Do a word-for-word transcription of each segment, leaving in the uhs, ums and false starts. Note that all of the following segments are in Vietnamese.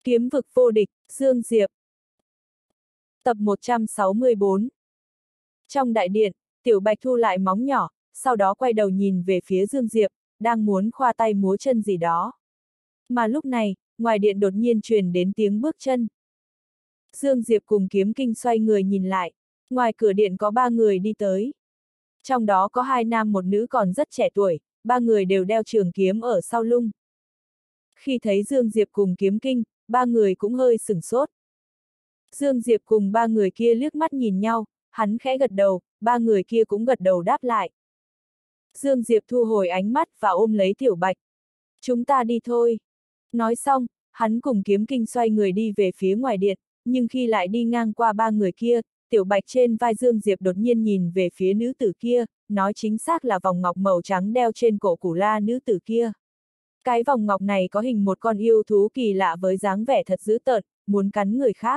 Kiếm vực vô địch, Dương Diệp. Tập một trăm sáu mươi bốn. Trong đại điện, Tiểu Bạch thu lại móng nhỏ, sau đó quay đầu nhìn về phía Dương Diệp, đang muốn khoa tay múa chân gì đó. Mà lúc này, ngoài điện đột nhiên truyền đến tiếng bước chân. Dương Diệp cùng Kiếm Kinh xoay người nhìn lại, ngoài cửa điện có ba người đi tới. Trong đó có hai nam một nữ còn rất trẻ tuổi, ba người đều đeo trường kiếm ở sau lưng. Khi thấy Dương Diệp cùng Kiếm Kinh, ba người cũng hơi sửng sốt. Dương Diệp cùng ba người kia liếc mắt nhìn nhau, hắn khẽ gật đầu, ba người kia cũng gật đầu đáp lại. Dương Diệp thu hồi ánh mắt và ôm lấy Tiểu Bạch. Chúng ta đi thôi. Nói xong, hắn cùng Kiếm Kinh xoay người đi về phía ngoài điện, nhưng khi lại đi ngang qua ba người kia, Tiểu Bạch trên vai Dương Diệp đột nhiên nhìn về phía nữ tử kia, nói chính xác là vòng ngọc màu trắng đeo trên cổ Củ La nữ tử kia. Cái vòng ngọc này có hình một con yêu thú kỳ lạ với dáng vẻ thật dữ tợn, muốn cắn người khác.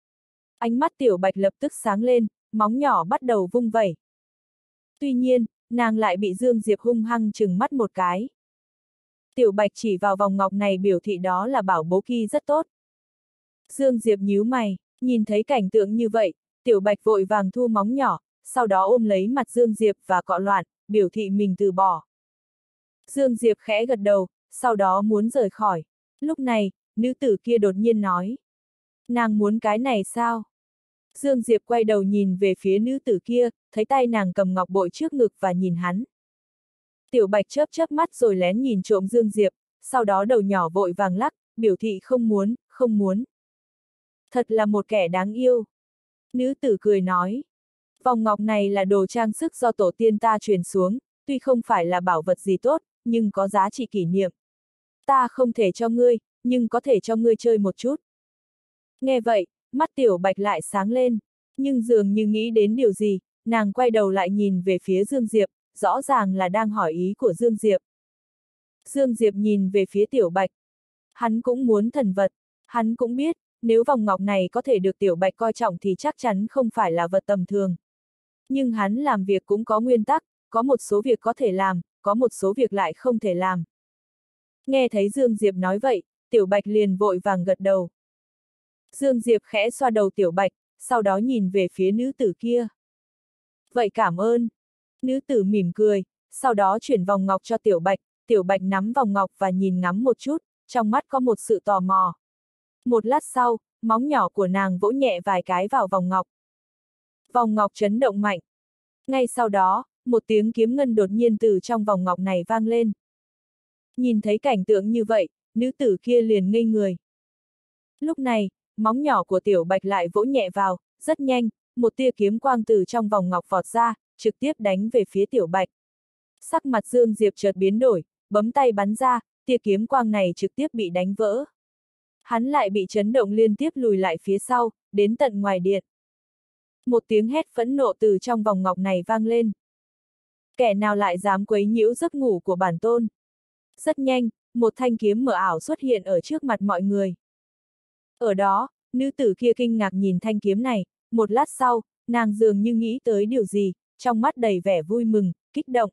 Ánh mắt Tiểu Bạch lập tức sáng lên, móng nhỏ bắt đầu vung vẩy. Tuy nhiên, nàng lại bị Dương Diệp hung hăng trừng mắt một cái. Tiểu Bạch chỉ vào vòng ngọc này biểu thị đó là bảo bối kỳ rất tốt. Dương Diệp nhíu mày, nhìn thấy cảnh tượng như vậy, Tiểu Bạch vội vàng thu móng nhỏ, sau đó ôm lấy mặt Dương Diệp và cọ loạn, biểu thị mình từ bỏ. Dương Diệp khẽ gật đầu, sau đó muốn rời khỏi. Lúc này, nữ tử kia đột nhiên nói. Nàng muốn cái này sao? Dương Diệp quay đầu nhìn về phía nữ tử kia, thấy tay nàng cầm ngọc bội trước ngực và nhìn hắn. Tiểu Bạch chớp chớp mắt rồi lén nhìn trộm Dương Diệp, sau đó đầu nhỏ vội vàng lắc, biểu thị không muốn, không muốn. Thật là một kẻ đáng yêu. Nữ tử cười nói. Vòng ngọc này là đồ trang sức do tổ tiên ta truyền xuống, tuy không phải là bảo vật gì tốt, nhưng có giá trị kỷ niệm. Ta không thể cho ngươi, nhưng có thể cho ngươi chơi một chút. Nghe vậy, mắt Tiểu Bạch lại sáng lên, nhưng dường như nghĩ đến điều gì, nàng quay đầu lại nhìn về phía Dương Diệp, rõ ràng là đang hỏi ý của Dương Diệp. Dương Diệp nhìn về phía Tiểu Bạch. Hắn cũng muốn thần vật, hắn cũng biết, nếu vòng ngọc này có thể được Tiểu Bạch coi trọng thì chắc chắn không phải là vật tầm thường. Nhưng hắn làm việc cũng có nguyên tắc, có một số việc có thể làm, có một số việc lại không thể làm. Nghe thấy Dương Diệp nói vậy, Tiểu Bạch liền vội vàng gật đầu. Dương Diệp khẽ xoa đầu Tiểu Bạch, sau đó nhìn về phía nữ tử kia. Vậy cảm ơn. Nữ tử mỉm cười, sau đó chuyển vòng ngọc cho Tiểu Bạch, Tiểu Bạch nắm vòng ngọc và nhìn ngắm một chút, trong mắt có một sự tò mò. Một lát sau, móng nhỏ của nàng vỗ nhẹ vài cái vào vòng ngọc. Vòng ngọc chấn động mạnh. Ngay sau đó, một tiếng kiếm ngân đột nhiên từ trong vòng ngọc này vang lên. Nhìn thấy cảnh tượng như vậy, nữ tử kia liền ngây người. Lúc này, móng nhỏ của Tiểu Bạch lại vỗ nhẹ vào, rất nhanh, một tia kiếm quang từ trong vòng ngọc vọt ra, trực tiếp đánh về phía Tiểu Bạch. Sắc mặt Dương Diệp chợt biến đổi, bấm tay bắn ra, tia kiếm quang này trực tiếp bị đánh vỡ. Hắn lại bị chấn động liên tiếp lùi lại phía sau, đến tận ngoài điện. Một tiếng hét phẫn nộ từ trong vòng ngọc này vang lên. Kẻ nào lại dám quấy nhiễu giấc ngủ của bản tôn? Rất nhanh, một thanh kiếm mờ ảo xuất hiện ở trước mặt mọi người. Ở đó, nữ tử kia kinh ngạc nhìn thanh kiếm này, một lát sau, nàng dường như nghĩ tới điều gì, trong mắt đầy vẻ vui mừng, kích động.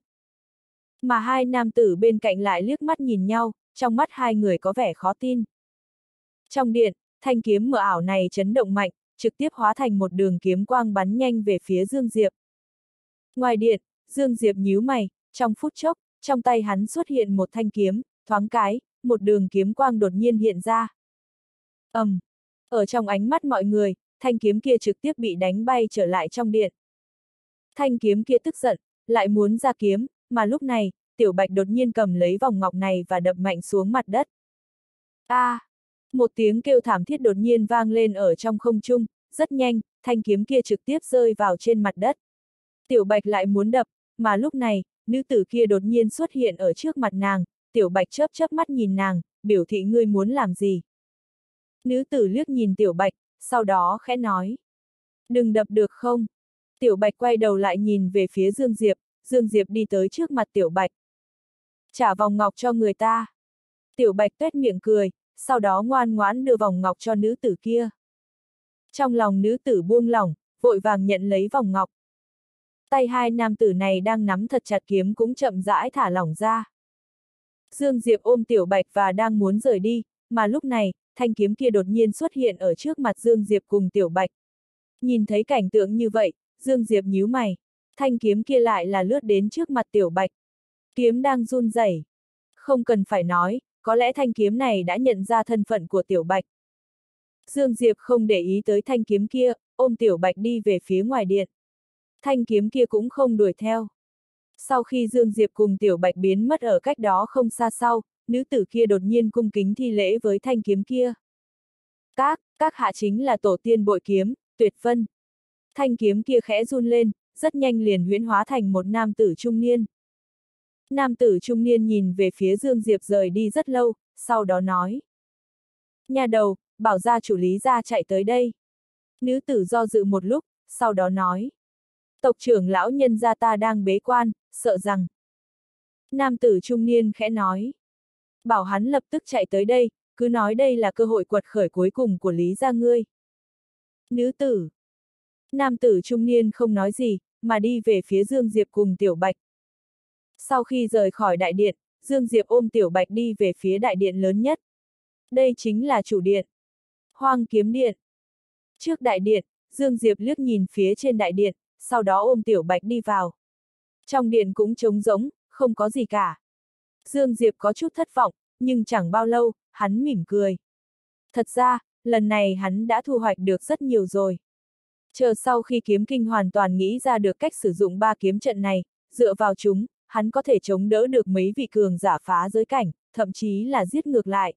Mà hai nam tử bên cạnh lại liếc mắt nhìn nhau, trong mắt hai người có vẻ khó tin. Trong điện, thanh kiếm mờ ảo này chấn động mạnh, trực tiếp hóa thành một đường kiếm quang bắn nhanh về phía Dương Diệp. Ngoài điện, Dương Diệp nhíu mày, trong phút chốc, trong tay hắn xuất hiện một thanh kiếm, thoáng cái, một đường kiếm quang đột nhiên hiện ra. ầm, um, ở trong ánh mắt mọi người, thanh kiếm kia trực tiếp bị đánh bay trở lại trong điện. Thanh kiếm kia tức giận, lại muốn ra kiếm, mà lúc này, Tiểu Bạch đột nhiên cầm lấy vòng ngọc này và đập mạnh xuống mặt đất. A! À, một tiếng kêu thảm thiết đột nhiên vang lên ở trong không trung, rất nhanh, thanh kiếm kia trực tiếp rơi vào trên mặt đất. Tiểu Bạch lại muốn đập, mà lúc này, nữ tử kia đột nhiên xuất hiện ở trước mặt nàng, Tiểu Bạch chớp chớp mắt nhìn nàng, biểu thị ngươi muốn làm gì. Nữ tử liếc nhìn Tiểu Bạch, sau đó khẽ nói. Đừng đập được không? Tiểu Bạch quay đầu lại nhìn về phía Dương Diệp, Dương Diệp đi tới trước mặt Tiểu Bạch. Trả vòng ngọc cho người ta. Tiểu Bạch tuét miệng cười, sau đó ngoan ngoãn đưa vòng ngọc cho nữ tử kia. Trong lòng nữ tử buông lỏng, vội vàng nhận lấy vòng ngọc. Tay hai nam tử này đang nắm thật chặt kiếm cũng chậm rãi thả lỏng ra. Dương Diệp ôm Tiểu Bạch và đang muốn rời đi, mà lúc này, thanh kiếm kia đột nhiên xuất hiện ở trước mặt Dương Diệp cùng Tiểu Bạch. Nhìn thấy cảnh tượng như vậy, Dương Diệp nhíu mày, thanh kiếm kia lại là lướt đến trước mặt Tiểu Bạch. Kiếm đang run rẩy. Không cần phải nói, có lẽ thanh kiếm này đã nhận ra thân phận của Tiểu Bạch. Dương Diệp không để ý tới thanh kiếm kia, ôm Tiểu Bạch đi về phía ngoài điện. Thanh kiếm kia cũng không đuổi theo. Sau khi Dương Diệp cùng Tiểu Bạch biến mất ở cách đó không xa sau, nữ tử kia đột nhiên cung kính thi lễ với thanh kiếm kia. Các, các hạ chính là tổ tiên bội kiếm, Tuyệt Vân. Thanh kiếm kia khẽ run lên, rất nhanh liền huyễn hóa thành một nam tử trung niên. Nam tử trung niên nhìn về phía Dương Diệp rời đi rất lâu, sau đó nói. Nhà đầu, bảo gia chủ Lý gia chạy tới đây. Nữ tử do dự một lúc, sau đó nói. Tộc trưởng lão nhân gia ta đang bế quan, sợ rằng. Nam tử trung niên khẽ nói. Bảo hắn lập tức chạy tới đây, cứ nói đây là cơ hội quật khởi cuối cùng của Lý gia ngươi. Nữ tử. Nam tử trung niên không nói gì, mà đi về phía Dương Diệp cùng Tiểu Bạch. Sau khi rời khỏi đại điện, Dương Diệp ôm Tiểu Bạch đi về phía đại điện lớn nhất. Đây chính là chủ điện. Hoang Kiếm Điện. Trước đại điện, Dương Diệp liếc nhìn phía trên đại điện, sau đó ôm Tiểu Bạch đi vào. Trong điện cũng trống rỗng, không có gì cả. Dương Diệp có chút thất vọng, nhưng chẳng bao lâu, hắn mỉm cười. Thật ra, lần này hắn đã thu hoạch được rất nhiều rồi. Chờ sau khi kiếm kinh hoàn toàn nghĩ ra được cách sử dụng ba kiếm trận này, dựa vào chúng, hắn có thể chống đỡ được mấy vị cường giả phá giới cảnh, thậm chí là giết ngược lại.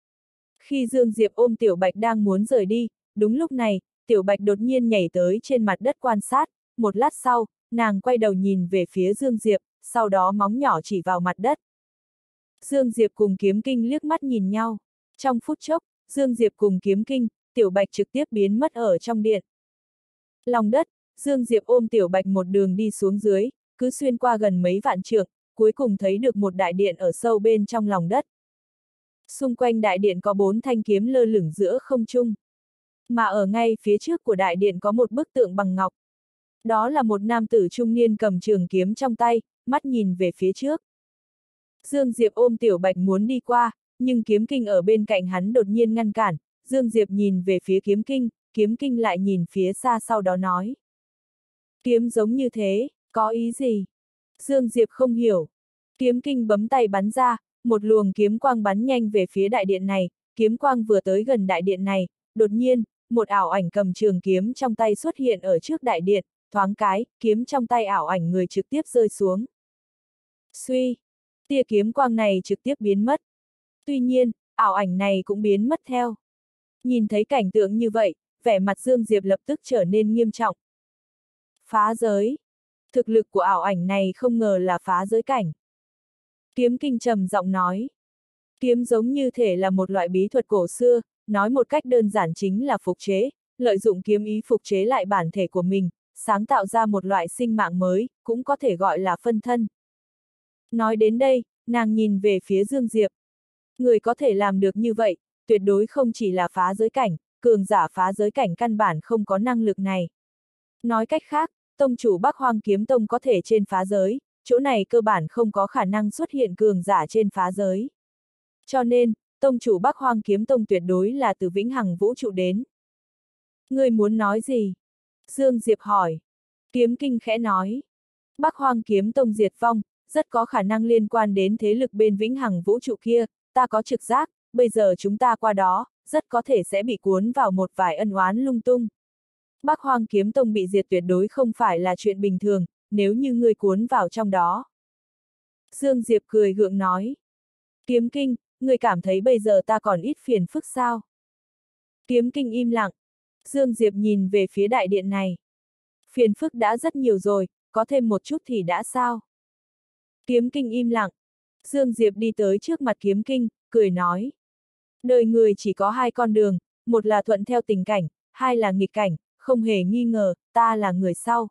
Khi Dương Diệp ôm Tiểu Bạch đang muốn rời đi, đúng lúc này, Tiểu Bạch đột nhiên nhảy tới trên mặt đất quan sát, một lát sau, nàng quay đầu nhìn về phía Dương Diệp, sau đó móng nhỏ chỉ vào mặt đất. Dương Diệp cùng kiếm kinh liếc mắt nhìn nhau. Trong phút chốc, Dương Diệp cùng kiếm kinh, Tiểu Bạch trực tiếp biến mất ở trong điện. Lòng đất, Dương Diệp ôm Tiểu Bạch một đường đi xuống dưới, cứ xuyên qua gần mấy vạn trượng, cuối cùng thấy được một đại điện ở sâu bên trong lòng đất. Xung quanh đại điện có bốn thanh kiếm lơ lửng giữa không trung. Mà ở ngay phía trước của đại điện có một bức tượng bằng ngọc. Đó là một nam tử trung niên cầm trường kiếm trong tay, mắt nhìn về phía trước. Dương Diệp ôm Tiểu Bạch muốn đi qua, nhưng kiếm kinh ở bên cạnh hắn đột nhiên ngăn cản. Dương Diệp nhìn về phía kiếm kinh, kiếm kinh lại nhìn phía xa sau đó nói. Kiếm giống như thế, có ý gì? Dương Diệp không hiểu. Kiếm kinh bấm tay bắn ra, một luồng kiếm quang bắn nhanh về phía đại điện này, kiếm quang vừa tới gần đại điện này, đột nhiên, một ảo ảnh cầm trường kiếm trong tay xuất hiện ở trước đại điện, thoáng cái, kiếm trong tay ảo ảnh người trực tiếp rơi xuống. Suy, tia kiếm quang này trực tiếp biến mất. Tuy nhiên, ảo ảnh này cũng biến mất theo. Nhìn thấy cảnh tượng như vậy, vẻ mặt Dương Diệp lập tức trở nên nghiêm trọng. Phá giới. Thực lực của ảo ảnh này không ngờ là phá giới cảnh. Kiếm kinh trầm giọng nói. Kiếm giống như thể là một loại bí thuật cổ xưa, nói một cách đơn giản chính là phục chế, lợi dụng kiếm ý phục chế lại bản thể của mình, sáng tạo ra một loại sinh mạng mới, cũng có thể gọi là phân thân. Nói đến đây, nàng nhìn về phía Dương Diệp. Người có thể làm được như vậy, tuyệt đối không chỉ là phá giới cảnh, cường giả phá giới cảnh căn bản không có năng lực này. Nói cách khác, tông chủ Bắc Hoang Kiếm Tông có thể trên phá giới, chỗ này cơ bản không có khả năng xuất hiện cường giả trên phá giới. Cho nên, tông chủ Bắc Hoang Kiếm Tông tuyệt đối là từ vĩnh hằng vũ trụ đến. Ngươi muốn nói gì? Dương Diệp hỏi. Kiếm kinh khẽ nói. Bắc Hoang Kiếm Tông diệt vong, rất có khả năng liên quan đến thế lực bên vĩnh hằng vũ trụ kia, ta có trực giác, bây giờ chúng ta qua đó, rất có thể sẽ bị cuốn vào một vài ân oán lung tung. Bắc Hoang Kiếm Tông bị diệt tuyệt đối không phải là chuyện bình thường, nếu như ngươi cuốn vào trong đó. Dương Diệp cười gượng nói. Kiếm kinh, ngươi cảm thấy bây giờ ta còn ít phiền phức sao? Kiếm kinh im lặng. Dương Diệp nhìn về phía đại điện này. Phiền phức đã rất nhiều rồi, có thêm một chút thì đã sao? Kiếm kinh im lặng. Dương Diệp đi tới trước mặt kiếm kinh, cười nói. Đời người chỉ có hai con đường, một là thuận theo tình cảnh, hai là nghịch cảnh, không hề nghi ngờ, ta là người sau.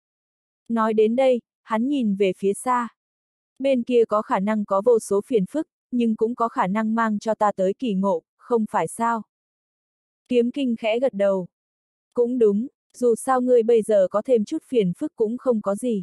Nói đến đây, hắn nhìn về phía xa. Bên kia có khả năng có vô số phiền phức, nhưng cũng có khả năng mang cho ta tới kỳ ngộ, không phải sao? Kiếm kinh khẽ gật đầu. Cũng đúng, dù sao ngươi bây giờ có thêm chút phiền phức cũng không có gì.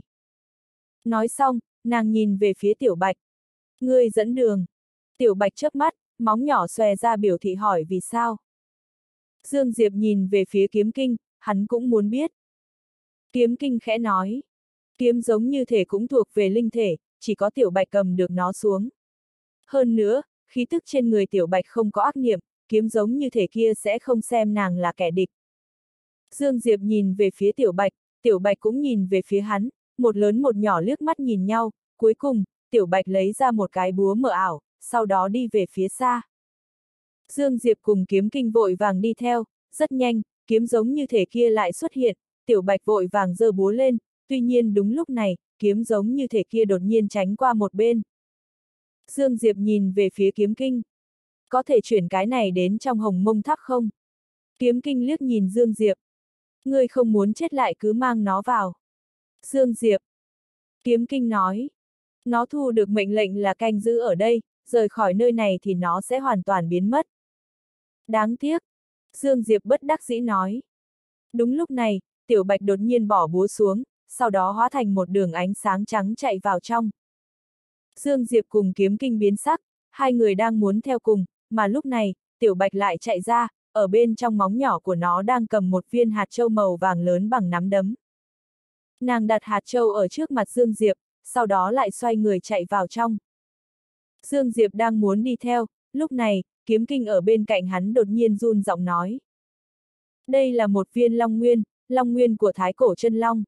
Nói xong, nàng nhìn về phía Tiểu Bạch. Ngươi dẫn đường. Tiểu Bạch chớp mắt, móng nhỏ xòe ra biểu thị hỏi vì sao. Dương Diệp nhìn về phía kiếm kinh, hắn cũng muốn biết. Kiếm kinh khẽ nói. Kiếm giống như thể cũng thuộc về linh thể, chỉ có tiểu bạch cầm được nó xuống. Hơn nữa, khí tức trên người tiểu bạch không có ác niệm, kiếm giống như thể kia sẽ không xem nàng là kẻ địch. Dương Diệp nhìn về phía tiểu bạch, tiểu bạch cũng nhìn về phía hắn, một lớn một nhỏ liếc mắt nhìn nhau, cuối cùng, tiểu bạch lấy ra một cái búa mờ ảo, sau đó đi về phía xa. Dương Diệp cùng kiếm kinh vội vàng đi theo, rất nhanh, kiếm giống như thể kia lại xuất hiện, tiểu bạch vội vàng giơ búa lên, tuy nhiên đúng lúc này, kiếm giống như thể kia đột nhiên tránh qua một bên. Dương Diệp nhìn về phía kiếm kinh. Có thể chuyển cái này đến trong hồng mông tháp không? Kiếm kinh liếc nhìn Dương Diệp. Ngươi không muốn chết lại cứ mang nó vào. Dương Diệp. Kiếm kinh nói. Nó thu được mệnh lệnh là canh giữ ở đây, rời khỏi nơi này thì nó sẽ hoàn toàn biến mất. Đáng tiếc. Dương Diệp bất đắc dĩ nói. Đúng lúc này, tiểu bạch đột nhiên bỏ búa xuống, sau đó hóa thành một đường ánh sáng trắng chạy vào trong. Dương Diệp cùng kiếm kinh biến sắc, hai người đang muốn theo cùng, mà lúc này, tiểu bạch lại chạy ra, ở bên trong móng nhỏ của nó đang cầm một viên hạt châu màu vàng lớn bằng nắm đấm. Nàng đặt hạt châu ở trước mặt Dương Diệp, sau đó lại xoay người chạy vào trong. Dương Diệp đang muốn đi theo, lúc này, kiếm kinh ở bên cạnh hắn đột nhiên run giọng nói. Đây là một viên long nguyên, long nguyên của thái cổ chân long.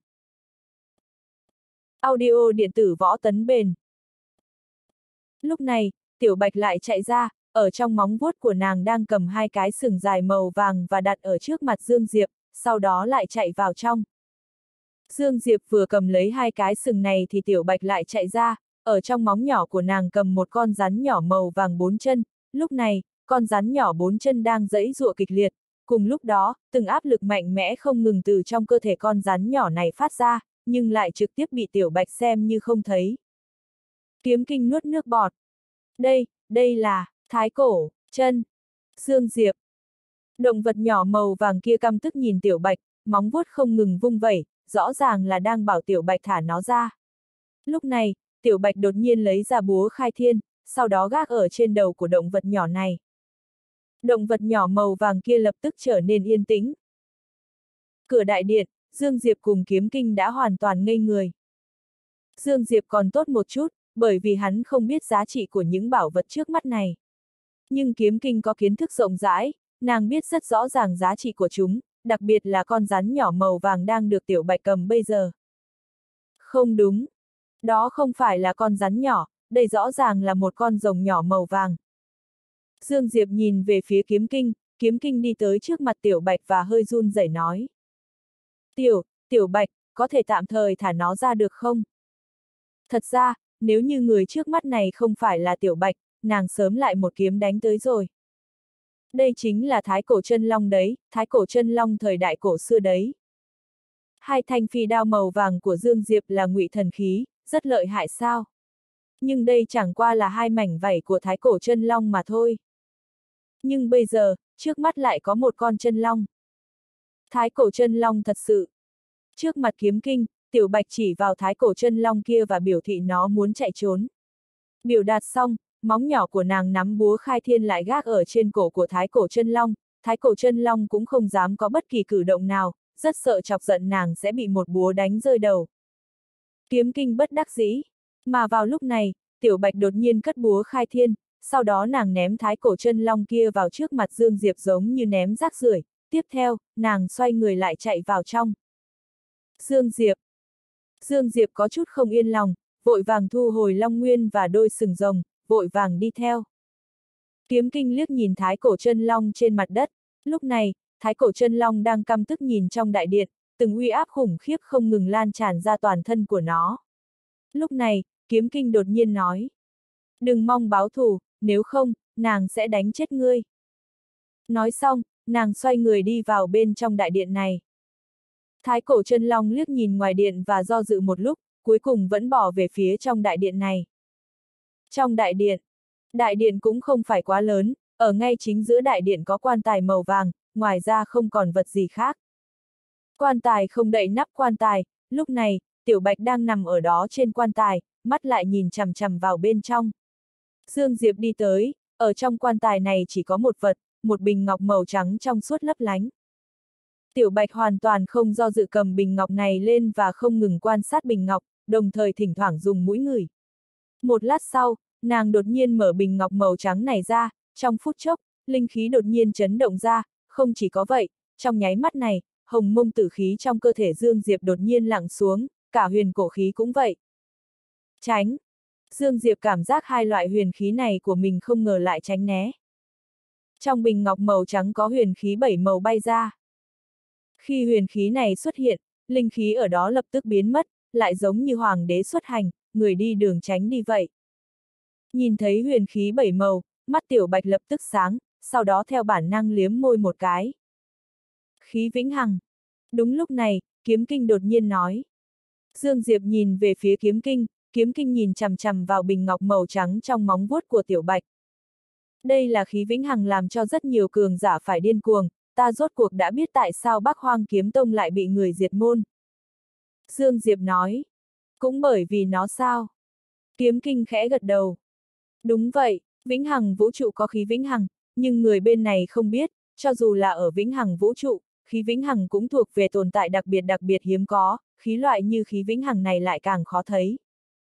Audio điện tử võ tấn bền. Lúc này, tiểu bạch lại chạy ra, ở trong móng vuốt của nàng đang cầm hai cái sừng dài màu vàng và đặt ở trước mặt Dương Diệp, sau đó lại chạy vào trong. Dương Diệp vừa cầm lấy hai cái sừng này thì tiểu bạch lại chạy ra, ở trong móng nhỏ của nàng cầm một con rắn nhỏ màu vàng bốn chân, lúc này, con rắn nhỏ bốn chân đang giãy giụa kịch liệt, cùng lúc đó, từng áp lực mạnh mẽ không ngừng từ trong cơ thể con rắn nhỏ này phát ra, nhưng lại trực tiếp bị tiểu bạch xem như không thấy. Kiếm kinh nuốt nước bọt. Đây, đây là, thái cổ, chân. Dương Diệp. Động vật nhỏ màu vàng kia căm tức nhìn tiểu bạch, móng vuốt không ngừng vung vẩy, rõ ràng là đang bảo tiểu bạch thả nó ra. Lúc này, tiểu bạch đột nhiên lấy ra búa khai thiên, sau đó gác ở trên đầu của động vật nhỏ này. Động vật nhỏ màu vàng kia lập tức trở nên yên tĩnh. Cửa đại điện, Dương Diệp cùng kiếm kinh đã hoàn toàn ngây người. Dương Diệp còn tốt một chút, bởi vì hắn không biết giá trị của những bảo vật trước mắt này. Nhưng kiếm kinh có kiến thức rộng rãi, nàng biết rất rõ ràng giá trị của chúng, đặc biệt là con rắn nhỏ màu vàng đang được tiểu bạch cầm bây giờ. Không đúng. Đó không phải là con rắn nhỏ, đây rõ ràng là một con rồng nhỏ màu vàng. Dương Diệp nhìn về phía kiếm kinh, kiếm kinh đi tới trước mặt tiểu bạch và hơi run rẩy nói. Tiểu, tiểu bạch, có thể tạm thời thả nó ra được không? Thật ra, nếu như người trước mắt này không phải là tiểu bạch, nàng sớm lại một kiếm đánh tới rồi. Đây chính là thái cổ chân long đấy, thái cổ chân long thời đại cổ xưa đấy. Hai thanh phi đao màu vàng của Dương Diệp là ngụy thần khí, rất lợi hại sao? Nhưng đây chẳng qua là hai mảnh vảy của thái cổ chân long mà thôi. Nhưng bây giờ, trước mắt lại có một con chân long. Thái cổ chân long thật sự. Trước mặt kiếm kinh, tiểu bạch chỉ vào thái cổ chân long kia và biểu thị nó muốn chạy trốn. Biểu đạt xong, móng nhỏ của nàng nắm búa khai thiên lại gác ở trên cổ của thái cổ chân long, thái cổ chân long cũng không dám có bất kỳ cử động nào, rất sợ chọc giận nàng sẽ bị một búa đánh rơi đầu. Kiếm kinh bất đắc dĩ, mà vào lúc này, tiểu bạch đột nhiên cất búa khai thiên, sau đó nàng ném thái cổ chân long kia vào trước mặt Dương Diệp giống như ném rác rưởi, tiếp theo, nàng xoay người lại chạy vào trong. Dương Diệp. Dương Diệp có chút không yên lòng, vội vàng thu hồi long nguyên và đôi sừng rồng, vội vàng đi theo. Kiếm kinh liếc nhìn thái cổ chân long trên mặt đất, lúc này, thái cổ chân long đang căm tức nhìn trong đại điện, từng uy áp khủng khiếp không ngừng lan tràn ra toàn thân của nó. Lúc này, kiếm kinh đột nhiên nói. Đừng mong báo thù, nếu không, nàng sẽ đánh chết ngươi. Nói xong, nàng xoay người đi vào bên trong đại điện này. Thái cổ chân long liếc nhìn ngoài điện và do dự một lúc, cuối cùng vẫn bỏ về phía trong đại điện này. Trong đại điện, đại điện cũng không phải quá lớn, ở ngay chính giữa đại điện có quan tài màu vàng, ngoài ra không còn vật gì khác. Quan tài không đậy nắp quan tài, lúc này, tiểu bạch đang nằm ở đó trên quan tài, mắt lại nhìn chằm chằm vào bên trong. Dương Diệp đi tới, ở trong quan tài này chỉ có một vật, một bình ngọc màu trắng trong suốt lấp lánh. Tiểu Bạch hoàn toàn không do dự cầm bình ngọc này lên và không ngừng quan sát bình ngọc, đồng thời thỉnh thoảng dùng mũi ngửi. Một lát sau, nàng đột nhiên mở bình ngọc màu trắng này ra, trong phút chốc, linh khí đột nhiên chấn động ra, không chỉ có vậy, trong nháy mắt này, hồng mông tử khí trong cơ thể Dương Diệp đột nhiên lặng xuống, cả huyền cổ khí cũng vậy. Tránh! Dương Diệp cảm giác hai loại huyền khí này của mình không ngờ lại tránh né. Trong bình ngọc màu trắng có huyền khí bảy màu bay ra. Khi huyền khí này xuất hiện, linh khí ở đó lập tức biến mất, lại giống như hoàng đế xuất hành, người đi đường tránh đi vậy. Nhìn thấy huyền khí bảy màu, mắt Tiểu Bạch lập tức sáng, sau đó theo bản năng liếm môi một cái. Khí vĩnh hằng. Đúng lúc này, Kiếm Kinh đột nhiên nói. Dương Diệp nhìn về phía Kiếm Kinh, Kiếm Kinh nhìn chằm chằm vào bình ngọc màu trắng trong móng vuốt của Tiểu Bạch. Đây là khí vĩnh hằng làm cho rất nhiều cường giả phải điên cuồng, ta rốt cuộc đã biết tại sao Bắc Hoang Kiếm Tông lại bị người diệt môn. Dương Diệp nói. Cũng bởi vì nó sao? Kiếm Kinh khẽ gật đầu. Đúng vậy, vĩnh hằng vũ trụ có khí vĩnh hằng, nhưng người bên này không biết, cho dù là ở vĩnh hằng vũ trụ, khí vĩnh hằng cũng thuộc về tồn tại đặc biệt đặc biệt hiếm có, khí loại như khí vĩnh hằng này lại càng khó thấy.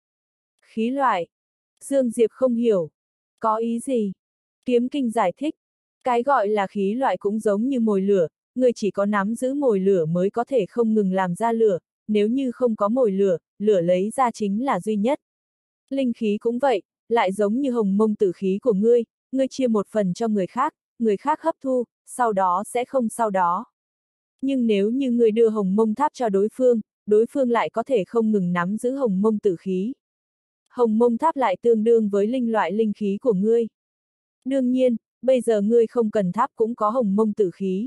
Khí loại. Dương Diệp không hiểu. Có ý gì? Kiếm Kinh giải thích. Cái gọi là khí loại cũng giống như mồi lửa, người chỉ có nắm giữ mồi lửa mới có thể không ngừng làm ra lửa, nếu như không có mồi lửa, lửa lấy ra chính là duy nhất. Linh khí cũng vậy, lại giống như hồng mông tử khí của ngươi, ngươi chia một phần cho người khác, người khác hấp thu, sau đó sẽ không sau đó. Nhưng nếu như ngươi đưa hồng mông tháp cho đối phương, đối phương lại có thể không ngừng nắm giữ hồng mông tử khí. Hồng mông tháp lại tương đương với linh loại linh khí của ngươi. Đương nhiên, bây giờ ngươi không cần tháp cũng có hồng mông tử khí.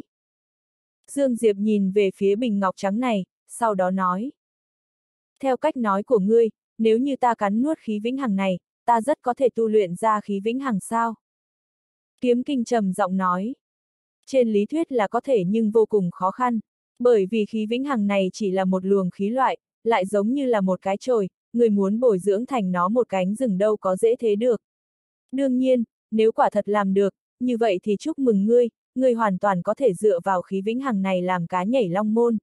Dương Diệp nhìn về phía bình ngọc trắng này, sau đó nói. Theo cách nói của ngươi, nếu như ta cắn nuốt khí vĩnh hằng này, ta rất có thể tu luyện ra khí vĩnh hằng sao? Kiếm Kinh trầm giọng nói. Trên lý thuyết là có thể nhưng vô cùng khó khăn, bởi vì khí vĩnh hằng này chỉ là một luồng khí loại, lại giống như là một cái chồi, người muốn bồi dưỡng thành nó một cánh rừng đâu có dễ thế được. Đương nhiên, nếu quả thật làm được, như vậy thì chúc mừng ngươi, ngươi hoàn toàn có thể dựa vào khí vĩnh hằng này làm cá nhảy long môn.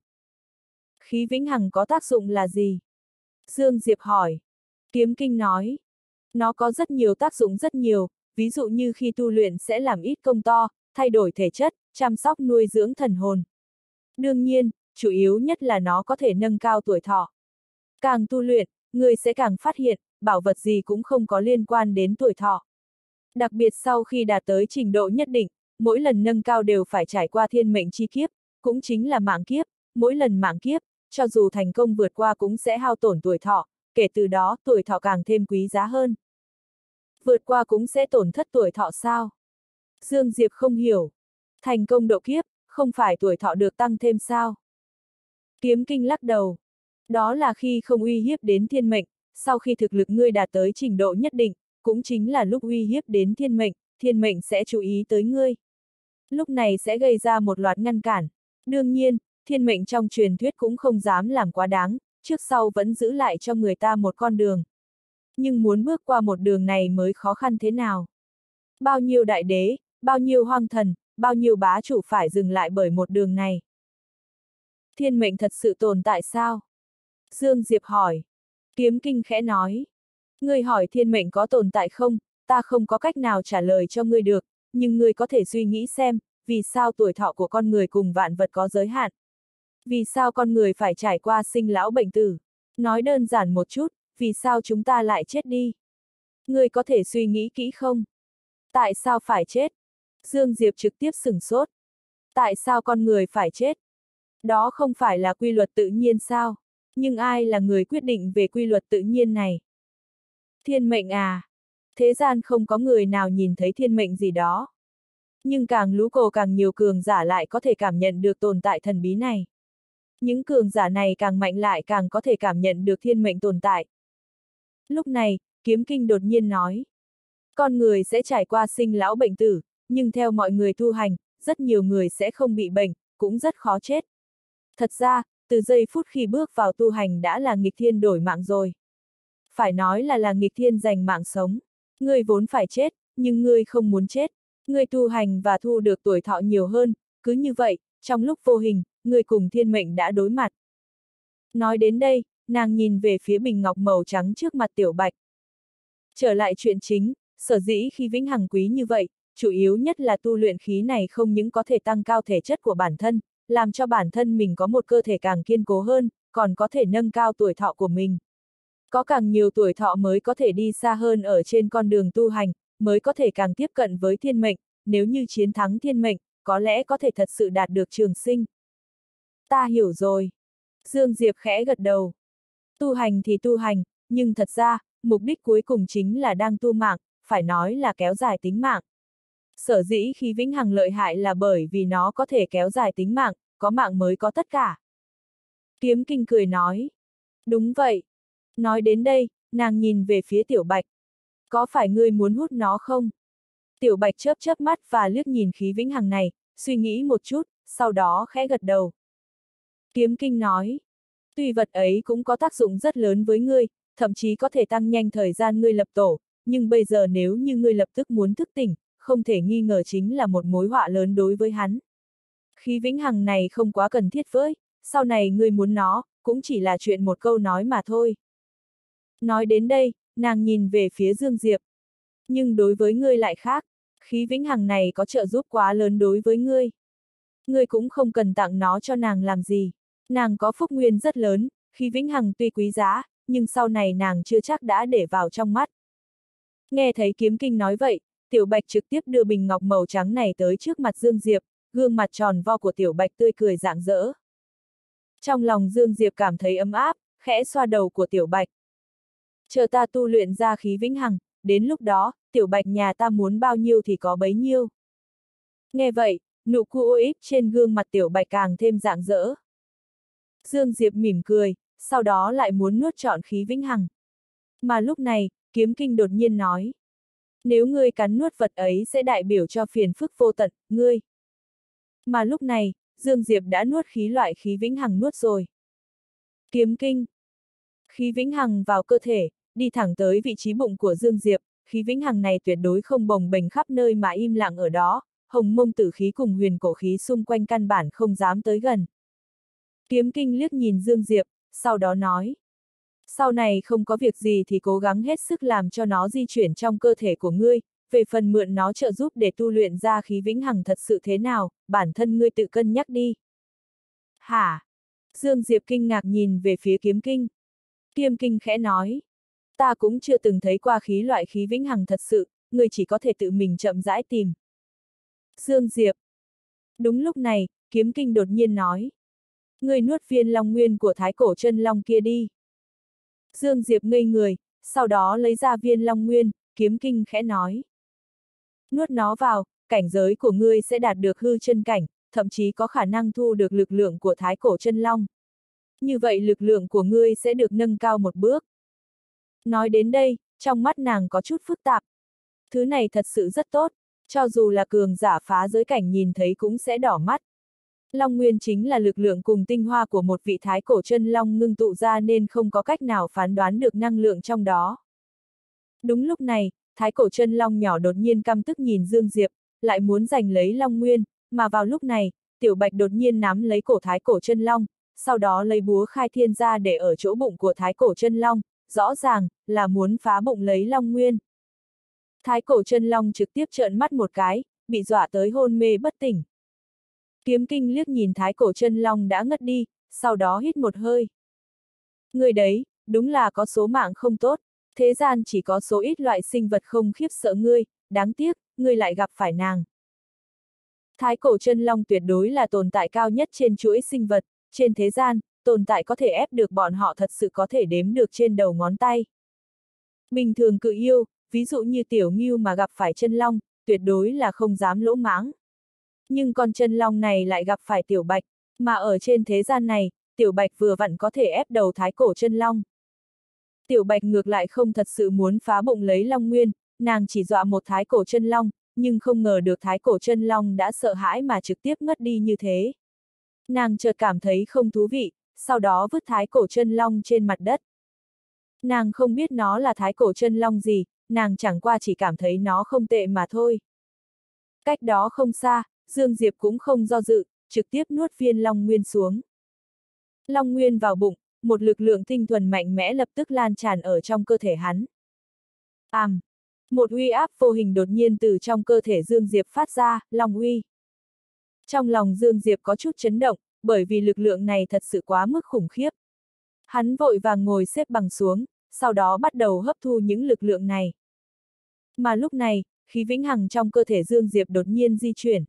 Khí vĩnh hằng có tác dụng là gì? Dương Diệp hỏi. Kiếm Kinh nói. Nó có rất nhiều tác dụng rất nhiều, ví dụ như khi tu luyện sẽ làm ít công to, thay đổi thể chất, chăm sóc nuôi dưỡng thần hồn. Đương nhiên, chủ yếu nhất là nó có thể nâng cao tuổi thọ. Càng tu luyện, người sẽ càng phát hiện, bảo vật gì cũng không có liên quan đến tuổi thọ. Đặc biệt sau khi đạt tới trình độ nhất định, mỗi lần nâng cao đều phải trải qua thiên mệnh chi kiếp, cũng chính là mạng kiếp, mỗi lần mạng kiếp, cho dù thành công vượt qua cũng sẽ hao tổn tuổi thọ, kể từ đó tuổi thọ càng thêm quý giá hơn. Vượt qua cũng sẽ tổn thất tuổi thọ sao? Dương Diệp không hiểu. Thành công độ kiếp, không phải tuổi thọ được tăng thêm sao? Kiếm Kinh lắc đầu. Đó là khi không uy hiếp đến thiên mệnh, sau khi thực lực ngươi đạt tới trình độ nhất định, cũng chính là lúc uy hiếp đến thiên mệnh, thiên mệnh sẽ chú ý tới ngươi. Lúc này sẽ gây ra một loạt ngăn cản. Đương nhiên, thiên mệnh trong truyền thuyết cũng không dám làm quá đáng, trước sau vẫn giữ lại cho người ta một con đường. Nhưng muốn bước qua một đường này mới khó khăn thế nào? Bao nhiêu đại đế, bao nhiêu hoang thần, bao nhiêu bá chủ phải dừng lại bởi một đường này? Thiên mệnh thật sự tồn tại sao? Dương Diệp hỏi. Kiếm Kinh khẽ nói. Ngươi hỏi thiên mệnh có tồn tại không, ta không có cách nào trả lời cho ngươi được, nhưng ngươi có thể suy nghĩ xem, vì sao tuổi thọ của con người cùng vạn vật có giới hạn? Vì sao con người phải trải qua sinh lão bệnh tử? Nói đơn giản một chút, vì sao chúng ta lại chết đi? Ngươi có thể suy nghĩ kỹ không? Tại sao phải chết? Dương Diệp trực tiếp sửng sốt. Tại sao con người phải chết? Đó không phải là quy luật tự nhiên sao? Nhưng ai là người quyết định về quy luật tự nhiên này? Thiên mệnh à? Thế gian không có người nào nhìn thấy thiên mệnh gì đó. Nhưng càng lú cổ càng nhiều cường giả lại có thể cảm nhận được tồn tại thần bí này. Những cường giả này càng mạnh lại càng có thể cảm nhận được thiên mệnh tồn tại. Lúc này, Kiếm Kinh đột nhiên nói. Con người sẽ trải qua sinh lão bệnh tử, nhưng theo mọi người tu hành, rất nhiều người sẽ không bị bệnh, cũng rất khó chết. Thật ra, từ giây phút khi bước vào tu hành đã là nghịch thiên đổi mạng rồi. Phải nói là là nghịch thiên giành mạng sống. Người vốn phải chết, nhưng ngươi không muốn chết. Ngươi tu hành và thu được tuổi thọ nhiều hơn, cứ như vậy, trong lúc vô hình, ngươi cùng thiên mệnh đã đối mặt. Nói đến đây, nàng nhìn về phía bình ngọc màu trắng trước mặt Tiểu Bạch. Trở lại chuyện chính, sở dĩ khi vĩnh hằng quý như vậy, chủ yếu nhất là tu luyện khí này không những có thể tăng cao thể chất của bản thân, làm cho bản thân mình có một cơ thể càng kiên cố hơn, còn có thể nâng cao tuổi thọ của mình. Có càng nhiều tuổi thọ mới có thể đi xa hơn ở trên con đường tu hành, mới có thể càng tiếp cận với thiên mệnh, nếu như chiến thắng thiên mệnh, có lẽ có thể thật sự đạt được trường sinh. Ta hiểu rồi. Dương Diệp khẽ gật đầu. Tu hành thì tu hành, nhưng thật ra, mục đích cuối cùng chính là đang tu mạng, phải nói là kéo dài tính mạng. Sở dĩ khi vĩnh hằng lợi hại là bởi vì nó có thể kéo dài tính mạng, có mạng mới có tất cả. Kiếm Kinh cười nói. Đúng vậy. Nói đến đây, nàng nhìn về phía Tiểu Bạch. Có phải ngươi muốn hút nó không? Tiểu Bạch chớp chớp mắt và liếc nhìn khí vĩnh hằng này, suy nghĩ một chút, sau đó khẽ gật đầu. Kiếm Kinh nói. Tuy vật ấy cũng có tác dụng rất lớn với ngươi, thậm chí có thể tăng nhanh thời gian ngươi lập tổ, nhưng bây giờ nếu như ngươi lập tức muốn thức tỉnh, không thể nghi ngờ chính là một mối họa lớn đối với hắn. Khí vĩnh hằng này không quá cần thiết với, sau này ngươi muốn nó, cũng chỉ là chuyện một câu nói mà thôi. Nói đến đây, nàng nhìn về phía Dương Diệp. Nhưng đối với ngươi lại khác, khí vĩnh hằng này có trợ giúp quá lớn đối với ngươi. Ngươi cũng không cần tặng nó cho nàng làm gì. Nàng có phúc nguyên rất lớn, khí vĩnh hằng tuy quý giá, nhưng sau này nàng chưa chắc đã để vào trong mắt. Nghe thấy Kiếm Kinh nói vậy, Tiểu Bạch trực tiếp đưa bình ngọc màu trắng này tới trước mặt Dương Diệp, gương mặt tròn vo của Tiểu Bạch tươi cười rạng rỡ. Trong lòng Dương Diệp cảm thấy ấm áp, khẽ xoa đầu của Tiểu Bạch. Chờ ta tu luyện ra khí vĩnh hằng, đến lúc đó, Tiểu Bạch nhà ta muốn bao nhiêu thì có bấy nhiêu. Nghe vậy, nụ cười trên gương mặt Tiểu Bạch càng thêm rạng rỡ. Dương Diệp mỉm cười, sau đó lại muốn nuốt trọn khí vĩnh hằng. Mà lúc này, Kiếm Kinh đột nhiên nói. Nếu ngươi cắn nuốt vật ấy sẽ đại biểu cho phiền phức vô tận, ngươi. Mà lúc này, Dương Diệp đã nuốt khí loại khí vĩnh hằng nuốt rồi. Kiếm Kinh. Khí vĩnh hằng vào cơ thể, đi thẳng tới vị trí bụng của Dương Diệp, khí vĩnh hằng này tuyệt đối không bồng bềnh khắp nơi mà im lặng ở đó, hồng mông tử khí cùng huyền cổ khí xung quanh căn bản không dám tới gần. Kiếm Kinh liếc nhìn Dương Diệp, sau đó nói. Sau này không có việc gì thì cố gắng hết sức làm cho nó di chuyển trong cơ thể của ngươi, về phần mượn nó trợ giúp để tu luyện ra khí vĩnh hằng thật sự thế nào, bản thân ngươi tự cân nhắc đi. Hả? Dương Diệp kinh ngạc nhìn về phía Kiếm Kinh. Kiếm Kinh khẽ nói. Ta cũng chưa từng thấy qua khí loại khí vĩnh hằng thật sự, ngươi chỉ có thể tự mình chậm rãi tìm. Dương Diệp. Đúng lúc này, Kiếm Kinh đột nhiên nói. Ngươi nuốt viên long nguyên của thái cổ chân long kia đi. Dương Diệp ngây người, sau đó lấy ra viên long nguyên, Kiếm Kinh khẽ nói. Nuốt nó vào, cảnh giới của ngươi sẽ đạt được hư chân cảnh, thậm chí có khả năng thu được lực lượng của thái cổ chân long. Như vậy lực lượng của ngươi sẽ được nâng cao một bước. Nói đến đây, trong mắt nàng có chút phức tạp. Thứ này thật sự rất tốt, cho dù là cường giả phá giới cảnh nhìn thấy cũng sẽ đỏ mắt. Long nguyên chính là lực lượng cùng tinh hoa của một vị thái cổ chân long ngưng tụ ra nên không có cách nào phán đoán được năng lượng trong đó. Đúng lúc này, thái cổ chân long nhỏ đột nhiên căm tức nhìn Dương Diệp, lại muốn giành lấy long nguyên, mà vào lúc này, Tiểu Bạch đột nhiên nắm lấy cổ thái cổ chân long, sau đó lấy búa khai thiên ra để ở chỗ bụng của thái cổ chân long, rõ ràng là muốn phá bụng lấy long nguyên. Thái cổ chân long trực tiếp trợn mắt một cái, bị dọa tới hôn mê bất tỉnh. Kiếm Kinh liếc nhìn thái cổ chân long đã ngất đi, sau đó hít một hơi. Người đấy, đúng là có số mạng không tốt, thế gian chỉ có số ít loại sinh vật không khiếp sợ ngươi, đáng tiếc, ngươi lại gặp phải nàng. Thái cổ chân long tuyệt đối là tồn tại cao nhất trên chuỗi sinh vật, trên thế gian, tồn tại có thể ép được bọn họ thật sự có thể đếm được trên đầu ngón tay. Bình thường cự yêu, ví dụ như tiểu ngưu mà gặp phải chân long, tuyệt đối là không dám lỗ mãng. Nhưng con chân long này lại gặp phải Tiểu Bạch, mà ở trên thế gian này, Tiểu Bạch vừa vặn có thể ép đầu thái cổ chân long. Tiểu Bạch ngược lại không thật sự muốn phá bụng lấy long nguyên, nàng chỉ dọa một thái cổ chân long, nhưng không ngờ được thái cổ chân long đã sợ hãi mà trực tiếp ngất đi như thế. Nàng chợt cảm thấy không thú vị, sau đó vứt thái cổ chân long trên mặt đất. Nàng không biết nó là thái cổ chân long gì, nàng chẳng qua chỉ cảm thấy nó không tệ mà thôi. Cách đó không xa, Dương Diệp cũng không do dự, trực tiếp nuốt viên Long Nguyên xuống. Long Nguyên vào bụng, một lực lượng tinh thuần mạnh mẽ lập tức lan tràn ở trong cơ thể hắn. Àm! Một uy áp vô hình đột nhiên từ trong cơ thể Dương Diệp phát ra, Long uy. Trong lòng Dương Diệp có chút chấn động, bởi vì lực lượng này thật sự quá mức khủng khiếp. Hắn vội vàng ngồi xếp bằng xuống, sau đó bắt đầu hấp thu những lực lượng này. Mà lúc này, khí vĩnh hằng trong cơ thể Dương Diệp đột nhiên di chuyển.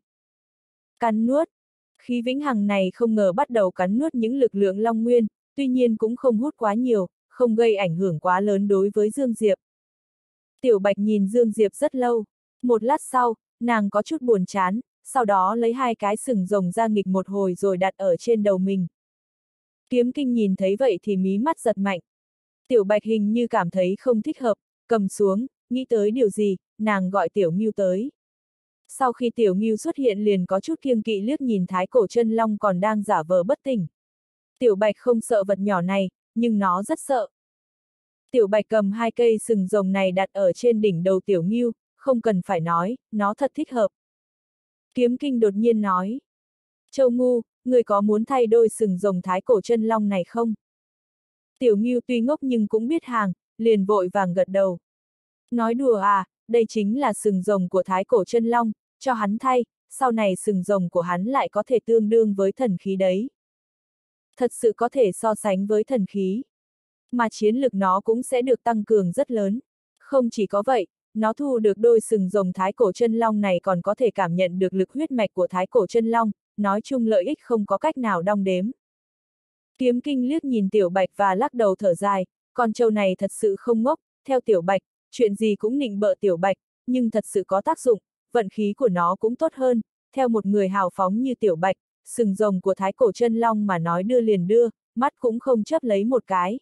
Cắn nuốt. Khí vĩnh hằng này không ngờ bắt đầu cắn nuốt những lực lượng Long Nguyên, tuy nhiên cũng không hút quá nhiều, không gây ảnh hưởng quá lớn đối với Dương Diệp. Tiểu Bạch nhìn Dương Diệp rất lâu. Một lát sau, nàng có chút buồn chán, sau đó lấy hai cái sừng rồng ra nghịch một hồi rồi đặt ở trên đầu mình. Kiếm Kinh nhìn thấy vậy thì mí mắt giật mạnh. Tiểu Bạch hình như cảm thấy không thích hợp, cầm xuống, nghĩ tới điều gì, nàng gọi Tiểu Ngưu tới. Sau khi Tiểu Ngưu xuất hiện liền có chút kiêng kỵ liếc nhìn Thái Cổ Chân Long còn đang giả vờ bất tỉnh. Tiểu Bạch không sợ vật nhỏ này, nhưng nó rất sợ. Tiểu Bạch cầm hai cây sừng rồng này đặt ở trên đỉnh đầu Tiểu Ngưu, không cần phải nói, nó thật thích hợp. Kiếm Kinh đột nhiên nói. Châu Ngu, người có muốn thay đôi sừng rồng Thái Cổ Chân Long này không? Tiểu Ngưu tuy ngốc nhưng cũng biết hàng, liền vội vàng gật đầu. Nói đùa à, đây chính là sừng rồng của Thái Cổ Chân Long, cho hắn thay, sau này sừng rồng của hắn lại có thể tương đương với thần khí đấy. Thật sự có thể so sánh với thần khí. Mà chiến lực nó cũng sẽ được tăng cường rất lớn. Không chỉ có vậy, nó thu được đôi sừng rồng Thái Cổ Chân Long này còn có thể cảm nhận được lực huyết mạch của Thái Cổ Chân Long, nói chung lợi ích không có cách nào đong đếm. Kiếm Kinh liếc nhìn Tiểu Bạch và lắc đầu thở dài, con trâu này thật sự không ngốc, theo Tiểu Bạch, chuyện gì cũng nịnh bợ Tiểu Bạch, nhưng thật sự có tác dụng, vận khí của nó cũng tốt hơn, theo một người hào phóng như Tiểu Bạch, sừng rồng của Thái Cổ Chân Long mà nói đưa liền đưa, mắt cũng không chớp lấy một cái.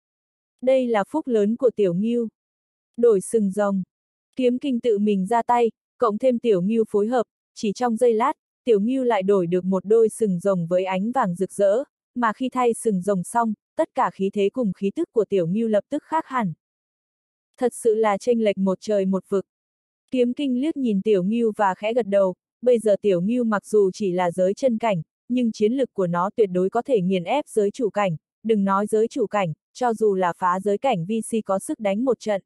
Đây là phúc lớn của Tiểu Ngưu. Đổi sừng rồng. Kiếm Kinh tự mình ra tay, cộng thêm Tiểu Ngưu phối hợp, chỉ trong giây lát, Tiểu Ngưu lại đổi được một đôi sừng rồng với ánh vàng rực rỡ, mà khi thay sừng rồng xong, tất cả khí thế cùng khí tức của Tiểu Ngưu lập tức khác hẳn. Thật sự là chênh lệch một trời một vực. Kiếm Kinh liếc nhìn Tiểu Ngưu và khẽ gật đầu, bây giờ Tiểu Ngưu mặc dù chỉ là giới chân cảnh, nhưng chiến lực của nó tuyệt đối có thể nghiền ép giới chủ cảnh, đừng nói giới chủ cảnh, cho dù là phá giới cảnh vi si có sức đánh một trận.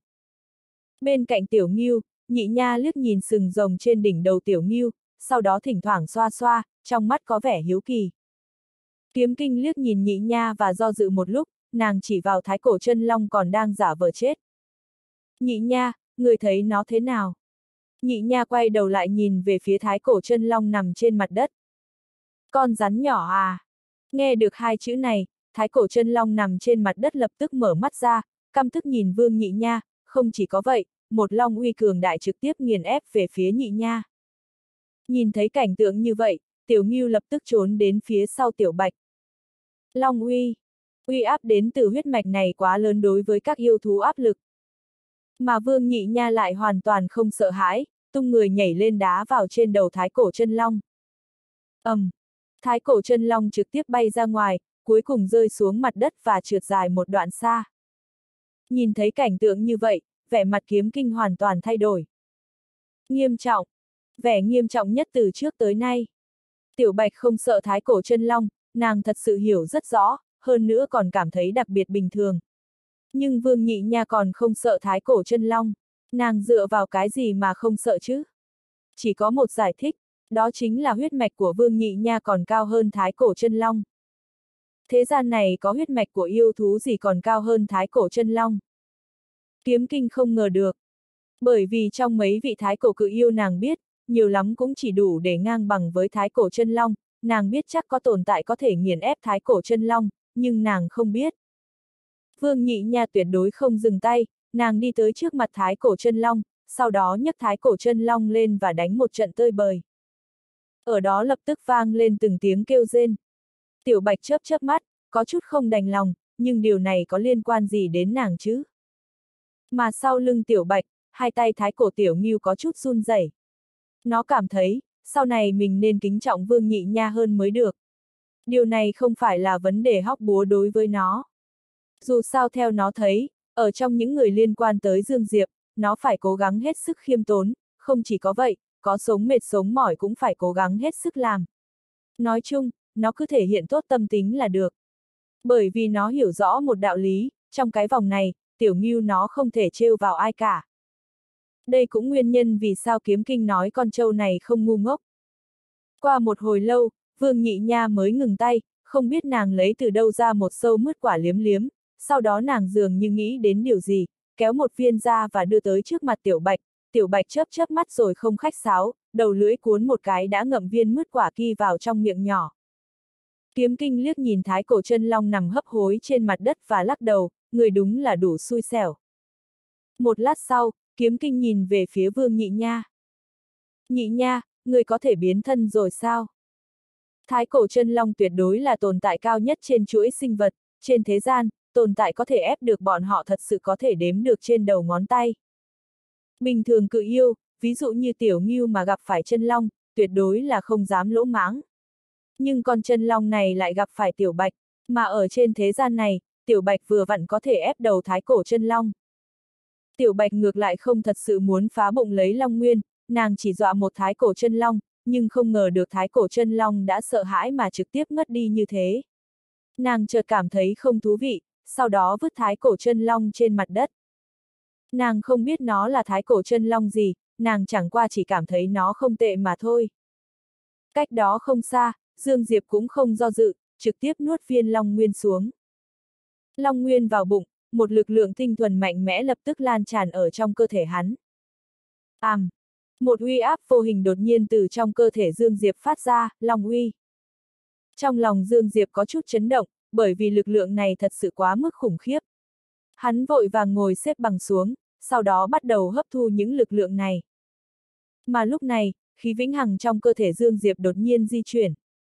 Bên cạnh Tiểu Ngưu, Nhị Nha liếc nhìn sừng rồng trên đỉnh đầu Tiểu Ngưu, sau đó thỉnh thoảng xoa xoa, trong mắt có vẻ hiếu kỳ. Kiếm Kinh liếc nhìn Nhị Nha và do dự một lúc, nàng chỉ vào Thái Cổ Chân Long còn đang giả vờ chết. Nhị Nha, người thấy nó thế nào? Nhị Nha quay đầu lại nhìn về phía Thái Cổ Chân Long nằm trên mặt đất. Con rắn nhỏ à? Nghe được hai chữ này, Thái Cổ Chân Long nằm trên mặt đất lập tức mở mắt ra, căm tức nhìn Vương Nhị Nha, không chỉ có vậy, một long uy cường đại trực tiếp nghiền ép về phía Nhị Nha. Nhìn thấy cảnh tượng như vậy, Tiểu Ngưu lập tức trốn đến phía sau Tiểu Bạch. Long uy, uy áp đến từ huyết mạch này quá lớn đối với các yêu thú áp lực. Mà Vương Nhị Nha lại hoàn toàn không sợ hãi, tung người nhảy lên đá vào trên đầu Thái Cổ Chân Long. ầm, um, Thái Cổ Chân Long trực tiếp bay ra ngoài, cuối cùng rơi xuống mặt đất và trượt dài một đoạn xa. Nhìn thấy cảnh tượng như vậy, vẻ mặt Kiếm Kinh hoàn toàn thay đổi. Nghiêm trọng, vẻ nghiêm trọng nhất từ trước tới nay. Tiểu Bạch không sợ Thái Cổ Chân Long, nàng thật sự hiểu rất rõ, hơn nữa còn cảm thấy đặc biệt bình thường. Nhưng Vương Nhị Nha còn không sợ Thái Cổ Chân Long, nàng dựa vào cái gì mà không sợ chứ? Chỉ có một giải thích, đó chính là huyết mạch của Vương Nhị Nha còn cao hơn Thái Cổ Chân Long. Thế gian này có huyết mạch của yêu thú gì còn cao hơn Thái Cổ Chân Long? Kiếm Kinh không ngờ được. Bởi vì trong mấy vị Thái Cổ cự yêu nàng biết, nhiều lắm cũng chỉ đủ để ngang bằng với Thái Cổ Chân Long, nàng biết chắc có tồn tại có thể nghiền ép Thái Cổ Chân Long, nhưng nàng không biết. Vương Nhị Nha tuyệt đối không dừng tay, nàng đi tới trước mặt Thái Cổ Chân Long, sau đó nhấc Thái Cổ Chân Long lên và đánh một trận tơi bời. Ở đó lập tức vang lên từng tiếng kêu rên. Tiểu Bạch chớp chớp mắt, có chút không đành lòng, nhưng điều này có liên quan gì đến nàng chứ? Mà sau lưng Tiểu Bạch, hai tay Thái Cổ Tiểu Ngưu có chút run rẩy. Nó cảm thấy, sau này mình nên kính trọng Vương Nhị Nha hơn mới được. Điều này không phải là vấn đề hóc búa đối với nó. Dù sao theo nó thấy, ở trong những người liên quan tới Dương Diệp, nó phải cố gắng hết sức khiêm tốn, không chỉ có vậy, có sống mệt sống mỏi cũng phải cố gắng hết sức làm. Nói chung, nó cứ thể hiện tốt tâm tính là được. Bởi vì nó hiểu rõ một đạo lý, trong cái vòng này, tiểu ngưu nó không thể trêu vào ai cả. Đây cũng nguyên nhân vì sao Kiếm Kinh nói con trâu này không ngu ngốc. Qua một hồi lâu, Vương Nhị Nha mới ngừng tay, không biết nàng lấy từ đâu ra một sâu mứt quả liếm liếm, sau đó nàng dường như nghĩ đến điều gì, kéo một viên ra và đưa tới trước mặt Tiểu Bạch. Tiểu Bạch chớp chớp mắt rồi không khách sáo, đầu lưỡi cuốn một cái đã ngậm viên mứt quả kia vào trong miệng nhỏ. Kiếm Kinh liếc nhìn Thái Cổ Chân Long nằm hấp hối trên mặt đất và lắc đầu, người đúng là đủ xui xẻo. Một lát sau, Kiếm Kinh nhìn về phía Vương Nhị Nha. Nhị Nha, người có thể biến thân rồi sao? Thái Cổ Chân Long tuyệt đối là tồn tại cao nhất trên chuỗi sinh vật, trên thế gian, tồn tại có thể ép được bọn họ thật sự có thể đếm được trên đầu ngón tay. Bình thường cự yêu, ví dụ như Tiểu Ngưu mà gặp phải chân long, tuyệt đối là không dám lỗ mãng. Nhưng con chân long này lại gặp phải Tiểu Bạch, mà ở trên thế gian này, Tiểu Bạch vừa vặn có thể ép đầu Thái Cổ Chân Long. Tiểu Bạch ngược lại không thật sự muốn phá bụng lấy Long Nguyên, nàng chỉ dọa một Thái Cổ Chân Long, nhưng không ngờ được Thái Cổ Chân Long đã sợ hãi mà trực tiếp ngất đi như thế. Nàng chợt cảm thấy không thú vị, sau đó vứt Thái Cổ Chân Long trên mặt đất. Nàng không biết nó là Thái Cổ Chân Long gì, nàng chẳng qua chỉ cảm thấy nó không tệ mà thôi. Cách đó không xa, Dương Diệp cũng không do dự, trực tiếp nuốt viên Long Nguyên xuống. Long Nguyên vào bụng, một lực lượng tinh thuần mạnh mẽ lập tức lan tràn ở trong cơ thể hắn. Àm! Một uy áp vô hình đột nhiên từ trong cơ thể Dương Diệp phát ra, Long uy. Trong lòng Dương Diệp có chút chấn động, bởi vì lực lượng này thật sự quá mức khủng khiếp. Hắn vội vàng ngồi xếp bằng xuống, sau đó bắt đầu hấp thu những lực lượng này. Mà lúc này, khí vĩnh hằng trong cơ thể Dương Diệp đột nhiên di chuyển.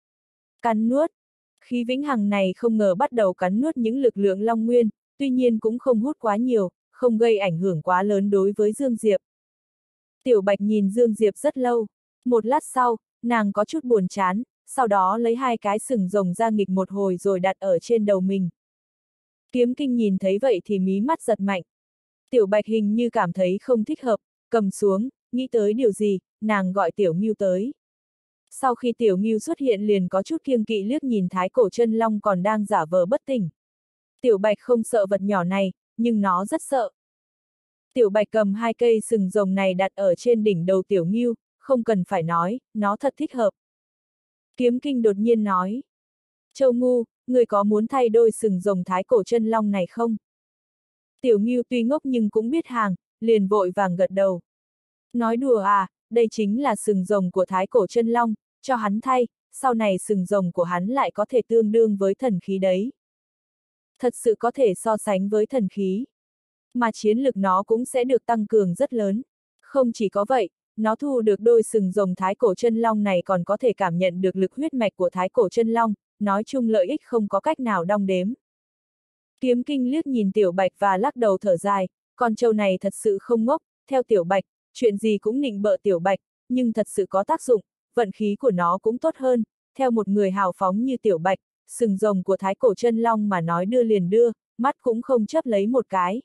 Cắn nuốt. Khí vĩnh hằng này không ngờ bắt đầu cắn nuốt những lực lượng Long Nguyên, tuy nhiên cũng không hút quá nhiều, không gây ảnh hưởng quá lớn đối với Dương Diệp. Tiểu Bạch nhìn Dương Diệp rất lâu. Một lát sau, nàng có chút buồn chán, sau đó lấy hai cái sừng rồng ra nghịch một hồi rồi đặt ở trên đầu mình. Kiếm Kinh nhìn thấy vậy thì mí mắt giật mạnh. Tiểu Bạch hình như cảm thấy không thích hợp, cầm xuống, nghĩ tới điều gì, nàng gọi Tiểu Ngưu tới. Sau khi Tiểu Ngưu xuất hiện liền có chút kiêng kỵ liếc nhìn Thái Cổ Chân Long còn đang giả vờ bất tỉnh. Tiểu Bạch không sợ vật nhỏ này, nhưng nó rất sợ. Tiểu Bạch cầm hai cây sừng rồng này đặt ở trên đỉnh đầu Tiểu Ngưu, không cần phải nói, nó thật thích hợp. Kiếm Kinh đột nhiên nói. Châu Ngu, người có muốn thay đôi sừng rồng Thái Cổ Chân Long này không? Tiểu Ngưu tuy ngốc nhưng cũng biết hàng, liền vội vàng gật đầu. Nói đùa à, đây chính là sừng rồng của Thái Cổ Chân Long, cho hắn thay, sau này sừng rồng của hắn lại có thể tương đương với thần khí đấy. Thật sự có thể so sánh với thần khí. Mà chiến lực nó cũng sẽ được tăng cường rất lớn. Không chỉ có vậy, nó thu được đôi sừng rồng Thái Cổ Chân Long này còn có thể cảm nhận được lực huyết mạch của Thái Cổ Chân Long, nói chung lợi ích không có cách nào đong đếm. Kiếm Kinh liếc nhìn Tiểu Bạch và lắc đầu thở dài, con trâu này thật sự không ngốc, theo Tiểu Bạch, chuyện gì cũng nịnh bợ Tiểu Bạch, nhưng thật sự có tác dụng, vận khí của nó cũng tốt hơn, theo một người hào phóng như Tiểu Bạch, sừng rồng của Thái Cổ Chân Long mà nói đưa liền đưa, mắt cũng không chớp lấy một cái.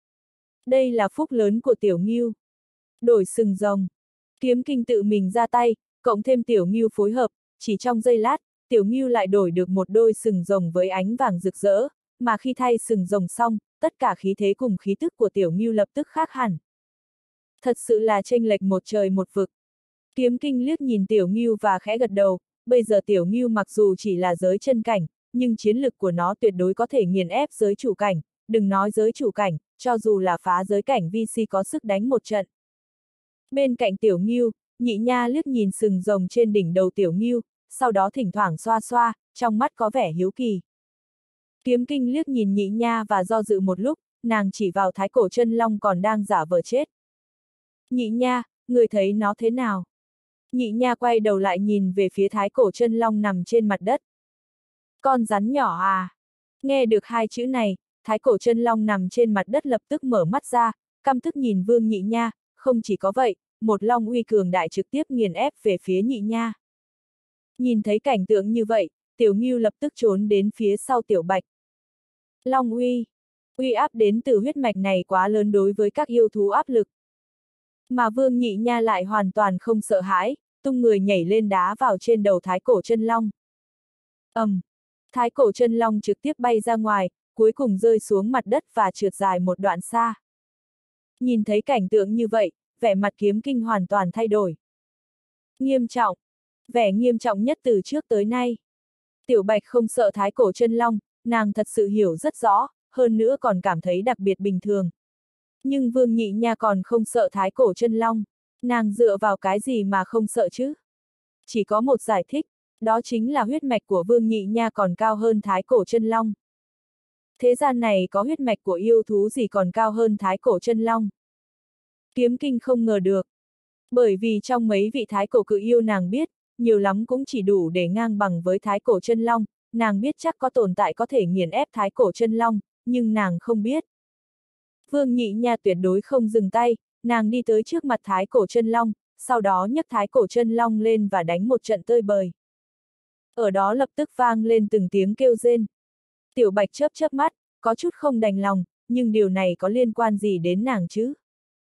Đây là phúc lớn của Tiểu Ngưu. Đổi sừng rồng. Kiếm Kinh tự mình ra tay, cộng thêm Tiểu Ngưu phối hợp, chỉ trong giây lát, Tiểu Ngưu lại đổi được một đôi sừng rồng với ánh vàng rực rỡ, mà khi thay sừng rồng xong, tất cả khí thế cùng khí tức của Tiểu Ngưu lập tức khác hẳn. Thật sự là chênh lệch một trời một vực. Kiếm Kinh liếc nhìn Tiểu Ngưu và khẽ gật đầu, bây giờ Tiểu Ngưu mặc dù chỉ là giới chân cảnh, nhưng chiến lực của nó tuyệt đối có thể nghiền ép giới chủ cảnh, đừng nói giới chủ cảnh, cho dù là phá giới cảnh vi si có sức đánh một trận. Bên cạnh Tiểu Ngưu, Nhị Nha liếc nhìn sừng rồng trên đỉnh đầu Tiểu Ngưu, sau đó thỉnh thoảng xoa xoa, trong mắt có vẻ hiếu kỳ. Kiếm Kinh liếc nhìn Nhị Nha và do dự một lúc, nàng chỉ vào Thái Cổ Chân Long còn đang giả vờ chết. Nhị Nha, người thấy nó thế nào? Nhị Nha quay đầu lại nhìn về phía Thái Cổ Chân Long nằm trên mặt đất. Con rắn nhỏ à? Nghe được hai chữ này, Thái Cổ Chân Long nằm trên mặt đất lập tức mở mắt ra, căm tức nhìn Vương Nhị Nha, không chỉ có vậy, một long uy cường đại trực tiếp nghiền ép về phía Nhị Nha. Nhìn thấy cảnh tượng như vậy, Tiểu Ngưu lập tức trốn đến phía sau Tiểu Bạch. Long uy! Uy áp đến từ huyết mạch này quá lớn đối với các yêu thú áp lực. Mà Vương Nhị Nha lại hoàn toàn không sợ hãi, tung người nhảy lên đá vào trên đầu Thái Cổ Chân Long. ầm, um, Thái Cổ Chân Long trực tiếp bay ra ngoài, cuối cùng rơi xuống mặt đất và trượt dài một đoạn xa. Nhìn thấy cảnh tượng như vậy, vẻ mặt Kiếm Kinh hoàn toàn thay đổi. Nghiêm trọng. Vẻ nghiêm trọng nhất từ trước tới nay. Tiểu Bạch không sợ Thái Cổ Chân Long, nàng thật sự hiểu rất rõ, hơn nữa còn cảm thấy đặc biệt bình thường. Nhưng Vương Nhị Nha còn không sợ Thái Cổ Chân Long, nàng dựa vào cái gì mà không sợ chứ? Chỉ có một giải thích, đó chính là huyết mạch của Vương Nhị Nha còn cao hơn Thái Cổ Chân Long. Thế gian này có huyết mạch của yêu thú gì còn cao hơn Thái Cổ Chân Long? Kiếm Kinh không ngờ được. Bởi vì trong mấy vị Thái Cổ cự yêu nàng biết, nhiều lắm cũng chỉ đủ để ngang bằng với Thái Cổ Chân Long, nàng biết chắc có tồn tại có thể nghiền ép Thái Cổ Chân Long, nhưng nàng không biết. Vương Nhị Nha tuyệt đối không dừng tay, nàng đi tới trước mặt Thái Cổ Chân Long, sau đó nhấc Thái Cổ Chân Long lên và đánh một trận tơi bời. Ở đó lập tức vang lên từng tiếng kêu rên. Tiểu Bạch chớp chớp mắt, có chút không đành lòng, nhưng điều này có liên quan gì đến nàng chứ?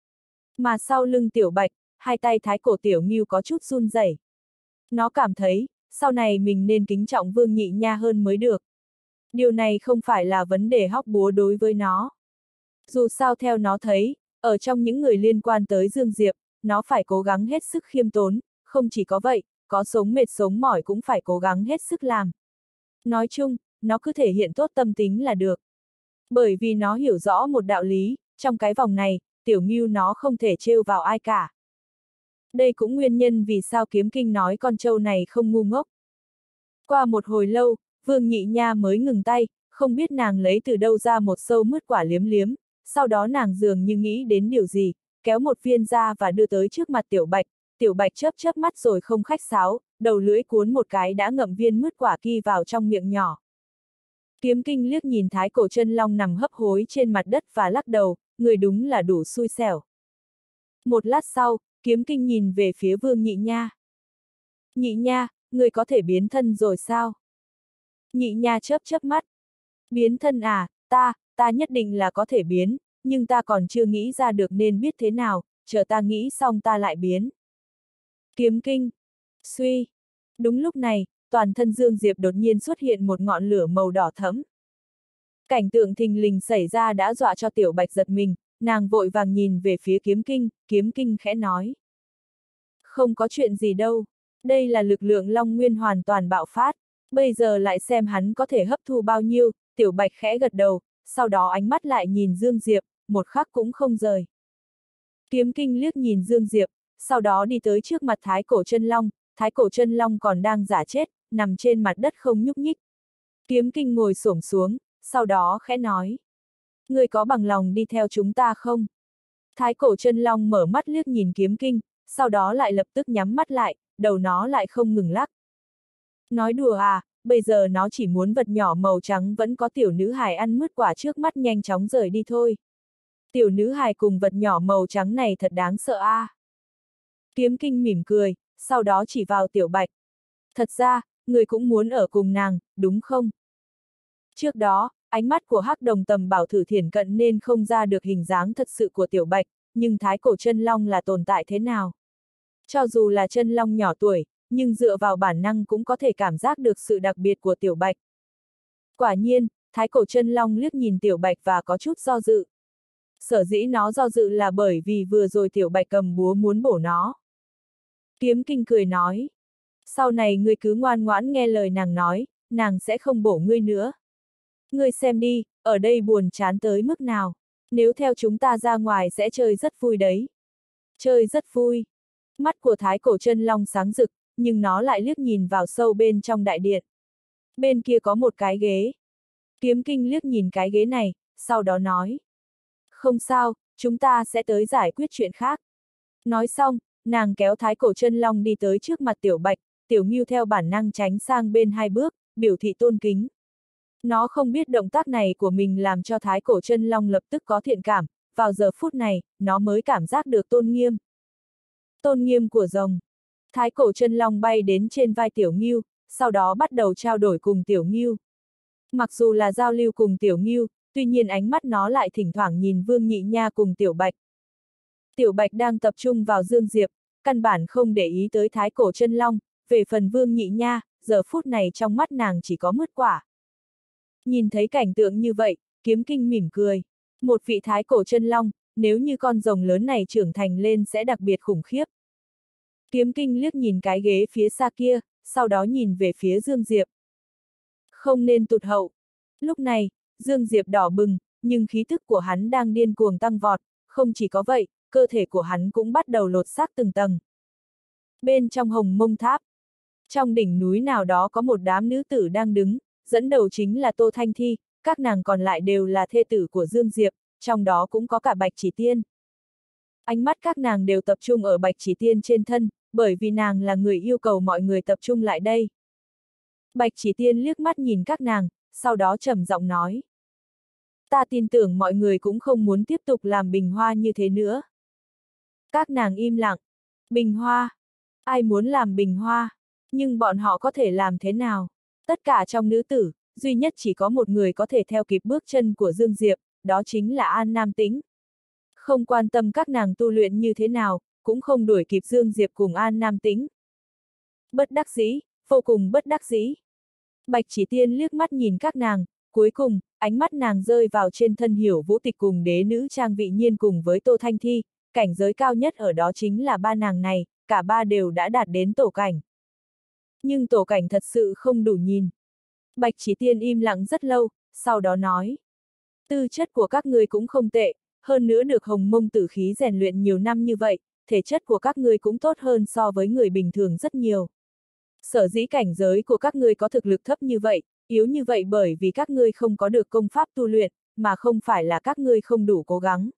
Mà sau lưng Tiểu Bạch, hai tay Thái Cổ Tiểu Ngưu có chút run rẩy. Nó cảm thấy, sau này mình nên kính trọng Vương Nhị Nha hơn mới được. Điều này không phải là vấn đề hóc búa đối với nó. Dù sao theo nó thấy, ở trong những người liên quan tới Dương Diệp, nó phải cố gắng hết sức khiêm tốn, không chỉ có vậy, có sống mệt sống mỏi cũng phải cố gắng hết sức làm. Nói chung, nó cứ thể hiện tốt tâm tính là được. Bởi vì nó hiểu rõ một đạo lý, trong cái vòng này, Tiểu Ngưu nó không thể trêu vào ai cả. Đây cũng nguyên nhân vì sao Kiếm Kinh nói con trâu này không ngu ngốc. Qua một hồi lâu, Vương Nhị Nha mới ngừng tay, không biết nàng lấy từ đâu ra một sâu mứt quả liếm liếm, sau đó nàng dường như nghĩ đến điều gì, kéo một viên ra và đưa tới trước mặt Tiểu Bạch, Tiểu Bạch chớp chớp mắt rồi không khách sáo, đầu lưỡi cuốn một cái đã ngậm viên mứt quả kia vào trong miệng nhỏ. Kiếm Kinh liếc nhìn Thái Cổ Chân Long nằm hấp hối trên mặt đất và lắc đầu, người đúng là đủ xui xẻo. Một lát sau, Kiếm Kinh nhìn về phía Vương Nhị Nha. Nhị Nha, người có thể biến thân rồi sao? Nhị Nha chớp chớp mắt. Biến thân à, ta, ta nhất định là có thể biến, nhưng ta còn chưa nghĩ ra được nên biết thế nào, chờ ta nghĩ xong ta lại biến. Kiếm Kinh. Suy. Đúng lúc này, toàn thân Dương Diệp đột nhiên xuất hiện một ngọn lửa màu đỏ thẫm. Cảnh tượng thình lình xảy ra đã dọa cho Tiểu Bạch giật mình, nàng vội vàng nhìn về phía Kiếm Kinh, Kiếm Kinh khẽ nói. Không có chuyện gì đâu, đây là lực lượng Long Nguyên hoàn toàn bạo phát, bây giờ lại xem hắn có thể hấp thu bao nhiêu, Tiểu Bạch khẽ gật đầu, sau đó ánh mắt lại nhìn Dương Diệp, một khắc cũng không rời. Kiếm Kinh liếc nhìn Dương Diệp, sau đó đi tới trước mặt Thái Cổ Chân Long, Thái Cổ Chân Long còn đang giả chết, nằm trên mặt đất không nhúc nhích. Kiếm Kinh ngồi xổm xuống, sau đó khẽ nói. Ngươi có bằng lòng đi theo chúng ta không? Thái Cổ Chân Long mở mắt liếc nhìn Kiếm Kinh, sau đó lại lập tức nhắm mắt lại, đầu nó lại không ngừng lắc. Nói đùa à, bây giờ nó chỉ muốn vật nhỏ màu trắng vẫn có tiểu nữ hài ăn mứt quả trước mắt nhanh chóng rời đi thôi. Tiểu nữ hài cùng vật nhỏ màu trắng này thật đáng sợ a. À. Kiếm Kinh mỉm cười, sau đó chỉ vào Tiểu Bạch. Thật ra, người cũng muốn ở cùng nàng, đúng không? Trước đó, ánh mắt của Hắc Đồng Tầm Bảo thử thiển cận nên không ra được hình dáng thật sự của Tiểu Bạch, nhưng Thái Cổ Chân Long là tồn tại thế nào? Cho dù là chân long nhỏ tuổi, nhưng dựa vào bản năng cũng có thể cảm giác được sự đặc biệt của Tiểu Bạch. Quả nhiên, Thái Cổ Chân Long liếc nhìn Tiểu Bạch và có chút do dự. Sở dĩ nó do dự là bởi vì vừa rồi Tiểu Bạch cầm búa muốn bổ nó. Kiếm Kinh cười nói. Sau này ngươi cứ ngoan ngoãn nghe lời nàng nói, nàng sẽ không bổ ngươi nữa. Ngươi xem đi, ở đây buồn chán tới mức nào. Nếu theo chúng ta ra ngoài sẽ chơi rất vui đấy. Chơi rất vui. Mắt của Thái Cổ Chân Long sáng rực, nhưng nó lại liếc nhìn vào sâu bên trong đại điện. Bên kia có một cái ghế. Kiếm Kinh liếc nhìn cái ghế này, sau đó nói. Không sao, chúng ta sẽ tới giải quyết chuyện khác. Nói xong, nàng kéo Thái Cổ Chân Long đi tới trước mặt Tiểu Bạch, Tiểu Ngưu theo bản năng tránh sang bên hai bước, biểu thị tôn kính. Nó không biết động tác này của mình làm cho Thái Cổ Chân Long lập tức có thiện cảm, vào giờ phút này, nó mới cảm giác được tôn nghiêm. Tôn nghiêm của rồng. Thái Cổ Chân Long bay đến trên vai Tiểu Ngưu, sau đó bắt đầu trao đổi cùng Tiểu Ngưu. Mặc dù là giao lưu cùng Tiểu Ngưu, tuy nhiên ánh mắt nó lại thỉnh thoảng nhìn Vương Nhị Nha cùng Tiểu Bạch. Tiểu Bạch đang tập trung vào Dương Diệp, căn bản không để ý tới Thái Cổ Chân Long, về phần Vương Nhị Nha, giờ phút này trong mắt nàng chỉ có mứt quả. Nhìn thấy cảnh tượng như vậy, Kiếm Kinh mỉm cười. Một vị Thái Cổ Chân Long, nếu như con rồng lớn này trưởng thành lên sẽ đặc biệt khủng khiếp. Kiếm Kinh liếc nhìn cái ghế phía xa kia, sau đó nhìn về phía Dương Diệp. Không nên tụt hậu. Lúc này, Dương Diệp đỏ bừng, nhưng khí thức của hắn đang điên cuồng tăng vọt, không chỉ có vậy, cơ thể của hắn cũng bắt đầu lột xác từng tầng. Bên trong Hồng Mông Tháp, trong đỉnh núi nào đó có một đám nữ tử đang đứng, dẫn đầu chính là Tô Thanh Thi, các nàng còn lại đều là thê tử của Dương Diệp, trong đó cũng có cả Bạch Chỉ Tiên. Ánh mắt các nàng đều tập trung ở Bạch Chỉ Tiên trên thân, bởi vì nàng là người yêu cầu mọi người tập trung lại đây. Bạch Chỉ Tiên liếc mắt nhìn các nàng, sau đó trầm giọng nói. Ta tin tưởng mọi người cũng không muốn tiếp tục làm bình hoa như thế nữa. Các nàng im lặng. Bình hoa? Ai muốn làm bình hoa? Nhưng bọn họ có thể làm thế nào? Tất cả trong nữ tử, duy nhất chỉ có một người có thể theo kịp bước chân của Dương Diệp, đó chính là An Nam Tĩnh. Không quan tâm các nàng tu luyện như thế nào, cũng không đuổi kịp Dương Diệp cùng An Nam Tĩnh. Bất đắc dĩ, vô cùng bất đắc dĩ. Bạch Chỉ Tiên liếc mắt nhìn các nàng, cuối cùng, ánh mắt nàng rơi vào trên thân Hiểu Vũ Tịch cùng đế nữ Trang Vị Nhiên cùng với Tô Thanh Thi, cảnh giới cao nhất ở đó chính là ba nàng này, cả ba đều đã đạt đến tổ cảnh. Nhưng tổ cảnh thật sự không đủ nhìn. Bạch Chỉ Tiên im lặng rất lâu, sau đó nói. Tư chất của các ngươi cũng không tệ, hơn nữa được Hồng Mông Tử khí rèn luyện nhiều năm như vậy, thể chất của các ngươi cũng tốt hơn so với người bình thường rất nhiều. Sở dĩ cảnh giới của các ngươi có thực lực thấp như vậy, yếu như vậy bởi vì các ngươi không có được công pháp tu luyện, mà không phải là các ngươi không đủ cố gắng.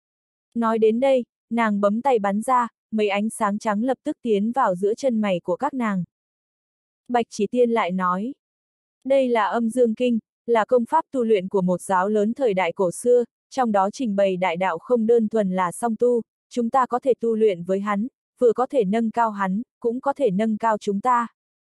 Nói đến đây, nàng bấm tay bắn ra, mấy ánh sáng trắng lập tức tiến vào giữa chân mày của các nàng. Bạch Chỉ Tiên lại nói, đây là Âm Dương Kinh, là công pháp tu luyện của một giáo lớn thời đại cổ xưa, trong đó trình bày đại đạo không đơn thuần là song tu, chúng ta có thể tu luyện với hắn, vừa có thể nâng cao hắn, cũng có thể nâng cao chúng ta.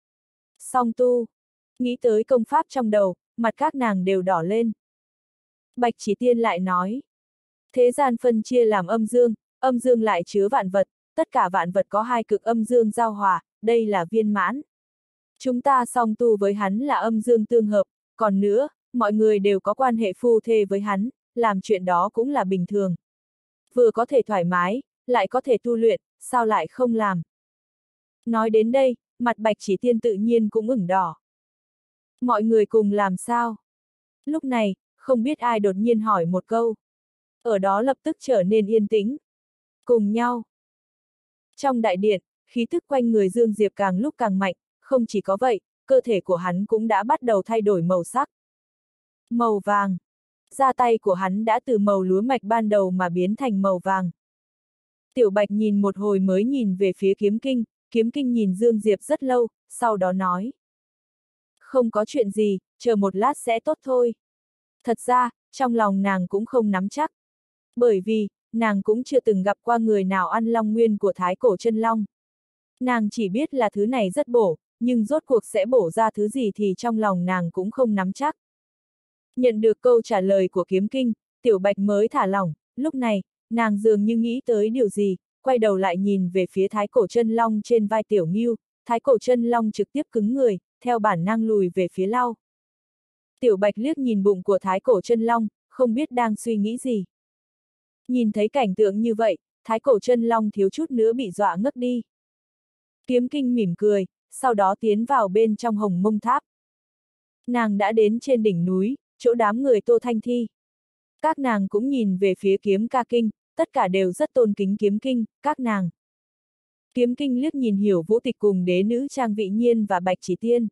Song tu, nghĩ tới công pháp trong đầu, mặt các nàng đều đỏ lên. Bạch Chỉ Tiên lại nói, thế gian phân chia làm âm dương, âm dương lại chứa vạn vật, tất cả vạn vật có hai cực âm dương giao hòa, đây là viên mãn. Chúng ta song tu với hắn là âm dương tương hợp, còn nữa, mọi người đều có quan hệ phu thê với hắn, làm chuyện đó cũng là bình thường. Vừa có thể thoải mái, lại có thể tu luyện, sao lại không làm? Nói đến đây, mặt Bạch Chỉ Tiên tự nhiên cũng ửng đỏ. Mọi người cùng làm sao? Lúc này, không biết ai đột nhiên hỏi một câu. Ở đó lập tức trở nên yên tĩnh. Cùng nhau. Trong đại điện, khí thức quanh người Dương Diệp càng lúc càng mạnh, không chỉ có vậy, cơ thể của hắn cũng đã bắt đầu thay đổi màu sắc. Màu vàng. Da tay của hắn đã từ màu lúa mạch ban đầu mà biến thành màu vàng. Tiểu Bạch nhìn một hồi mới nhìn về phía Kiếm Kinh, Kiếm Kinh nhìn Dương Diệp rất lâu, sau đó nói. Không có chuyện gì, chờ một lát sẽ tốt thôi. Thật ra, trong lòng nàng cũng không nắm chắc. Bởi vì, nàng cũng chưa từng gặp qua người nào ăn long nguyên của Thái Cổ Chân Long. Nàng chỉ biết là thứ này rất bổ, nhưng rốt cuộc sẽ bổ ra thứ gì thì trong lòng nàng cũng không nắm chắc. Nhận được câu trả lời của Kiếm Kinh, Tiểu Bạch mới thả lỏng, lúc này, nàng dường như nghĩ tới điều gì, quay đầu lại nhìn về phía Thái Cổ Chân Long trên vai Tiểu Ngưu, Thái Cổ Chân Long trực tiếp cứng người, theo bản năng lùi về phía lau. Tiểu Bạch liếc nhìn bụng của Thái Cổ Chân Long, không biết đang suy nghĩ gì. Nhìn thấy cảnh tượng như vậy, Thái Cổ Chân Long thiếu chút nữa bị dọa ngất đi. Kiếm Kinh mỉm cười, sau đó tiến vào bên trong Hồng Mông Tháp. Nàng đã đến trên đỉnh núi, chỗ đám người Tô Thanh Thi. Các nàng cũng nhìn về phía Kiếm Ca Kinh, tất cả đều rất tôn kính Kiếm Kinh, các nàng. Kiếm Kinh liếc nhìn Hiểu Vũ Tịch cùng đế nữ Trang Vị Nhiên và Bạch Chỉ Tiên.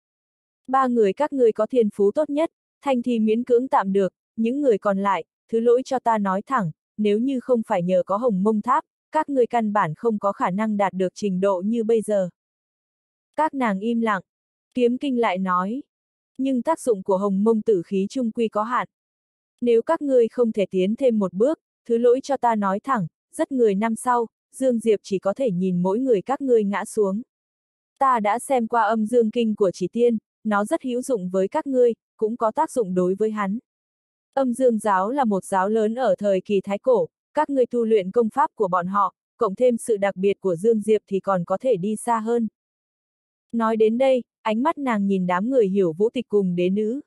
Ba người các ngươi có thiên phú tốt nhất, Thanh Thi miễn cưỡng tạm được, những người còn lại, thứ lỗi cho ta nói thẳng, nếu như không phải nhờ có Hồng Mông Tháp, các ngươi căn bản không có khả năng đạt được trình độ như bây giờ. Các nàng im lặng, Kiếm Kinh lại nói, nhưng tác dụng của Hồng Mông Tử khí chung quy có hạn. Nếu các ngươi không thể tiến thêm một bước, thứ lỗi cho ta nói thẳng, rất người năm sau, Dương Diệp chỉ có thể nhìn mỗi người các ngươi ngã xuống. Ta đã xem qua Âm Dương Kinh của Chỉ Tiên, nó rất hữu dụng với các ngươi, cũng có tác dụng đối với hắn. Âm Dương giáo là một giáo lớn ở thời kỳ Thái Cổ, các ngươi tu luyện công pháp của bọn họ, cộng thêm sự đặc biệt của Dương Diệp thì còn có thể đi xa hơn. Nói đến đây, ánh mắt nàng nhìn đám người Hiểu Vũ Tịch cùng đế nữ.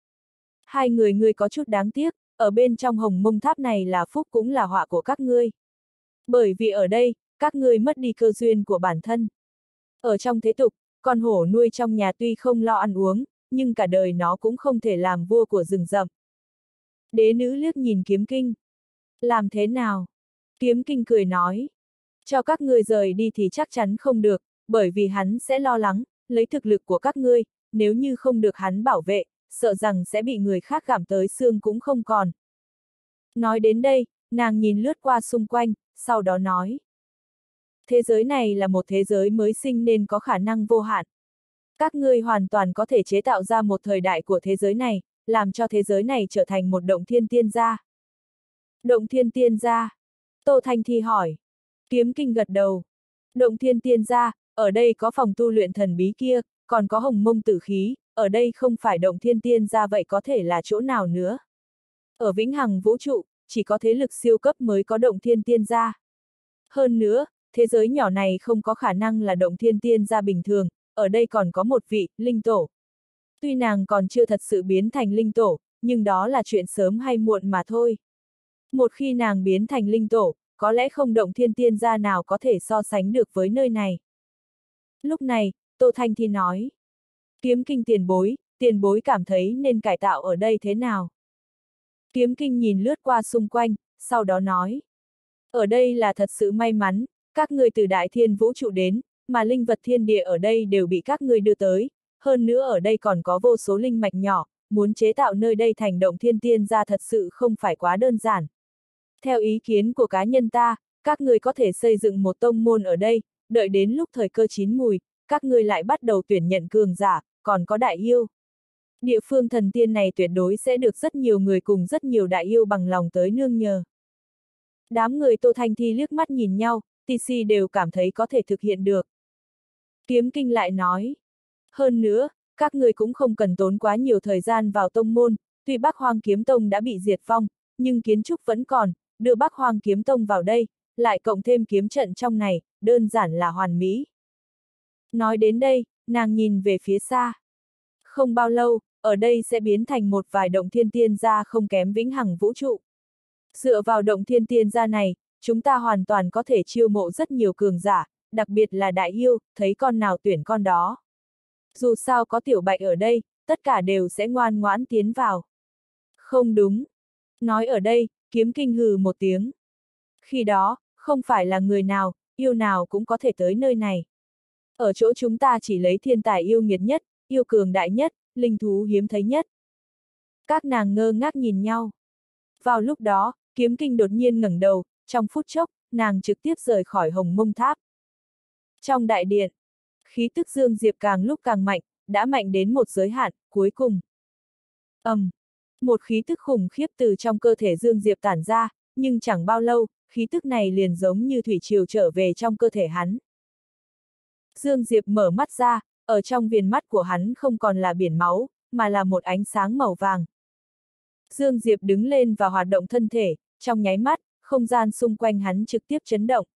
Hai người ngươi có chút đáng tiếc, ở bên trong Hồng Mông Tháp này là phúc cũng là họa của các ngươi. Bởi vì ở đây, các ngươi mất đi cơ duyên của bản thân. Ở trong thế tục, con hổ nuôi trong nhà tuy không lo ăn uống, nhưng cả đời nó cũng không thể làm vua của rừng rậm. Đế nữ liếc nhìn Kiếm Kinh. Làm thế nào? Kiếm Kinh cười nói. Cho các ngươi rời đi thì chắc chắn không được, bởi vì hắn sẽ lo lắng, lấy thực lực của các ngươi, nếu như không được hắn bảo vệ, sợ rằng sẽ bị người khác gặm tới xương cũng không còn. Nói đến đây, nàng nhìn lướt qua xung quanh, sau đó nói. Thế giới này là một thế giới mới sinh nên có khả năng vô hạn. Các ngươi hoàn toàn có thể chế tạo ra một thời đại của thế giới này, làm cho thế giới này trở thành một động thiên tiên gia. Động thiên tiên gia? Tô Thanh Thi hỏi. Kiếm Kinh gật đầu. Động thiên tiên gia, ở đây có phòng tu luyện thần bí kia, còn có Hồng Mông tử khí, ở đây không phải động thiên tiên gia vậy có thể là chỗ nào nữa. Ở vĩnh hằng vũ trụ, chỉ có thế lực siêu cấp mới có động thiên tiên gia. Hơn nữa, thế giới nhỏ này không có khả năng là động thiên tiên gia bình thường, ở đây còn có một vị, linh tổ. Tuy nàng còn chưa thật sự biến thành linh tổ, nhưng đó là chuyện sớm hay muộn mà thôi. Một khi nàng biến thành linh tổ, có lẽ không động thiên tiên gia nào có thể so sánh được với nơi này. Lúc này, Tô Thanh Thi nói. Kiếm Kinh tiền bối, tiền bối cảm thấy nên cải tạo ở đây thế nào? Kiếm Kinh nhìn lướt qua xung quanh, sau đó nói. Ở đây là thật sự may mắn, các ngươi từ đại thiên vũ trụ đến, mà linh vật thiên địa ở đây đều bị các ngươi đưa tới, hơn nữa ở đây còn có vô số linh mạch nhỏ, muốn chế tạo nơi đây thành động thiên tiên gia thật sự không phải quá đơn giản. Theo ý kiến của cá nhân ta, các ngươi có thể xây dựng một tông môn ở đây, đợi đến lúc thời cơ chín mùi, các ngươi lại bắt đầu tuyển nhận cường giả, còn có đại yêu. Địa phương thần tiên này tuyệt đối sẽ được rất nhiều người cùng rất nhiều đại yêu bằng lòng tới nương nhờ. Đám người Tô Thanh Thi liếc mắt nhìn nhau, tê xê đều cảm thấy có thể thực hiện được. Kiếm Kinh lại nói. Hơn nữa, các người cũng không cần tốn quá nhiều thời gian vào tông môn, tuy Bắc Hoang Kiếm Tông đã bị diệt vong, nhưng kiến trúc vẫn còn, đưa Bắc Hoang Kiếm Tông vào đây, lại cộng thêm kiếm trận trong này, đơn giản là hoàn mỹ. Nói đến đây, nàng nhìn về phía xa. Không bao lâu, ở đây sẽ biến thành một vài động thiên tiên gia không kém vĩnh hằng vũ trụ. Dựa vào động thiên tiên gia này, chúng ta hoàn toàn có thể chiêu mộ rất nhiều cường giả, đặc biệt là đại yêu, thấy con nào tuyển con đó. Dù sao có Tiểu Bạch ở đây, tất cả đều sẽ ngoan ngoãn tiến vào. Không đúng. Nói ở đây, Kiếm Kinh hừ một tiếng. Khi đó, không phải là người nào, yêu nào cũng có thể tới nơi này. Ở chỗ chúng ta chỉ lấy thiên tài yêu nghiệt nhất, yêu cường đại nhất, linh thú hiếm thấy nhất. Các nàng ngơ ngác nhìn nhau. Vào lúc đó, Kiếm Kinh đột nhiên ngẩng đầu, trong phút chốc, nàng trực tiếp rời khỏi Hồng Mông Tháp. Trong đại điện, khí tức Dương Diệp càng lúc càng mạnh, đã mạnh đến một giới hạn, cuối cùng. ầm, um, một khí tức khủng khiếp từ trong cơ thể Dương Diệp tản ra, nhưng chẳng bao lâu, khí tức này liền giống như thủy triều trở về trong cơ thể hắn. Dương Diệp mở mắt ra, ở trong viền mắt của hắn không còn là biển máu, mà là một ánh sáng màu vàng. Dương Diệp đứng lên và hoạt động thân thể, trong nháy mắt, không gian xung quanh hắn trực tiếp chấn động.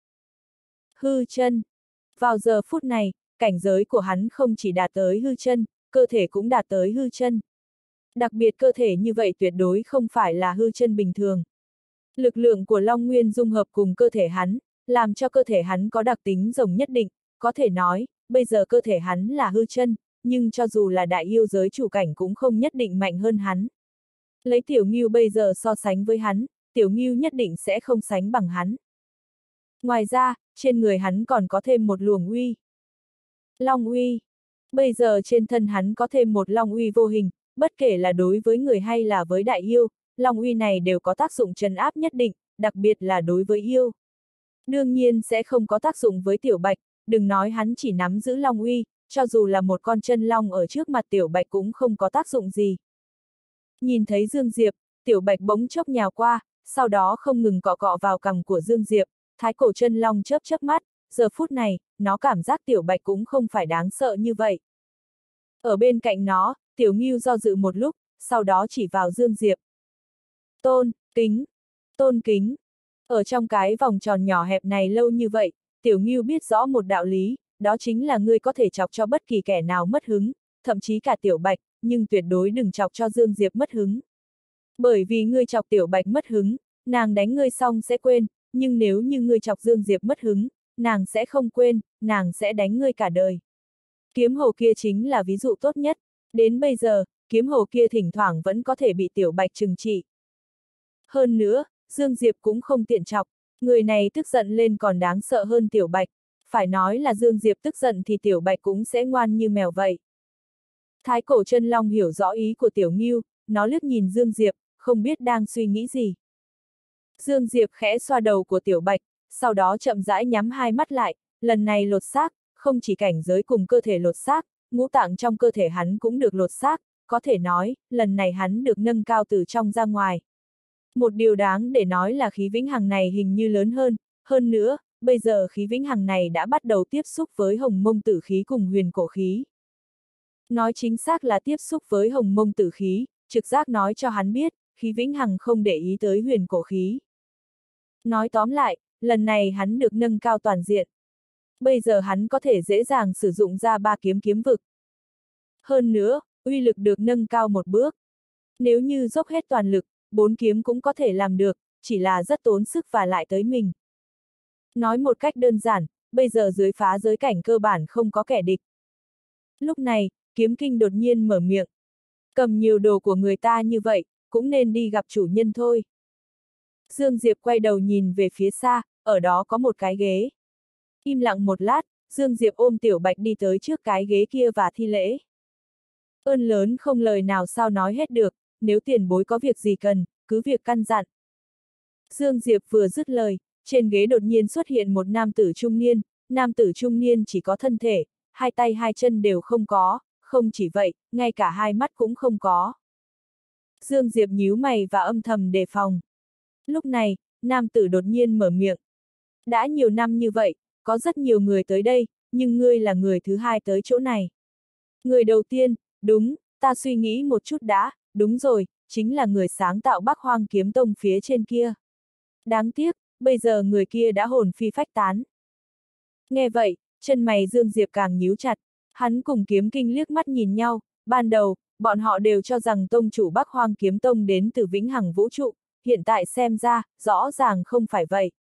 Hư chân. Vào giờ phút này, cảnh giới của hắn không chỉ đạt tới hư chân, cơ thể cũng đạt tới hư chân. Đặc biệt cơ thể như vậy tuyệt đối không phải là hư chân bình thường. Lực lượng của Long Nguyên dung hợp cùng cơ thể hắn, làm cho cơ thể hắn có đặc tính rồng nhất định, có thể nói, bây giờ cơ thể hắn là hư chân, nhưng cho dù là đại yêu giới chủ cảnh cũng không nhất định mạnh hơn hắn. Lấy Tiểu Ngưu bây giờ so sánh với hắn, Tiểu Ngưu nhất định sẽ không sánh bằng hắn. Ngoài ra, trên người hắn còn có thêm một luồng uy. Long uy. Bây giờ trên thân hắn có thêm một long uy vô hình, bất kể là đối với người hay là với đại yêu, long uy này đều có tác dụng trấn áp nhất định, đặc biệt là đối với yêu. Đương nhiên sẽ không có tác dụng với Tiểu Bạch, đừng nói hắn chỉ nắm giữ long uy, cho dù là một con chân long ở trước mặt Tiểu Bạch cũng không có tác dụng gì. Nhìn thấy Dương Diệp, Tiểu Bạch bỗng chốc nhào qua, sau đó không ngừng cọ cọ vào cằm của Dương Diệp, thái cổ chân long chớp chớp mắt, giờ phút này, nó cảm giác Tiểu Bạch cũng không phải đáng sợ như vậy. Ở bên cạnh nó, Tiểu Ngưu do dự một lúc, sau đó chỉ vào Dương Diệp. Tôn, kính, tôn kính. Ở trong cái vòng tròn nhỏ hẹp này lâu như vậy, Tiểu Ngưu biết rõ một đạo lý, đó chính là ngươi có thể chọc cho bất kỳ kẻ nào mất hứng, thậm chí cả Tiểu Bạch, nhưng tuyệt đối đừng chọc cho Dương Diệp mất hứng. Bởi vì ngươi chọc Tiểu Bạch mất hứng, nàng đánh ngươi xong sẽ quên, nhưng nếu như ngươi chọc Dương Diệp mất hứng, nàng sẽ không quên, nàng sẽ đánh ngươi cả đời. Kiếm hồ kia chính là ví dụ tốt nhất, đến bây giờ, kiếm hồ kia thỉnh thoảng vẫn có thể bị Tiểu Bạch trừng trị. Hơn nữa, Dương Diệp cũng không tiện chọc, người này tức giận lên còn đáng sợ hơn Tiểu Bạch, phải nói là Dương Diệp tức giận thì Tiểu Bạch cũng sẽ ngoan như mèo vậy. Thái cổ chân long hiểu rõ ý của Tiểu Ngưu, nó liếc nhìn Dương Diệp, không biết đang suy nghĩ gì. Dương Diệp khẽ xoa đầu của Tiểu Bạch, sau đó chậm rãi nhắm hai mắt lại, lần này lột xác, không chỉ cảnh giới cùng cơ thể lột xác, ngũ tạng trong cơ thể hắn cũng được lột xác, có thể nói, lần này hắn được nâng cao từ trong ra ngoài. Một điều đáng để nói là khí vĩnh hằng này hình như lớn hơn, hơn nữa, bây giờ khí vĩnh hằng này đã bắt đầu tiếp xúc với hồng mông tử khí cùng huyền cổ khí. Nói chính xác là tiếp xúc với hồng mông tử khí, trực giác nói cho hắn biết, khí vĩnh hằng không để ý tới huyền cổ khí. Nói tóm lại, lần này hắn được nâng cao toàn diện. Bây giờ hắn có thể dễ dàng sử dụng ra ba kiếm kiếm vực. Hơn nữa, uy lực được nâng cao một bước. Nếu như dốc hết toàn lực, bốn kiếm cũng có thể làm được, chỉ là rất tốn sức và lại tới mình. Nói một cách đơn giản, bây giờ dưới phá giới cảnh cơ bản không có kẻ địch. Lúc này, Kiếm Kinh đột nhiên mở miệng. Cầm nhiều đồ của người ta như vậy, cũng nên đi gặp chủ nhân thôi. Dương Diệp quay đầu nhìn về phía xa, ở đó có một cái ghế. Im lặng một lát, Dương Diệp ôm Tiểu Bạch đi tới trước cái ghế kia và thi lễ. Ơn lớn không lời nào sao nói hết được, nếu tiền bối có việc gì cần, cứ việc căn dặn. Dương Diệp vừa dứt lời, trên ghế đột nhiên xuất hiện một nam tử trung niên, nam tử trung niên chỉ có thân thể, hai tay hai chân đều không có, không chỉ vậy, ngay cả hai mắt cũng không có. Dương Diệp nhíu mày và âm thầm đề phòng. Lúc này, nam tử đột nhiên mở miệng. Đã nhiều năm như vậy, có rất nhiều người tới đây, nhưng ngươi là người thứ hai tới chỗ này. Người đầu tiên, đúng, ta suy nghĩ một chút đã, đúng rồi, chính là người sáng tạo Bắc Hoang Kiếm Tông phía trên kia. Đáng tiếc, bây giờ người kia đã hồn phi phách tán. Nghe vậy, chân mày Dương Diệp càng nhíu chặt, hắn cùng Kiếm Kinh liếc mắt nhìn nhau, ban đầu, bọn họ đều cho rằng tông chủ Bắc Hoang Kiếm Tông đến từ vĩnh hằng vũ trụ, hiện tại xem ra, rõ ràng không phải vậy.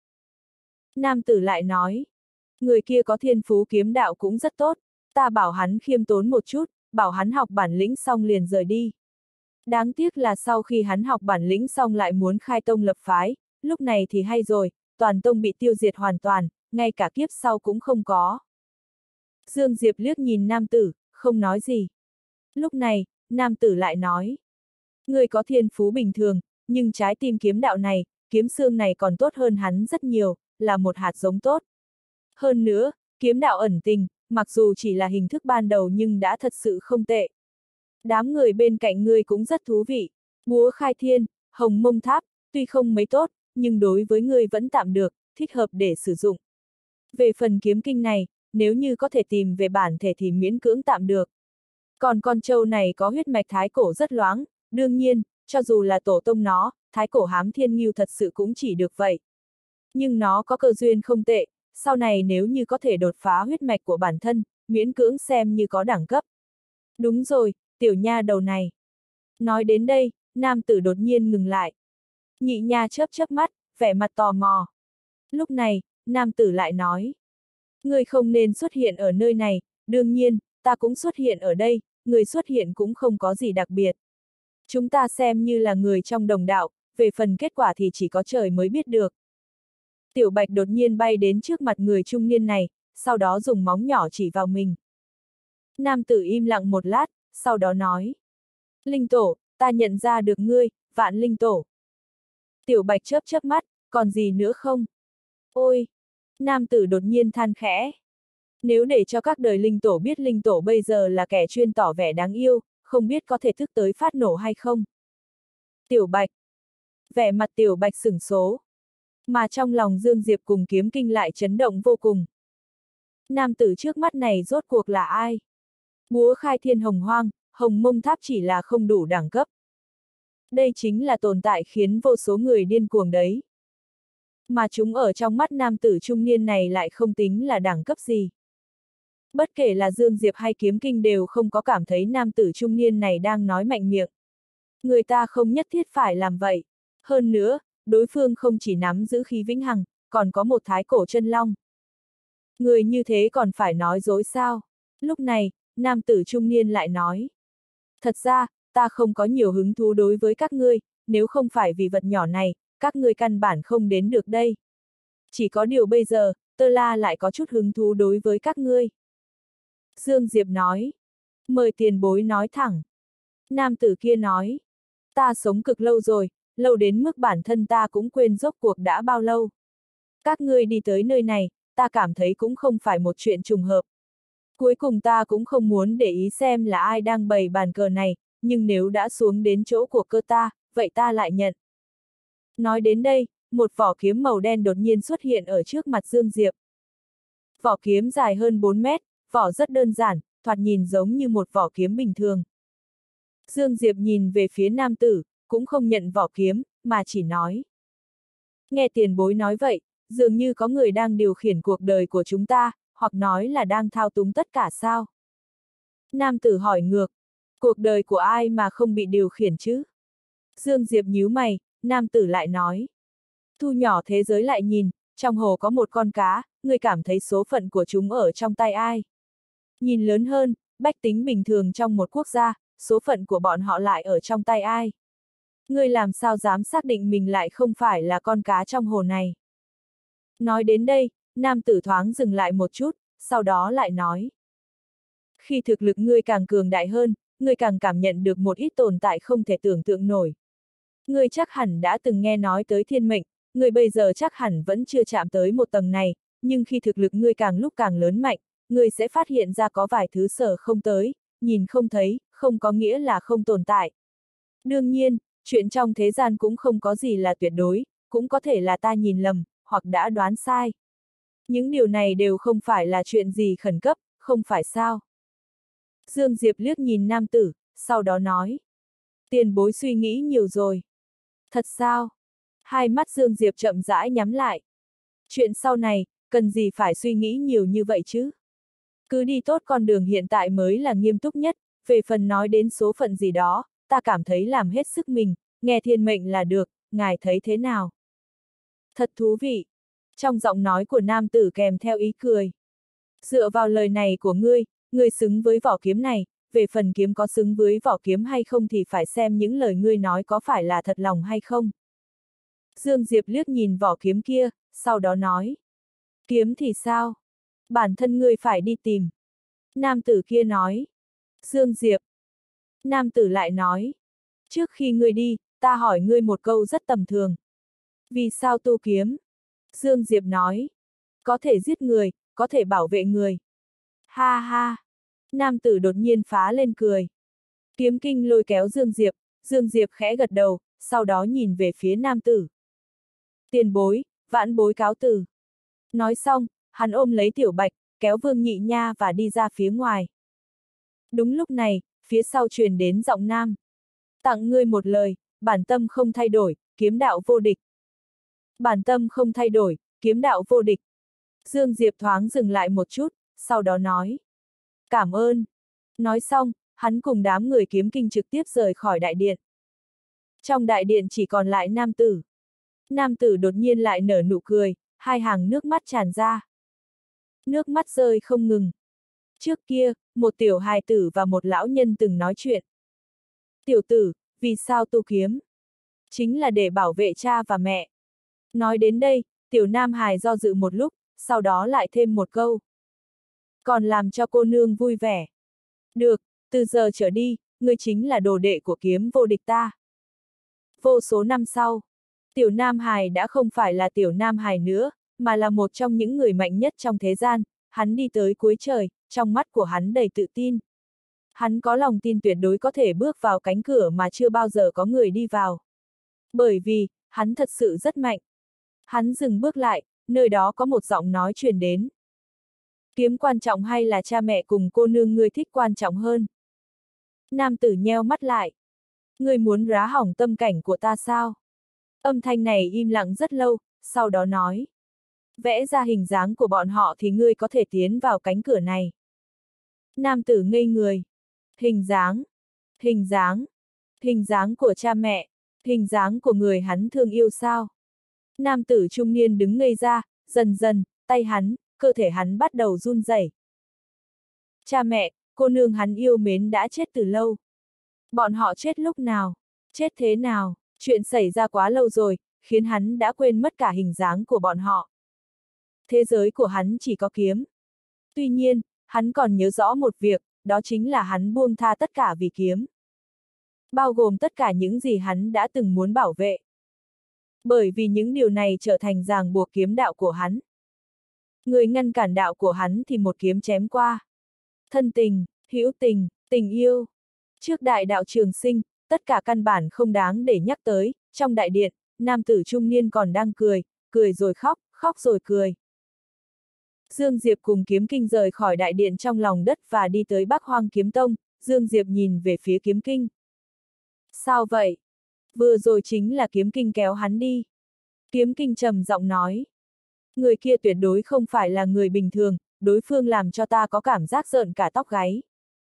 Nam tử lại nói, người kia có thiên phú kiếm đạo cũng rất tốt, ta bảo hắn khiêm tốn một chút, bảo hắn học bản lĩnh xong liền rời đi. Đáng tiếc là sau khi hắn học bản lĩnh xong lại muốn khai tông lập phái, lúc này thì hay rồi, toàn tông bị tiêu diệt hoàn toàn, ngay cả kiếp sau cũng không có. Dương Diệp liếc nhìn nam tử, không nói gì. Lúc này, nam tử lại nói, người có thiên phú bình thường, nhưng trái tim kiếm đạo này, kiếm xương này còn tốt hơn hắn rất nhiều, là một hạt giống tốt. Hơn nữa, kiếm đạo ẩn tình, mặc dù chỉ là hình thức ban đầu nhưng đã thật sự không tệ. Đám người bên cạnh ngươi cũng rất thú vị, búa khai thiên, hồng mông tháp, tuy không mấy tốt, nhưng đối với ngươi vẫn tạm được, thích hợp để sử dụng. Về phần kiếm kinh này, nếu như có thể tìm về bản thể thì miễn cưỡng tạm được. Còn con trâu này có huyết mạch thái cổ rất loáng, đương nhiên, cho dù là tổ tông nó, thái cổ hám thiên ngưu thật sự cũng chỉ được vậy. Nhưng nó có cơ duyên không tệ, sau này nếu như có thể đột phá huyết mạch của bản thân, miễn cưỡng xem như có đẳng cấp. Đúng rồi, tiểu nha đầu này. Nói đến đây, nam tử đột nhiên ngừng lại. Nhị nha chớp chớp mắt, vẻ mặt tò mò. Lúc này, nam tử lại nói. Người không nên xuất hiện ở nơi này, đương nhiên, ta cũng xuất hiện ở đây, người xuất hiện cũng không có gì đặc biệt. Chúng ta xem như là người trong đồng đạo, về phần kết quả thì chỉ có trời mới biết được. Tiểu Bạch đột nhiên bay đến trước mặt người trung niên này, sau đó dùng móng nhỏ chỉ vào mình. Nam tử im lặng một lát, sau đó nói. Linh tổ, ta nhận ra được ngươi, Vạn Linh tổ. Tiểu Bạch chớp chớp mắt, còn gì nữa không? Ôi! Nam tử đột nhiên than khẽ. Nếu để cho các đời linh tổ biết linh tổ bây giờ là kẻ chuyên tỏ vẻ đáng yêu, không biết có thể thức tới phát nổ hay không? Tiểu Bạch. Vẻ mặt Tiểu Bạch sửng số. Mà trong lòng Dương Diệp cùng Kiếm Kinh lại chấn động vô cùng. Nam tử trước mắt này rốt cuộc là ai? Búa khai thiên hồng hoang, hồng mông tháp chỉ là không đủ đẳng cấp. Đây chính là tồn tại khiến vô số người điên cuồng đấy. Mà chúng ở trong mắt nam tử trung niên này lại không tính là đẳng cấp gì. Bất kể là Dương Diệp hay Kiếm Kinh đều không có cảm thấy nam tử trung niên này đang nói mạnh miệng. Người ta không nhất thiết phải làm vậy. Hơn nữa, đối phương không chỉ nắm giữ khí vĩnh hằng, còn có một thái cổ chân long. Người như thế còn phải nói dối sao? Lúc này, nam tử trung niên lại nói. Thật ra, ta không có nhiều hứng thú đối với các ngươi, nếu không phải vì vật nhỏ này, các ngươi căn bản không đến được đây. Chỉ có điều bây giờ, Tơ La lại có chút hứng thú đối với các ngươi. Dương Diệp nói. Mời tiền bối nói thẳng. Nam tử kia nói. Ta sống cực lâu rồi, lâu đến mức bản thân ta cũng quên rốt cuộc đã bao lâu. Các ngươi đi tới nơi này, ta cảm thấy cũng không phải một chuyện trùng hợp. Cuối cùng ta cũng không muốn để ý xem là ai đang bày bàn cờ này, nhưng nếu đã xuống đến chỗ của cơ ta, vậy ta lại nhận. Nói đến đây, một vỏ kiếm màu đen đột nhiên xuất hiện ở trước mặt Dương Diệp. Vỏ kiếm dài hơn bốn mét, vỏ rất đơn giản, thoạt nhìn giống như một vỏ kiếm bình thường. Dương Diệp nhìn về phía nam tử, cũng không nhận vỏ kiếm, mà chỉ nói. Nghe tiền bối nói vậy, dường như có người đang điều khiển cuộc đời của chúng ta, hoặc nói là đang thao túng tất cả sao? Nam tử hỏi ngược, cuộc đời của ai mà không bị điều khiển chứ? Dương Diệp nhíu mày, nam tử lại nói. Thu nhỏ thế giới lại nhìn, trong hồ có một con cá, người cảm thấy số phận của chúng ở trong tay ai? Nhìn lớn hơn, bách tính bình thường trong một quốc gia, số phận của bọn họ lại ở trong tay ai? Ngươi làm sao dám xác định mình lại không phải là con cá trong hồ này? Nói đến đây, nam tử thoáng dừng lại một chút, sau đó lại nói. Khi thực lực ngươi càng cường đại hơn, ngươi càng cảm nhận được một ít tồn tại không thể tưởng tượng nổi. Ngươi chắc hẳn đã từng nghe nói tới thiên mệnh, ngươi bây giờ chắc hẳn vẫn chưa chạm tới một tầng này, nhưng khi thực lực ngươi càng lúc càng lớn mạnh, ngươi sẽ phát hiện ra có vài thứ sở không tới, nhìn không thấy, không có nghĩa là không tồn tại. Đương nhiên, chuyện trong thế gian cũng không có gì là tuyệt đối, cũng có thể là ta nhìn lầm, hoặc đã đoán sai. Những điều này đều không phải là chuyện gì khẩn cấp, không phải sao? Dương Diệp liếc nhìn nam tử, sau đó nói. Tiền bối suy nghĩ nhiều rồi. Thật sao? Hai mắt Dương Diệp chậm rãi nhắm lại. Chuyện sau này, cần gì phải suy nghĩ nhiều như vậy chứ? Cứ đi tốt con đường hiện tại mới là nghiêm túc nhất, về phần nói đến số phận gì đó, ta cảm thấy làm hết sức mình, nghe thiên mệnh là được, ngài thấy thế nào? Thật thú vị. Trong giọng nói của nam tử kèm theo ý cười. Dựa vào lời này của ngươi, ngươi xứng với vỏ kiếm này, về phần kiếm có xứng với vỏ kiếm hay không thì phải xem những lời ngươi nói có phải là thật lòng hay không. Dương Diệp liếc nhìn vỏ kiếm kia, sau đó nói. Kiếm thì sao? Bản thân ngươi phải đi tìm. Nam tử kia nói. Dương Diệp. Nam tử lại nói. Trước khi ngươi đi, ta hỏi ngươi một câu rất tầm thường. Vì sao tu kiếm? Dương Diệp nói. Có thể giết người, có thể bảo vệ người. Ha ha. Nam tử đột nhiên phá lên cười. Kiếm Kinh lôi kéo Dương Diệp, Dương Diệp khẽ gật đầu, sau đó nhìn về phía nam tử. Tiền bối, vãn bối cáo từ. Nói xong, hắn ôm lấy Tiểu Bạch, kéo Vương Nhị Nha và đi ra phía ngoài. Đúng lúc này, phía sau truyền đến giọng nam. Tặng ngươi một lời, bản tâm không thay đổi, kiếm đạo vô địch. Bản tâm không thay đổi, kiếm đạo vô địch. Dương Diệp thoáng dừng lại một chút, sau đó nói. Cảm ơn. Nói xong, hắn cùng đám người Kiếm Kinh trực tiếp rời khỏi đại điện. Trong đại điện chỉ còn lại nam tử. Nam tử đột nhiên lại nở nụ cười, hai hàng nước mắt tràn ra. Nước mắt rơi không ngừng. Trước kia, một tiểu hài tử và một lão nhân từng nói chuyện. Tiểu tử, vì sao tu kiếm? Chính là để bảo vệ cha và mẹ. Nói đến đây, tiểu nam hài do dự một lúc, sau đó lại thêm một câu. Còn làm cho cô nương vui vẻ. Được, từ giờ trở đi, ngươi chính là đồ đệ của kiếm vô địch ta. Vô số năm sau, tiểu nam hài đã không phải là tiểu nam hài nữa, mà là một trong những người mạnh nhất trong thế gian, hắn đi tới cuối trời, trong mắt của hắn đầy tự tin. Hắn có lòng tin tuyệt đối có thể bước vào cánh cửa mà chưa bao giờ có người đi vào. Bởi vì, hắn thật sự rất mạnh. Hắn dừng bước lại, nơi đó có một giọng nói truyền đến. Kiếm quan trọng hay là cha mẹ cùng cô nương ngươi thích quan trọng hơn? Nam tử nheo mắt lại. Ngươi muốn rá hỏng tâm cảnh của ta sao? Âm thanh này im lặng rất lâu, sau đó nói. Vẽ ra hình dáng của bọn họ thì ngươi có thể tiến vào cánh cửa này. Nam tử ngây người. Hình dáng. Hình dáng. Hình dáng của cha mẹ. Hình dáng của người hắn thương yêu sao? Nam tử trung niên đứng ngây ra, dần dần, tay hắn, cơ thể hắn bắt đầu run rẩy. Cha mẹ, cô nương hắn yêu mến đã chết từ lâu. Bọn họ chết lúc nào? Chết thế nào? Chuyện xảy ra quá lâu rồi, khiến hắn đã quên mất cả hình dáng của bọn họ. Thế giới của hắn chỉ có kiếm. Tuy nhiên, hắn còn nhớ rõ một việc, đó chính là hắn buông tha tất cả vì kiếm. Bao gồm tất cả những gì hắn đã từng muốn bảo vệ. Bởi vì những điều này trở thành ràng buộc kiếm đạo của hắn. Người ngăn cản đạo của hắn thì một kiếm chém qua. Thân tình, hữu tình, tình yêu. Trước đại đạo trường sinh, tất cả căn bản không đáng để nhắc tới, trong đại điện, nam tử trung niên còn đang cười, cười rồi khóc, khóc rồi cười. Dương Diệp cùng Kiếm Kinh rời khỏi đại điện trong lòng đất và đi tới Bắc Hoang Kiếm Tông, Dương Diệp nhìn về phía Kiếm Kinh. Sao vậy? Vừa rồi chính là Kiếm Kinh kéo hắn đi. Kiếm Kinh trầm giọng nói. Người kia tuyệt đối không phải là người bình thường, đối phương làm cho ta có cảm giác rợn cả tóc gáy.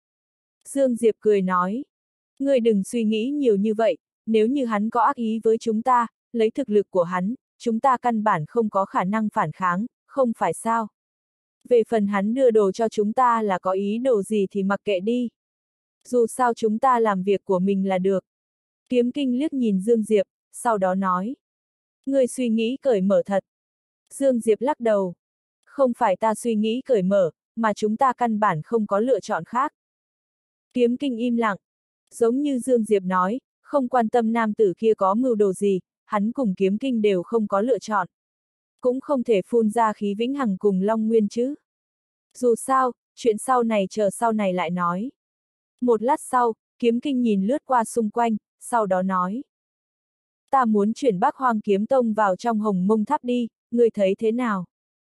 Dương Diệp cười nói. Ngươi đừng suy nghĩ nhiều như vậy, nếu như hắn có ác ý với chúng ta, lấy thực lực của hắn, chúng ta căn bản không có khả năng phản kháng, không phải sao? Về phần hắn đưa đồ cho chúng ta là có ý đồ gì thì mặc kệ đi. Dù sao chúng ta làm việc của mình là được. Kiếm Kinh liếc nhìn Dương Diệp, sau đó nói. Ngươi suy nghĩ cởi mở thật. Dương Diệp lắc đầu. Không phải ta suy nghĩ cởi mở, mà chúng ta căn bản không có lựa chọn khác. Kiếm Kinh im lặng. Giống như Dương Diệp nói, không quan tâm nam tử kia có mưu đồ gì, hắn cùng Kiếm Kinh đều không có lựa chọn. Cũng không thể phun ra khí vĩnh hằng cùng Long Nguyên chứ. Dù sao, chuyện sau này chờ sau này lại nói. Một lát sau, Kiếm Kinh nhìn lướt qua xung quanh, sau đó nói. Ta muốn chuyển Bắc Hoang Kiếm Tông vào trong Hồng Mông Tháp đi, ngươi thấy thế nào?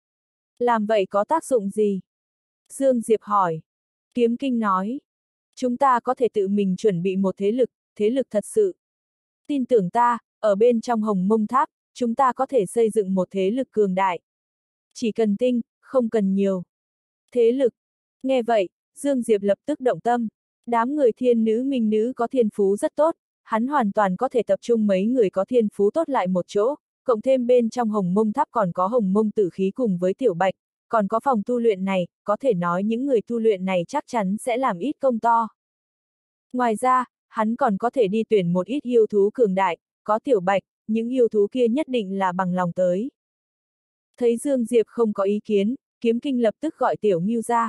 Làm vậy có tác dụng gì? Dương Diệp hỏi. Kiếm Kinh nói. Chúng ta có thể tự mình chuẩn bị một thế lực, thế lực thật sự. Tin tưởng ta, ở bên trong Hồng Mông Tháp, chúng ta có thể xây dựng một thế lực cường đại. Chỉ cần tinh, không cần nhiều. Thế lực. Nghe vậy, Dương Diệp lập tức động tâm. Đám người thiên nữ minh nữ có thiên phú rất tốt, hắn hoàn toàn có thể tập trung mấy người có thiên phú tốt lại một chỗ, cộng thêm bên trong Hồng Mông Tháp còn có Hồng Mông Tử Khí cùng với Tiểu Bạch, còn có phòng tu luyện này, có thể nói những người tu luyện này chắc chắn sẽ làm ít công to. Ngoài ra, hắn còn có thể đi tuyển một ít yêu thú cường đại, có Tiểu Bạch, những yêu thú kia nhất định là bằng lòng tới. Thấy Dương Diệp không có ý kiến, Kiếm Kinh lập tức gọi Tiểu Ngưu ra.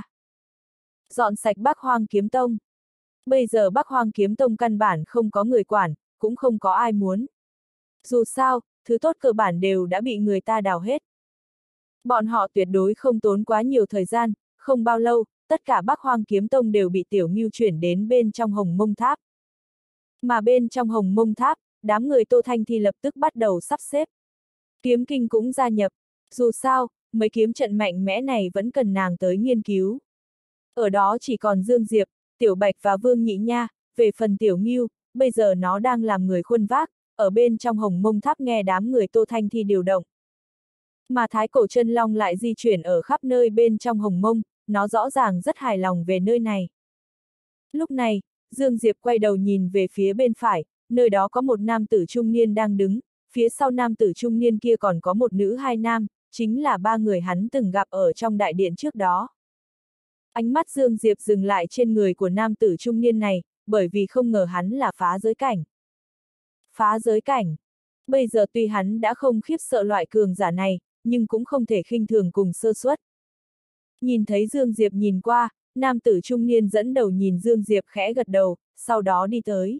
Dọn sạch Bắc Hoang Kiếm Tông. Bây giờ Bắc Hoang Kiếm Tông căn bản không có người quản, cũng không có ai muốn. Dù sao, thứ tốt cơ bản đều đã bị người ta đào hết. Bọn họ tuyệt đối không tốn quá nhiều thời gian, không bao lâu, tất cả Bắc Hoang Kiếm Tông đều bị Tiểu Ngưu chuyển đến bên trong Hồng Mông Tháp. Mà bên trong Hồng Mông Tháp, đám người Tô Thanh Thi lập tức bắt đầu sắp xếp. Kiếm Kinh cũng gia nhập. Dù sao, mấy kiếm trận mạnh mẽ này vẫn cần nàng tới nghiên cứu. Ở đó chỉ còn Dương Diệp, Tiểu Bạch và Vương Nhị Nha, về phần Tiểu Ngưu, bây giờ nó đang làm người khuân vác, ở bên trong Hồng Mông Tháp nghe đám người Tô Thanh Thi điều động. Mà Thái Cổ Chân Long lại di chuyển ở khắp nơi bên trong Hồng Mông, nó rõ ràng rất hài lòng về nơi này. Lúc này, Dương Diệp quay đầu nhìn về phía bên phải, nơi đó có một nam tử trung niên đang đứng, phía sau nam tử trung niên kia còn có một nữ hai nam, chính là ba người hắn từng gặp ở trong đại điện trước đó. Ánh mắt Dương Diệp dừng lại trên người của nam tử trung niên này, bởi vì không ngờ hắn là phá giới cảnh. Phá giới cảnh. Bây giờ tuy hắn đã không khiếp sợ loại cường giả này, nhưng cũng không thể khinh thường cùng sơ suất. Nhìn thấy Dương Diệp nhìn qua, nam tử trung niên dẫn đầu nhìn Dương Diệp khẽ gật đầu, sau đó đi tới.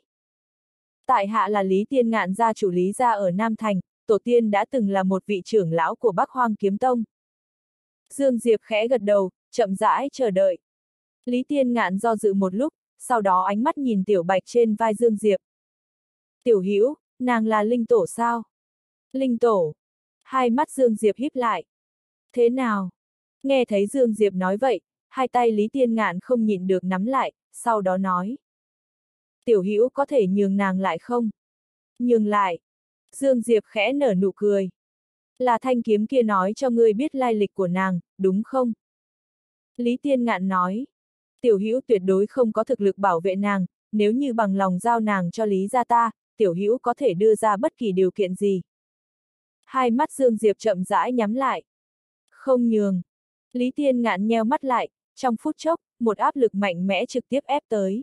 Tại hạ là Lý Tiên Ngạn gia chủ Lý gia ở Nam Thành, tổ tiên đã từng là một vị trưởng lão của Bắc Hoang Kiếm Tông. Dương Diệp khẽ gật đầu, chậm rãi chờ đợi. Lý Tiên Ngạn do dự một lúc, sau đó ánh mắt nhìn Tiểu Bạch trên vai Dương Diệp. Tiểu Hữu, nàng là Linh Tổ sao? Linh Tổ. Hai mắt Dương Diệp híp lại. Thế nào? Nghe thấy Dương Diệp nói vậy, hai tay Lý Tiên Ngạn không nhịn được nắm lại, sau đó nói. Tiểu Hữu có thể nhường nàng lại không? Nhường lại. Dương Diệp khẽ nở nụ cười. Là thanh kiếm kia nói cho ngươi biết lai lịch của nàng, đúng không? Lý Tiên Ngạn nói. Tiểu Hữu tuyệt đối không có thực lực bảo vệ nàng, nếu như bằng lòng giao nàng cho Lý gia ta, Tiểu Hữu có thể đưa ra bất kỳ điều kiện gì. Hai mắt Dương Diệp chậm rãi nhắm lại. Không nhường. Lý Tiên Ngạn nheo mắt lại, trong phút chốc, một áp lực mạnh mẽ trực tiếp ép tới.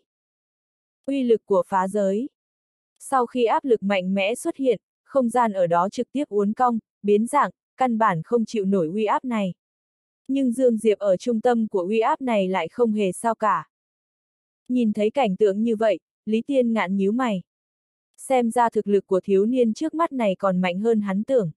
Uy lực của phá giới. Sau khi áp lực mạnh mẽ xuất hiện, không gian ở đó trực tiếp uốn cong, biến dạng, căn bản không chịu nổi uy áp này. Nhưng Dương Diệp ở trung tâm của uy áp này lại không hề sao cả. Nhìn thấy cảnh tượng như vậy, Lý Tiên Ngạn nhíu mày. Xem ra thực lực của thiếu niên trước mắt này còn mạnh hơn hắn tưởng.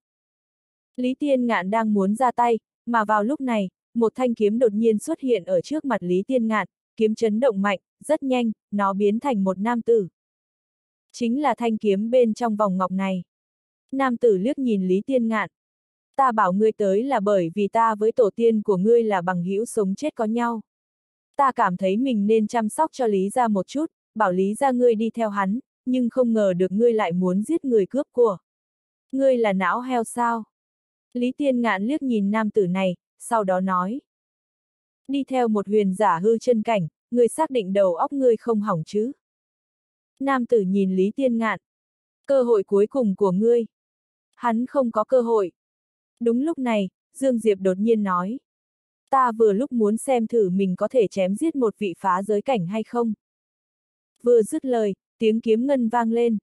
Lý Tiên Ngạn đang muốn ra tay, mà vào lúc này, một thanh kiếm đột nhiên xuất hiện ở trước mặt Lý Tiên Ngạn, kiếm chấn động mạnh, rất nhanh, nó biến thành một nam tử. Chính là thanh kiếm bên trong vòng ngọc này. Nam tử liếc nhìn Lý Tiên Ngạn. Ta bảo ngươi tới là bởi vì ta với tổ tiên của ngươi là bằng hữu sống chết có nhau. Ta cảm thấy mình nên chăm sóc cho Lý gia một chút, bảo Lý gia ngươi đi theo hắn, nhưng không ngờ được ngươi lại muốn giết người cướp của. Ngươi là não heo sao? Lý Tiên Ngạn liếc nhìn nam tử này, sau đó nói. Đi theo một huyền giả hư chân cảnh, ngươi xác định đầu óc ngươi không hỏng chứ? Nam tử nhìn Lý Tiên Ngạn. Cơ hội cuối cùng của ngươi. Hắn không có cơ hội. Đúng lúc này, Dương Diệp đột nhiên nói. Ta vừa lúc muốn xem thử mình có thể chém giết một vị phá giới cảnh hay không. Vừa dứt lời, tiếng kiếm ngân vang lên.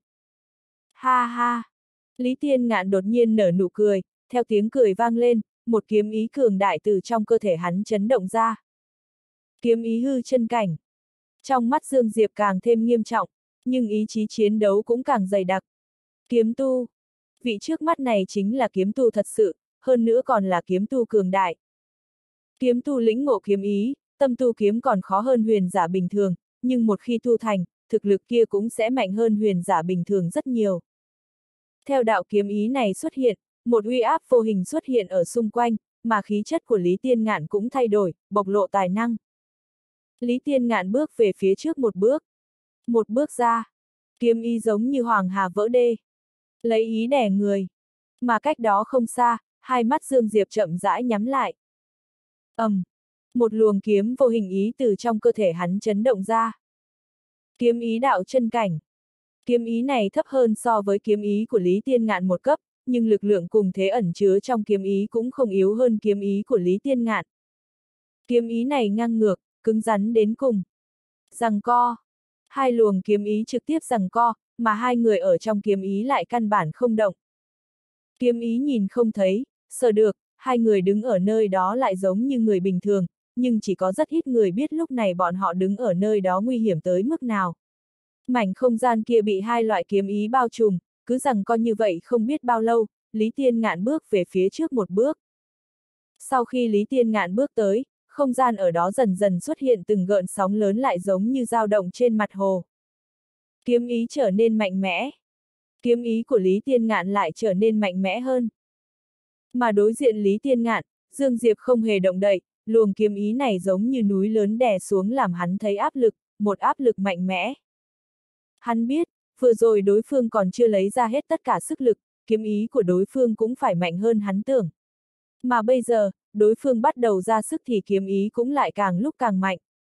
Ha ha! Lý Tiên Ngạn đột nhiên nở nụ cười, theo tiếng cười vang lên, một kiếm ý cường đại từ trong cơ thể hắn chấn động ra. Kiếm ý hư chân cảnh. Trong mắt Dương Diệp càng thêm nghiêm trọng, nhưng ý chí chiến đấu cũng càng dày đặc. Kiếm tu. Vị trước mắt này chính là kiếm tu thật sự, hơn nữa còn là kiếm tu cường đại. Kiếm tu lĩnh ngộ kiếm ý, tâm tu kiếm còn khó hơn huyền giả bình thường, nhưng một khi tu thành, thực lực kia cũng sẽ mạnh hơn huyền giả bình thường rất nhiều. Theo đạo kiếm ý này xuất hiện, một uy áp vô hình xuất hiện ở xung quanh, mà khí chất của Lý Tiên Ngạn cũng thay đổi, bộc lộ tài năng. Lý Tiên Ngạn bước về phía trước một bước. Một bước ra, kiếm ý giống như hoàng hà vỡ đê. Lấy ý đè người. Mà cách đó không xa, hai mắt Dương Diệp chậm rãi nhắm lại. ầm, um, một luồng kiếm vô hình ý từ trong cơ thể hắn chấn động ra. Kiếm ý đạo chân cảnh. Kiếm ý này thấp hơn so với kiếm ý của Lý Tiên Ngạn một cấp, nhưng lực lượng cùng thế ẩn chứa trong kiếm ý cũng không yếu hơn kiếm ý của Lý Tiên Ngạn. Kiếm ý này ngang ngược, cứng rắn đến cùng. Giằng co. Hai luồng kiếm ý trực tiếp giằng co, mà hai người ở trong kiếm ý lại căn bản không động. Kiếm ý nhìn không thấy, sờ được, hai người đứng ở nơi đó lại giống như người bình thường, nhưng chỉ có rất ít người biết lúc này bọn họ đứng ở nơi đó nguy hiểm tới mức nào. Mảnh không gian kia bị hai loại kiếm ý bao trùm, cứ giằng co như vậy không biết bao lâu, Lý Tiên Ngạn bước về phía trước một bước. Sau khi Lý Tiên Ngạn bước tới, không gian ở đó dần dần xuất hiện từng gợn sóng lớn lại giống như dao động trên mặt hồ. Kiếm ý trở nên mạnh mẽ. Kiếm ý của Lý Tiên Ngạn lại trở nên mạnh mẽ hơn. Mà đối diện Lý Tiên Ngạn, Dương Diệp không hề động đậy, luồng kiếm ý này giống như núi lớn đè xuống làm hắn thấy áp lực, một áp lực mạnh mẽ. Hắn biết, vừa rồi đối phương còn chưa lấy ra hết tất cả sức lực, kiếm ý của đối phương cũng phải mạnh hơn hắn tưởng. Mà bây giờ, đối phương bắt đầu ra sức thì kiếm ý cũng lại càng lúc càng mạnh.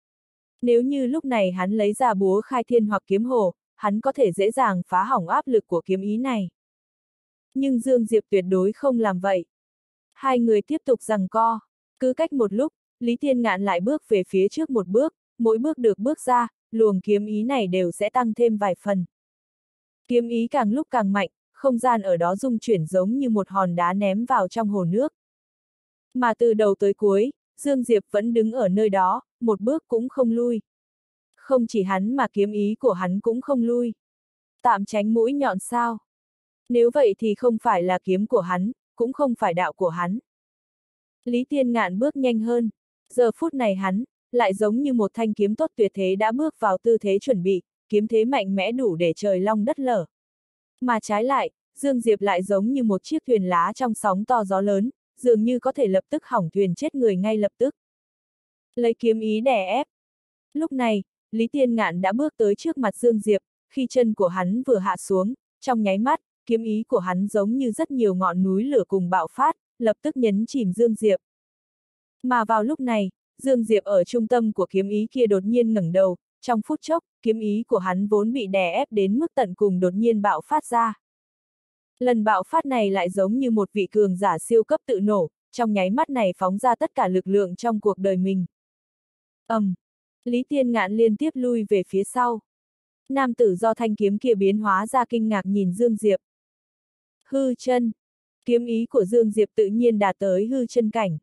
Nếu như lúc này hắn lấy ra búa khai thiên hoặc kiếm hồ, hắn có thể dễ dàng phá hỏng áp lực của kiếm ý này. Nhưng Dương Diệp tuyệt đối không làm vậy. Hai người tiếp tục giằng co, cứ cách một lúc, Lý Tiên Ngạn lại bước về phía trước một bước, mỗi bước được bước ra, luồng kiếm ý này đều sẽ tăng thêm vài phần. Kiếm ý càng lúc càng mạnh, không gian ở đó rung chuyển giống như một hòn đá ném vào trong hồ nước. Mà từ đầu tới cuối, Dương Diệp vẫn đứng ở nơi đó, một bước cũng không lui. Không chỉ hắn mà kiếm ý của hắn cũng không lui. Tạm tránh mũi nhọn sao? Nếu vậy thì không phải là kiếm của hắn, cũng không phải đạo của hắn. Lý Tiên Ngạn bước nhanh hơn. Giờ phút này hắn, lại giống như một thanh kiếm tốt tuyệt thế đã bước vào tư thế chuẩn bị, kiếm thế mạnh mẽ đủ để trời long đất lở. Mà trái lại, Dương Diệp lại giống như một chiếc thuyền lá trong sóng to gió lớn, dường như có thể lập tức hỏng thuyền chết người ngay lập tức. Lấy kiếm ý đè ép. Lúc này, Lý Tiên Ngạn đã bước tới trước mặt Dương Diệp, khi chân của hắn vừa hạ xuống, trong nháy mắt, kiếm ý của hắn giống như rất nhiều ngọn núi lửa cùng bạo phát, lập tức nhấn chìm Dương Diệp. Mà vào lúc này, Dương Diệp ở trung tâm của kiếm ý kia đột nhiên ngẩng đầu, trong phút chốc, kiếm ý của hắn vốn bị đè ép đến mức tận cùng đột nhiên bạo phát ra. Lần bạo phát này lại giống như một vị cường giả siêu cấp tự nổ, trong nháy mắt này phóng ra tất cả lực lượng trong cuộc đời mình. ầm, um, Lý Tiên Ngạn liên tiếp lui về phía sau. Nam tử do thanh kiếm kia biến hóa ra kinh ngạc nhìn Dương Diệp. Hư chân. Kiếm ý của Dương Diệp tự nhiên đạt tới hư chân cảnh.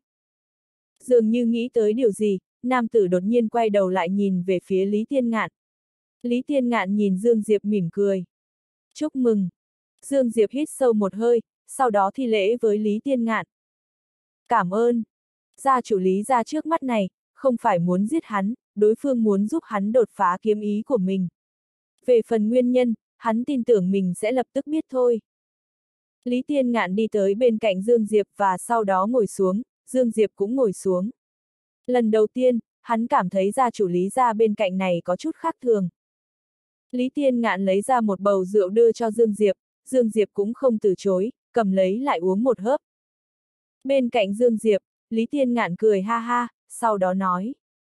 Dường như nghĩ tới điều gì, nam tử đột nhiên quay đầu lại nhìn về phía Lý Tiên Ngạn. Lý Tiên Ngạn nhìn Dương Diệp mỉm cười. Chúc mừng. Dương Diệp hít sâu một hơi, sau đó thi lễ với Lý Tiên Ngạn. Cảm ơn. Gia chủ Lý gia trước mắt này, không phải muốn giết hắn, đối phương muốn giúp hắn đột phá kiếm ý của mình. Về phần nguyên nhân, hắn tin tưởng mình sẽ lập tức biết thôi. Lý Tiên Ngạn đi tới bên cạnh Dương Diệp và sau đó ngồi xuống, Dương Diệp cũng ngồi xuống. Lần đầu tiên, hắn cảm thấy gia chủ Lý gia bên cạnh này có chút khác thường. Lý Tiên Ngạn lấy ra một bầu rượu đưa cho Dương Diệp, Dương Diệp cũng không từ chối, cầm lấy lại uống một hớp. Bên cạnh Dương Diệp, Lý Tiên Ngạn cười ha ha, sau đó nói.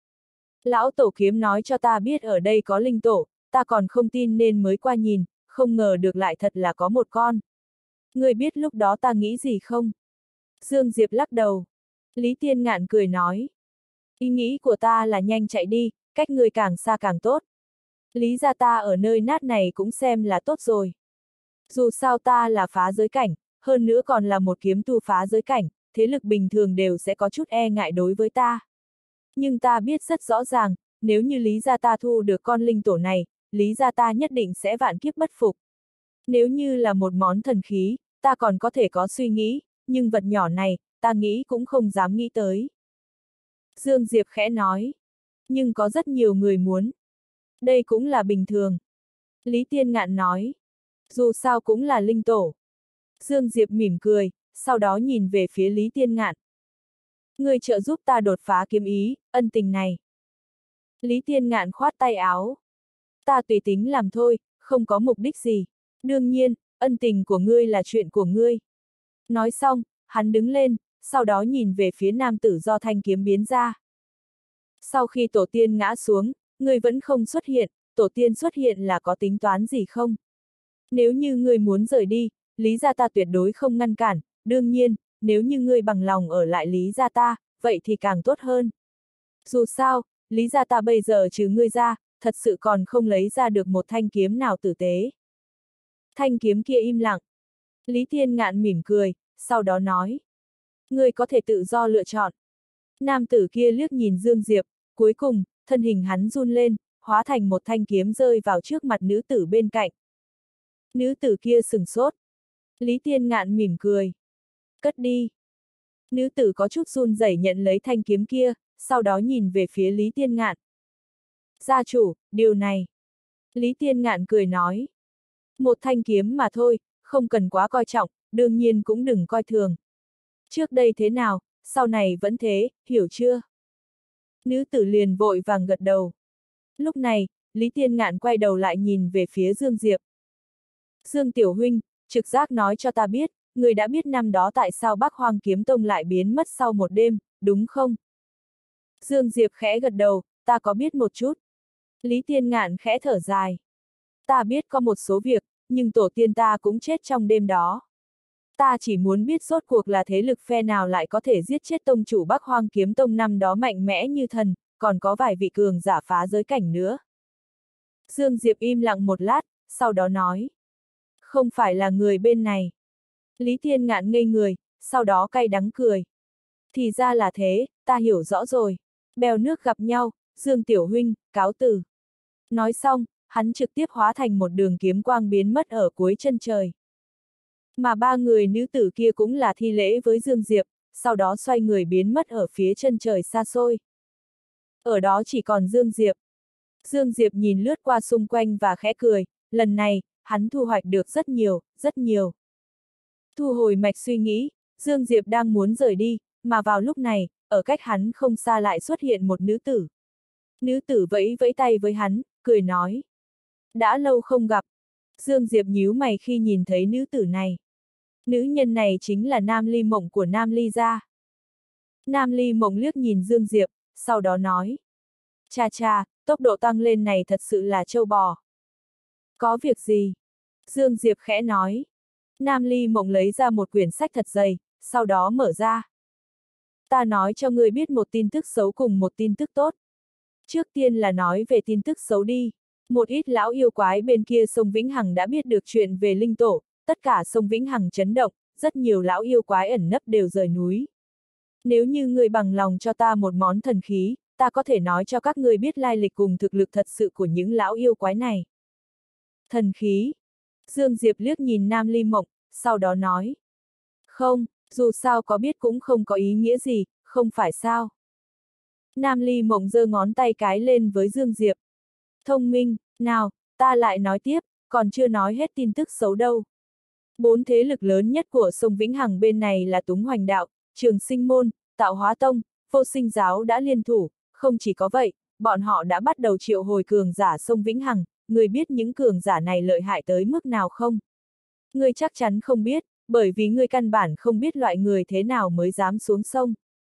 Lão tổ kiếm nói cho ta biết ở đây có linh tổ, ta còn không tin nên mới qua nhìn, không ngờ được lại thật là có một con. Ngươi biết lúc đó ta nghĩ gì không? Dương Diệp lắc đầu. Lý Tiên Ngạn cười nói. Ý nghĩ của ta là nhanh chạy đi, cách người càng xa càng tốt. Lý gia ta ở nơi nát này cũng xem là tốt rồi. Dù sao ta là phá giới cảnh, hơn nữa còn là một kiếm tu phá giới cảnh, thế lực bình thường đều sẽ có chút e ngại đối với ta. Nhưng ta biết rất rõ ràng, nếu như Lý gia ta thu được con linh tổ này, Lý gia ta nhất định sẽ vạn kiếp bất phục. Nếu như là một món thần khí, ta còn có thể có suy nghĩ, nhưng vật nhỏ này, ta nghĩ cũng không dám nghĩ tới. Dương Diệp khẽ nói. Nhưng có rất nhiều người muốn. Đây cũng là bình thường. Lý Tiên Ngạn nói. Dù sao cũng là linh tổ. Dương Diệp mỉm cười, sau đó nhìn về phía Lý Tiên Ngạn. Người trợ giúp ta đột phá kiếm ý, ân tình này. Lý Tiên Ngạn khoát tay áo. Ta tùy tính làm thôi, không có mục đích gì. Đương nhiên, ân tình của ngươi là chuyện của ngươi. Nói xong, hắn đứng lên, sau đó nhìn về phía nam tử do thanh kiếm biến ra. Sau khi tổ tiên ngã xuống, ngươi vẫn không xuất hiện, tổ tiên xuất hiện là có tính toán gì không? Nếu như ngươi muốn rời đi, Lý gia ta tuyệt đối không ngăn cản, đương nhiên, nếu như ngươi bằng lòng ở lại Lý gia ta, vậy thì càng tốt hơn. Dù sao, Lý gia ta bây giờ trừ ngươi ra, thật sự còn không lấy ra được một thanh kiếm nào tử tế. Thanh kiếm kia im lặng. Lý Tiên Ngạn mỉm cười, sau đó nói. Ngươi có thể tự do lựa chọn. Nam tử kia liếc nhìn Dương Diệp, cuối cùng, thân hình hắn run lên, hóa thành một thanh kiếm rơi vào trước mặt nữ tử bên cạnh. Nữ tử kia sửng sốt. Lý Tiên Ngạn mỉm cười. Cất đi. Nữ tử có chút run rẩy nhận lấy thanh kiếm kia, sau đó nhìn về phía Lý Tiên Ngạn. Gia chủ, điều này. Lý Tiên Ngạn cười nói. Một thanh kiếm mà thôi, không cần quá coi trọng, đương nhiên cũng đừng coi thường. Trước đây thế nào, sau này vẫn thế, hiểu chưa? Nữ tử liền vội vàng gật đầu. Lúc này, Lý Tiên Ngạn quay đầu lại nhìn về phía Dương Diệp. Dương Tiểu Huynh, trực giác nói cho ta biết, người đã biết năm đó tại sao Bắc Hoang Kiếm Tông lại biến mất sau một đêm, đúng không? Dương Diệp khẽ gật đầu, ta có biết một chút. Lý Tiên Ngạn khẽ thở dài. Ta biết có một số việc, nhưng tổ tiên ta cũng chết trong đêm đó. Ta chỉ muốn biết rốt cuộc là thế lực phe nào lại có thể giết chết tông chủ Bắc Hoang Kiếm Tông năm đó mạnh mẽ như thần, còn có vài vị cường giả phá giới cảnh nữa. Dương Diệp im lặng một lát, sau đó nói. Không phải là người bên này. Lý Tiên Ngạn ngây người, sau đó cay đắng cười. Thì ra là thế, ta hiểu rõ rồi. Bèo nước gặp nhau, Dương Tiểu Huynh, cáo từ. Nói xong, hắn trực tiếp hóa thành một đường kiếm quang biến mất ở cuối chân trời. Mà ba người nữ tử kia cũng là thi lễ với Dương Diệp, sau đó xoay người biến mất ở phía chân trời xa xôi. Ở đó chỉ còn Dương Diệp. Dương Diệp nhìn lướt qua xung quanh và khẽ cười, lần này, hắn thu hoạch được rất nhiều, rất nhiều. Thu hồi mạch suy nghĩ, Dương Diệp đang muốn rời đi, mà vào lúc này, ở cách hắn không xa lại xuất hiện một nữ tử. Nữ tử vẫy vẫy tay với hắn, cười nói. Đã lâu không gặp. Dương Diệp nhíu mày khi nhìn thấy nữ tử này. Nữ nhân này chính là Nam Ly Mộng của Nam Ly gia. Nam Ly Mộng liếc nhìn Dương Diệp, sau đó nói. Cha cha, tốc độ tăng lên này thật sự là trâu bò. Có việc gì? Dương Diệp khẽ nói. Nam Ly Mộng lấy ra một quyển sách thật dày, sau đó mở ra. Ta nói cho ngươi biết một tin tức xấu cùng một tin tức tốt. Trước tiên là nói về tin tức xấu đi. Một ít lão yêu quái bên kia sông Vĩnh Hằng đã biết được chuyện về linh tổ, tất cả sông Vĩnh Hằng chấn động, rất nhiều lão yêu quái ẩn nấp đều rời núi. Nếu như ngươi bằng lòng cho ta một món thần khí, ta có thể nói cho các ngươi biết lai lịch cùng thực lực thật sự của những lão yêu quái này. Thần khí. Dương Diệp liếc nhìn Nam Ly Mộng, sau đó nói. Không, dù sao có biết cũng không có ý nghĩa gì, không phải sao. Nam Ly Mộng giơ ngón tay cái lên với Dương Diệp. Thông minh, nào, ta lại nói tiếp, còn chưa nói hết tin tức xấu đâu. Bốn thế lực lớn nhất của sông Vĩnh Hằng bên này là Túng Hoành Đạo, Trường Sinh Môn, Tạo Hóa Tông, Vô Sinh Giáo đã liên thủ, không chỉ có vậy, bọn họ đã bắt đầu triệu hồi cường giả sông Vĩnh Hằng, người biết những cường giả này lợi hại tới mức nào không? Ngươi chắc chắn không biết, bởi vì ngươi căn bản không biết loại người thế nào mới dám xuống sông.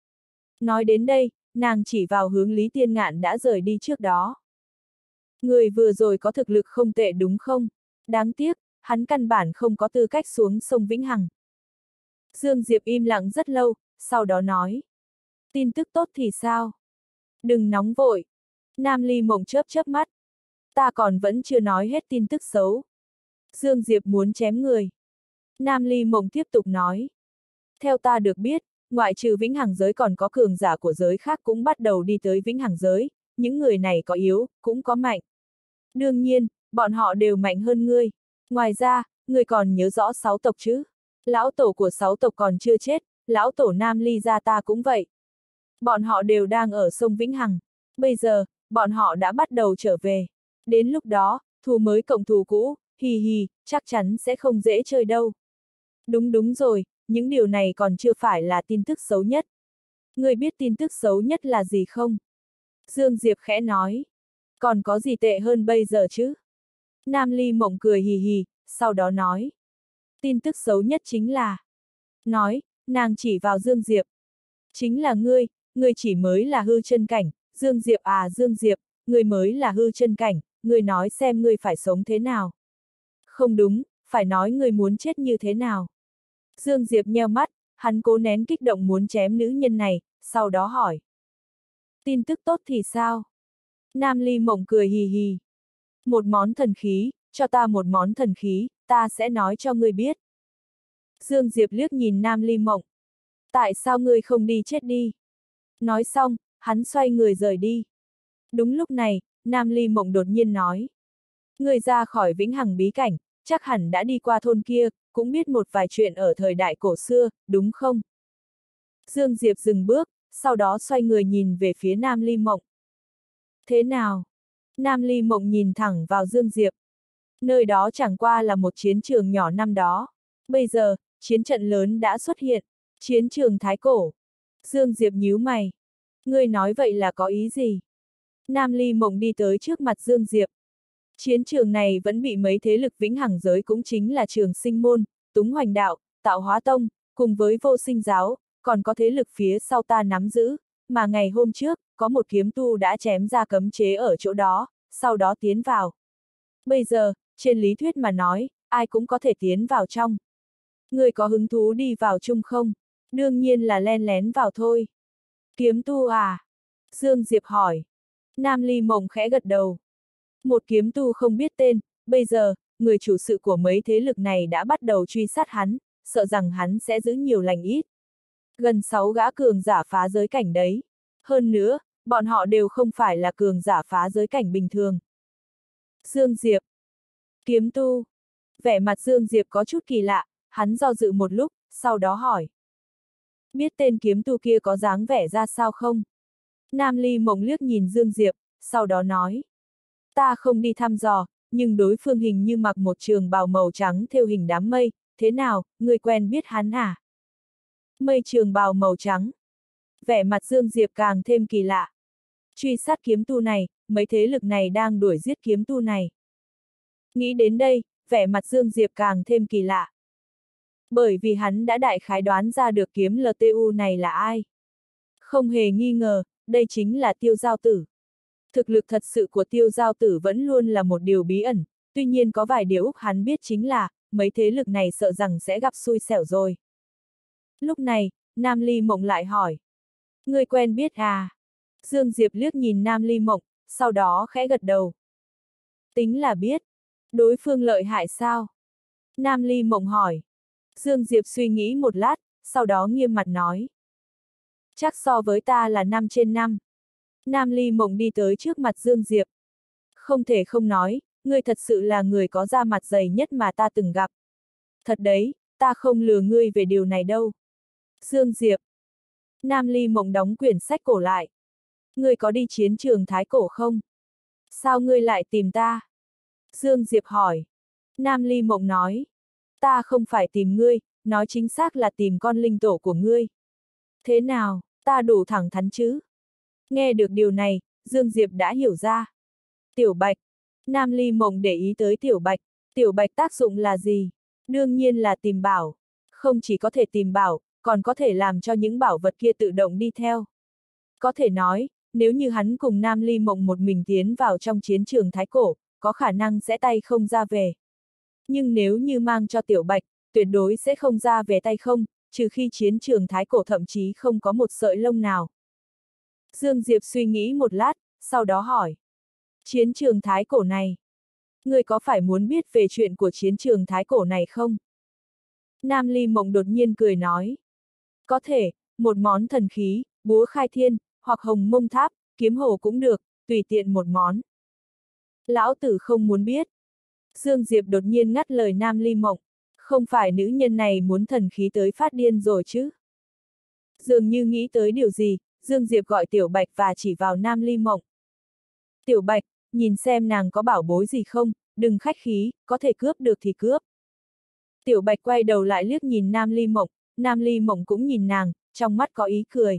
Nói đến đây, nàng chỉ vào hướng Lý Tiên Ngạn đã rời đi trước đó. Người vừa rồi có thực lực không tệ đúng không? Đáng tiếc, hắn căn bản không có tư cách xuống sông Vĩnh Hằng. Dương Diệp im lặng rất lâu, sau đó nói. Tin tức tốt thì sao? Đừng nóng vội. Nam Ly Mộng chớp chớp mắt. Ta còn vẫn chưa nói hết tin tức xấu. Dương Diệp muốn chém người. Nam Ly Mộng tiếp tục nói. Theo ta được biết, ngoại trừ Vĩnh Hằng giới còn có cường giả của giới khác cũng bắt đầu đi tới Vĩnh Hằng giới, những người này có yếu, cũng có mạnh. Đương nhiên, bọn họ đều mạnh hơn ngươi. Ngoài ra, ngươi còn nhớ rõ sáu tộc chứ? Lão tổ của sáu tộc còn chưa chết, lão tổ Nam Ly gia ta cũng vậy. Bọn họ đều đang ở sông Vĩnh Hằng. Bây giờ, bọn họ đã bắt đầu trở về. Đến lúc đó, thù mới cộng thù cũ, hì hì, chắc chắn sẽ không dễ chơi đâu. Đúng đúng rồi, những điều này còn chưa phải là tin tức xấu nhất. Ngươi biết tin tức xấu nhất là gì không? Dương Diệp khẽ nói. Còn có gì tệ hơn bây giờ chứ? Nam Ly Mộng cười hì hì, sau đó nói. Tin tức xấu nhất chính là... Nói, nàng chỉ vào Dương Diệp. Chính là ngươi, ngươi chỉ mới là hư chân cảnh, Dương Diệp à Dương Diệp, ngươi mới là hư chân cảnh, ngươi nói xem ngươi phải sống thế nào. Không đúng, phải nói ngươi muốn chết như thế nào. Dương Diệp nheo mắt, hắn cố nén kích động muốn chém nữ nhân này, sau đó hỏi. Tin tức tốt thì sao? Nam Ly Mộng cười hì hì. Một món thần khí, cho ta một món thần khí, ta sẽ nói cho ngươi biết. Dương Diệp liếc nhìn Nam Ly Mộng. Tại sao ngươi không đi chết đi? Nói xong, hắn xoay người rời đi. Đúng lúc này, Nam Ly Mộng đột nhiên nói. Ngươi ra khỏi Vĩnh Hằng bí cảnh, chắc hẳn đã đi qua thôn kia, cũng biết một vài chuyện ở thời đại cổ xưa, đúng không? Dương Diệp dừng bước, sau đó xoay người nhìn về phía Nam Ly Mộng. Thế nào? Nam Ly Mộng nhìn thẳng vào Dương Diệp. Nơi đó chẳng qua là một chiến trường nhỏ năm đó. Bây giờ, chiến trận lớn đã xuất hiện. Chiến trường Thái Cổ. Dương Diệp nhíu mày. Ngươi nói vậy là có ý gì? Nam Ly Mộng đi tới trước mặt Dương Diệp. Chiến trường này vẫn bị mấy thế lực Vĩnh Hằng giới cũng chính là Trường Sinh Môn, Túng Hoành Đạo, Tạo Hóa Tông, cùng với Vô Sinh Giáo, còn có thế lực phía sau ta nắm giữ, mà ngày hôm trước, có một kiếm tu đã chém ra cấm chế ở chỗ đó, sau đó tiến vào. Bây giờ, trên lý thuyết mà nói, ai cũng có thể tiến vào trong. Người có hứng thú đi vào chung không? Đương nhiên là len lén vào thôi. Kiếm tu à? Dương Diệp hỏi. Nam Ly Mộng khẽ gật đầu. Một kiếm tu không biết tên, bây giờ, người chủ sự của mấy thế lực này đã bắt đầu truy sát hắn, sợ rằng hắn sẽ giữ nhiều lành ít. Gần sáu gã cường giả phá giới cảnh đấy. Hơn nữa, bọn họ đều không phải là cường giả phá giới cảnh bình thường. Dương Diệp. Kiếm tu. Vẻ mặt Dương Diệp có chút kỳ lạ, hắn do dự một lúc, sau đó hỏi. Biết tên kiếm tu kia có dáng vẻ ra sao không? Nam Ly Mộng liếc nhìn Dương Diệp, sau đó nói. Ta không đi thăm dò, nhưng đối phương hình như mặc một trường bào màu trắng thêu hình đám mây, thế nào, người quen biết hắn à? Mây trường bào màu trắng. Vẻ mặt Dương Diệp càng thêm kỳ lạ. Truy sát kiếm tu này, mấy thế lực này đang đuổi giết kiếm tu này. Nghĩ đến đây, vẻ mặt Dương Diệp càng thêm kỳ lạ. Bởi vì hắn đã đại khái đoán ra được kiếm lờ tê u này là ai. Không hề nghi ngờ, đây chính là Tiêu Giao Tử. Thực lực thật sự của Tiêu Giao Tử vẫn luôn là một điều bí ẩn, tuy nhiên có vài điều Úc hắn biết chính là, mấy thế lực này sợ rằng sẽ gặp xui xẻo rồi. Lúc này, Nam Ly Mộng lại hỏi. Ngươi quen biết à? Dương Diệp liếc nhìn Nam Ly Mộng, sau đó khẽ gật đầu. Tính là biết. Đối phương lợi hại sao? Nam Ly Mộng hỏi. Dương Diệp suy nghĩ một lát, sau đó nghiêm mặt nói. Chắc so với ta là năm trên năm. Nam Ly Mộng đi tới trước mặt Dương Diệp. Không thể không nói, ngươi thật sự là người có da mặt dày nhất mà ta từng gặp. Thật đấy, ta không lừa ngươi về điều này đâu. Dương Diệp. Nam Ly Mộng đóng quyển sách cổ lại. Ngươi có đi chiến trường Thái Cổ không? Sao ngươi lại tìm ta? Dương Diệp hỏi. Nam Ly Mộng nói. Ta không phải tìm ngươi, nói chính xác là tìm con linh tổ của ngươi. Thế nào, ta đủ thẳng thắn chứ? Nghe được điều này, Dương Diệp đã hiểu ra. Tiểu Bạch. Nam Ly Mộng để ý tới Tiểu Bạch. Tiểu Bạch tác dụng là gì? Đương nhiên là tìm bảo. Không chỉ có thể tìm bảo, còn có thể làm cho những bảo vật kia tự động đi theo. Có thể nói, nếu như hắn cùng Nam Ly Mộng một mình tiến vào trong chiến trường Thái Cổ, có khả năng sẽ tay không ra về. Nhưng nếu như mang cho Tiểu Bạch, tuyệt đối sẽ không ra về tay không, trừ khi chiến trường Thái Cổ thậm chí không có một sợi lông nào. Dương Diệp suy nghĩ một lát, sau đó hỏi. Chiến trường Thái Cổ này, ngươi có phải muốn biết về chuyện của chiến trường Thái Cổ này không? Nam Ly Mộng đột nhiên cười nói. Có thể, một món thần khí, búa khai thiên, hoặc hồng mông tháp, kiếm hồ cũng được, tùy tiện một món. Lão tử không muốn biết. Dương Diệp đột nhiên ngắt lời Nam Ly Mộng. Không phải nữ nhân này muốn thần khí tới phát điên rồi chứ? Dường như nghĩ tới điều gì, Dương Diệp gọi Tiểu Bạch và chỉ vào Nam Ly Mộng. Tiểu Bạch, nhìn xem nàng có bảo bối gì không, đừng khách khí, có thể cướp được thì cướp. Tiểu Bạch quay đầu lại liếc nhìn Nam Ly Mộng, Nam Ly Mộng cũng nhìn nàng, trong mắt có ý cười.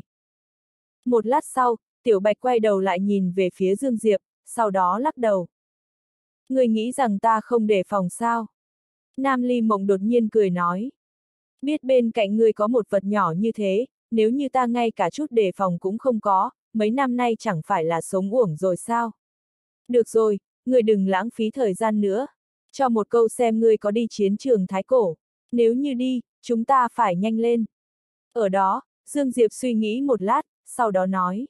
Một lát sau, Tiểu Bạch quay đầu lại nhìn về phía Dương Diệp, sau đó lắc đầu. Ngươi nghĩ rằng ta không đề phòng sao? Nam Ly Mộng đột nhiên cười nói. Biết bên cạnh ngươi có một vật nhỏ như thế, nếu như ta ngay cả chút đề phòng cũng không có, mấy năm nay chẳng phải là sống uổng rồi sao? Được rồi, ngươi đừng lãng phí thời gian nữa. Cho một câu xem ngươi có đi chiến trường Thái Cổ. Nếu như đi, chúng ta phải nhanh lên. Ở đó, Dương Diệp suy nghĩ một lát, sau đó nói.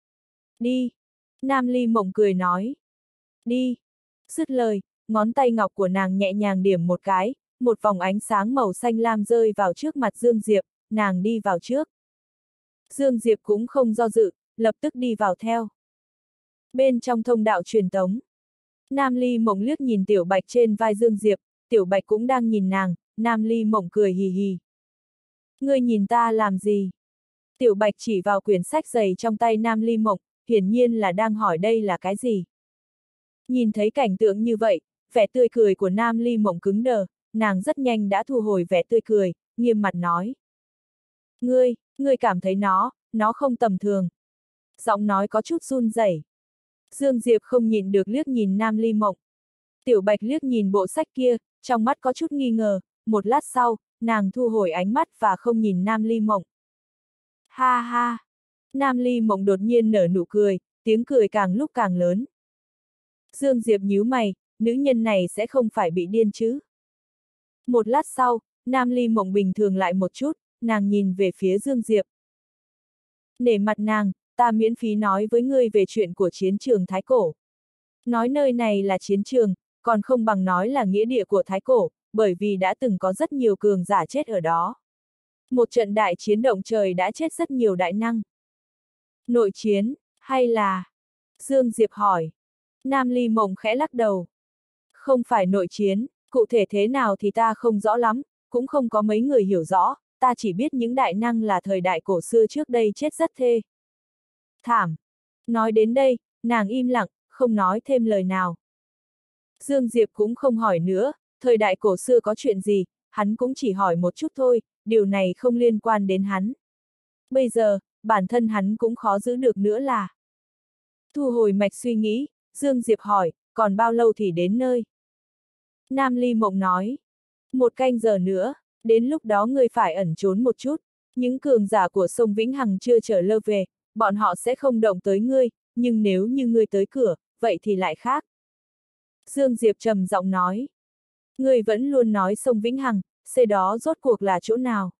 Đi. Nam Ly Mộng cười nói. Đi. Dứt lời, ngón tay ngọc của nàng nhẹ nhàng điểm một cái, một vòng ánh sáng màu xanh lam rơi vào trước mặt Dương Diệp, nàng đi vào trước. Dương Diệp cũng không do dự, lập tức đi vào theo. Bên trong thông đạo truyền tống, Nam Ly Mộng liếc nhìn Tiểu Bạch trên vai Dương Diệp, Tiểu Bạch cũng đang nhìn nàng, Nam Ly Mộng cười hì hì. Ngươi nhìn ta làm gì? Tiểu Bạch chỉ vào quyển sách dày trong tay Nam Ly Mộng, hiển nhiên là đang hỏi đây là cái gì. Nhìn thấy cảnh tượng như vậy, vẻ tươi cười của Nam Ly Mộng cứng đờ, nàng rất nhanh đã thu hồi vẻ tươi cười, nghiêm mặt nói. Ngươi, ngươi cảm thấy nó, nó không tầm thường. Giọng nói có chút run rẩy. Dương Diệp không nhìn được liếc nhìn Nam Ly Mộng. Tiểu Bạch liếc nhìn bộ sách kia, trong mắt có chút nghi ngờ, một lát sau, nàng thu hồi ánh mắt và không nhìn Nam Ly Mộng. Ha ha! Nam Ly Mộng đột nhiên nở nụ cười, tiếng cười càng lúc càng lớn. Dương Diệp nhíu mày, nữ nhân này sẽ không phải bị điên chứ? Một lát sau, Nam Ly Mộng bình thường lại một chút, nàng nhìn về phía Dương Diệp. Nể mặt nàng, ta miễn phí nói với ngươi về chuyện của chiến trường Thái Cổ. Nói nơi này là chiến trường, còn không bằng nói là nghĩa địa của Thái Cổ, bởi vì đã từng có rất nhiều cường giả chết ở đó. Một trận đại chiến động trời đã chết rất nhiều đại năng. Nội chiến, hay là... Dương Diệp hỏi. Nam Ly Mộng khẽ lắc đầu. Không phải nội chiến, cụ thể thế nào thì ta không rõ lắm, cũng không có mấy người hiểu rõ, ta chỉ biết những đại năng là thời đại cổ xưa trước đây chết rất thê thảm. Nói đến đây, nàng im lặng, không nói thêm lời nào. Dương Diệp cũng không hỏi nữa, thời đại cổ xưa có chuyện gì, hắn cũng chỉ hỏi một chút thôi, điều này không liên quan đến hắn. Bây giờ, bản thân hắn cũng khó giữ được nữa là. Thu hồi mạch suy nghĩ, Dương Diệp hỏi, còn bao lâu thì đến nơi? Nam Ly Mộng nói, một canh giờ nữa, đến lúc đó ngươi phải ẩn trốn một chút, những cường giả của sông Vĩnh Hằng chưa trở lơ về, bọn họ sẽ không động tới ngươi, nhưng nếu như ngươi tới cửa, vậy thì lại khác. Dương Diệp trầm giọng nói, ngươi vẫn luôn nói sông Vĩnh Hằng, xe đó rốt cuộc là chỗ nào?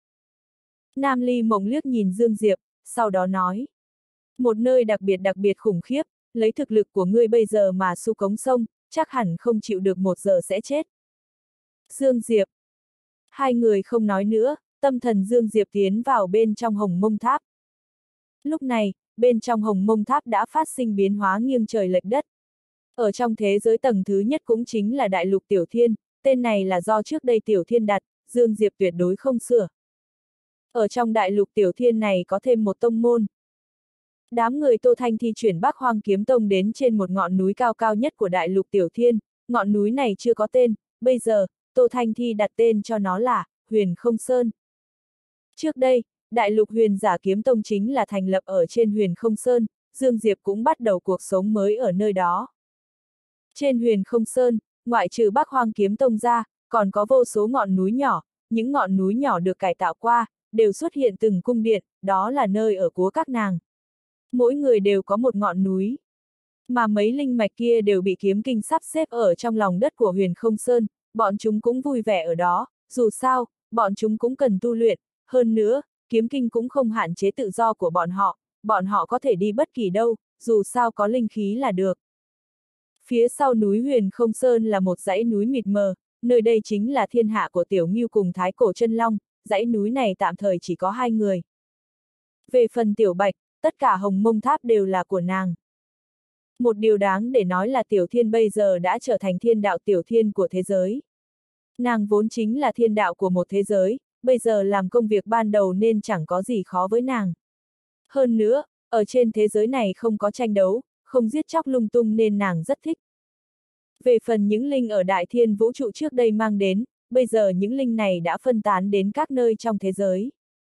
Nam Ly Mộng liếc nhìn Dương Diệp, sau đó nói, một nơi đặc biệt đặc biệt khủng khiếp, lấy thực lực của ngươi bây giờ mà su cống sông, chắc hẳn không chịu được một giờ sẽ chết. Dương Diệp. Hai người không nói nữa, tâm thần Dương Diệp tiến vào bên trong Hồng Mông Tháp. Lúc này, bên trong Hồng Mông Tháp đã phát sinh biến hóa nghiêng trời lệch đất. Ở trong thế giới tầng thứ nhất cũng chính là Đại Lục Tiểu Thiên, tên này là do trước đây Tiểu Thiên đặt, Dương Diệp tuyệt đối không sửa. Ở trong Đại Lục Tiểu Thiên này có thêm một tông môn. Đám người Tô Thanh thi chuyển Bắc Hoang Kiếm Tông đến trên một ngọn núi cao cao nhất của Đại Lục Tiểu Thiên, ngọn núi này chưa có tên, bây giờ, Tô Thanh Thi đặt tên cho nó là Huyền Không Sơn. Trước đây, Đại Lục Huyền Giả Kiếm Tông chính là thành lập ở trên Huyền Không Sơn, Dương Diệp cũng bắt đầu cuộc sống mới ở nơi đó. Trên Huyền Không Sơn, ngoại trừ Bắc Hoang Kiếm Tông ra, còn có vô số ngọn núi nhỏ, những ngọn núi nhỏ được cải tạo qua, đều xuất hiện từng cung điện, đó là nơi ở của các nàng. Mỗi người đều có một ngọn núi. Mà mấy linh mạch kia đều bị kiếm kinh sắp xếp ở trong lòng đất của Huyền Không Sơn, bọn chúng cũng vui vẻ ở đó, dù sao, bọn chúng cũng cần tu luyện, hơn nữa, kiếm kinh cũng không hạn chế tự do của bọn họ, bọn họ có thể đi bất kỳ đâu, dù sao có linh khí là được. Phía sau núi Huyền Không Sơn là một dãy núi mịt mờ, nơi đây chính là thiên hạ của Tiểu Ngưu cùng Thái Cổ Chân Long, dãy núi này tạm thời chỉ có hai người. Về phần Tiểu Bạch, tất cả Hồng Mông Tháp đều là của nàng. Một điều đáng để nói là Tiểu Thiên bây giờ đã trở thành thiên đạo Tiểu Thiên của thế giới. Nàng vốn chính là thiên đạo của một thế giới, bây giờ làm công việc ban đầu nên chẳng có gì khó với nàng. Hơn nữa, ở trên thế giới này không có tranh đấu, không giết chóc lung tung nên nàng rất thích. Về phần những linh ở Đại Thiên vũ trụ trước đây mang đến, bây giờ những linh này đã phân tán đến các nơi trong thế giới.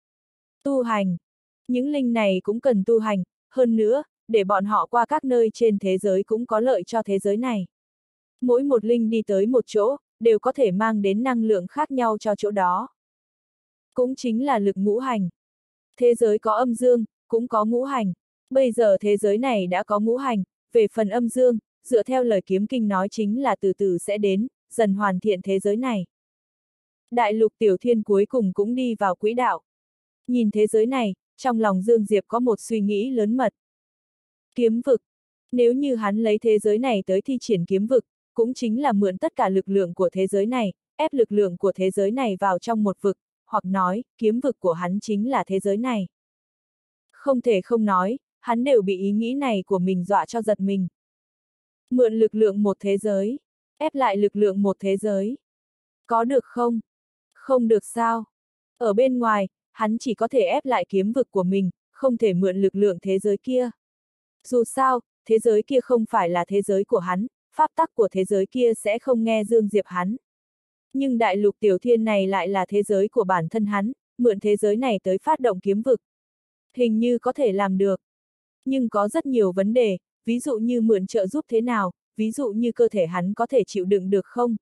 Tu hành. Những linh này cũng cần tu hành, hơn nữa, để bọn họ qua các nơi trên thế giới cũng có lợi cho thế giới này. Mỗi một linh đi tới một chỗ, đều có thể mang đến năng lượng khác nhau cho chỗ đó. Cũng chính là lực ngũ hành. Thế giới có âm dương, cũng có ngũ hành. Bây giờ thế giới này đã có ngũ hành, về phần âm dương, dựa theo lời kiếm kinh nói chính là từ từ sẽ đến, dần hoàn thiện thế giới này. Đại Lục Tiểu Thiên cuối cùng cũng đi vào quỹ đạo. Nhìn thế giới này, trong lòng Dương Diệp có một suy nghĩ lớn mật. Kiếm vực. Nếu như hắn lấy thế giới này tới thi triển kiếm vực, cũng chính là mượn tất cả lực lượng của thế giới này, ép lực lượng của thế giới này vào trong một vực, hoặc nói, kiếm vực của hắn chính là thế giới này. Không thể không nói, hắn đều bị ý nghĩ này của mình dọa cho giật mình. Mượn lực lượng một thế giới, ép lại lực lượng một thế giới. Có được không? Không được sao? Ở bên ngoài, hắn chỉ có thể ép lại kiếm vực của mình, không thể mượn lực lượng thế giới kia. Dù sao, thế giới kia không phải là thế giới của hắn, pháp tắc của thế giới kia sẽ không nghe Dương Diệp hắn. Nhưng Đại Lục Tiểu Thiên này lại là thế giới của bản thân hắn, mượn thế giới này tới phát động kiếm vực. Hình như có thể làm được. Nhưng có rất nhiều vấn đề, ví dụ như mượn trợ giúp thế nào, ví dụ như cơ thể hắn có thể chịu đựng được không?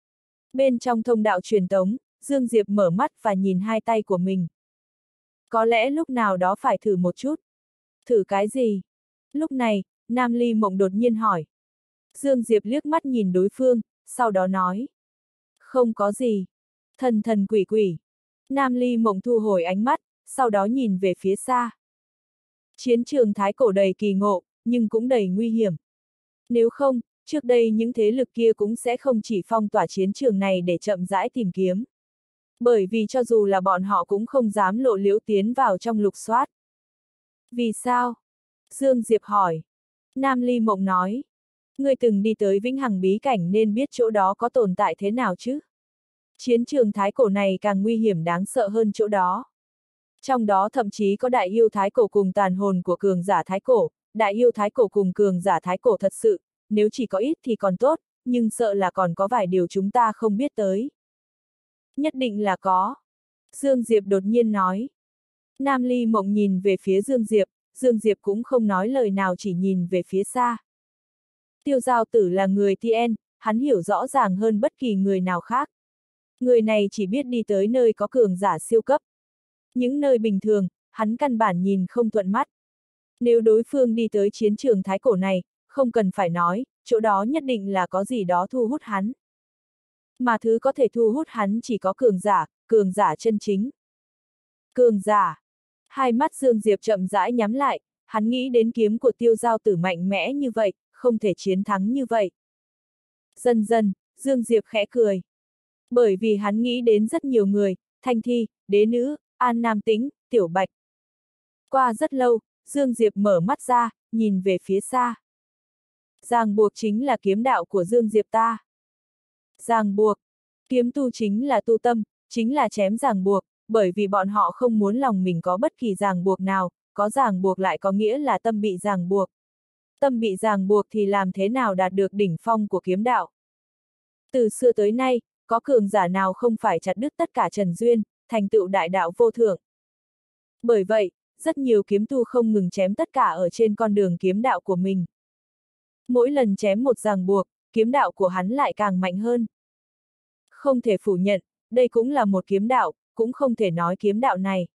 Bên trong thông đạo truyền tống, Dương Diệp mở mắt và nhìn hai tay của mình. Có lẽ lúc nào đó phải thử một chút. Thử cái gì? Lúc này, Nam Ly Mộng đột nhiên hỏi. Dương Diệp liếc mắt nhìn đối phương, sau đó nói. Không có gì. Thần thần quỷ quỷ. Nam Ly Mộng thu hồi ánh mắt, sau đó nhìn về phía xa. Chiến trường Thái Cổ đầy kỳ ngộ, nhưng cũng đầy nguy hiểm. Nếu không, trước đây những thế lực kia cũng sẽ không chỉ phong tỏa chiến trường này để chậm rãi tìm kiếm. Bởi vì cho dù là bọn họ cũng không dám lộ liễu tiến vào trong lục soát. Vì sao? Dương Diệp hỏi. Nam Ly Mộng nói. Ngươi từng đi tới Vĩnh Hằng bí cảnh nên biết chỗ đó có tồn tại thế nào chứ? Chiến trường Thái Cổ này càng nguy hiểm đáng sợ hơn chỗ đó. Trong đó thậm chí có đại yêu Thái Cổ cùng tàn hồn của cường giả Thái Cổ, đại yêu Thái Cổ cùng cường giả Thái Cổ thật sự, nếu chỉ có ít thì còn tốt, nhưng sợ là còn có vài điều chúng ta không biết tới. Nhất định là có. Dương Diệp đột nhiên nói. Nam Ly Mộng nhìn về phía Dương Diệp, Dương Diệp cũng không nói lời nào chỉ nhìn về phía xa. Tiêu Giao Tử là người tê en, hắn hiểu rõ ràng hơn bất kỳ người nào khác. Người này chỉ biết đi tới nơi có cường giả siêu cấp. Những nơi bình thường, hắn căn bản nhìn không thuận mắt. Nếu đối phương đi tới chiến trường thái cổ này, không cần phải nói, chỗ đó nhất định là có gì đó thu hút hắn. Mà thứ có thể thu hút hắn chỉ có cường giả, cường giả chân chính. Cường giả. Hai mắt Dương Diệp chậm rãi nhắm lại, hắn nghĩ đến kiếm của Tiêu Giao Tử mạnh mẽ như vậy, không thể chiến thắng như vậy. Dần dần, Dương Diệp khẽ cười. Bởi vì hắn nghĩ đến rất nhiều người, Thanh Thi, Đế Nữ, An Nam Tĩnh, Tiểu Bạch. Qua rất lâu, Dương Diệp mở mắt ra, nhìn về phía xa. Ràng buộc chính là kiếm đạo của Dương Diệp ta. Ràng buộc. Kiếm tu chính là tu tâm, chính là chém ràng buộc, bởi vì bọn họ không muốn lòng mình có bất kỳ ràng buộc nào, có ràng buộc lại có nghĩa là tâm bị ràng buộc. Tâm bị ràng buộc thì làm thế nào đạt được đỉnh phong của kiếm đạo? Từ xưa tới nay, có cường giả nào không phải chặt đứt tất cả trần duyên, thành tựu đại đạo vô thượng. Bởi vậy, rất nhiều kiếm tu không ngừng chém tất cả ở trên con đường kiếm đạo của mình. Mỗi lần chém một ràng buộc, kiếm đạo của hắn lại càng mạnh hơn. Không thể phủ nhận, đây cũng là một kiếm đạo, cũng không thể nói kiếm đạo này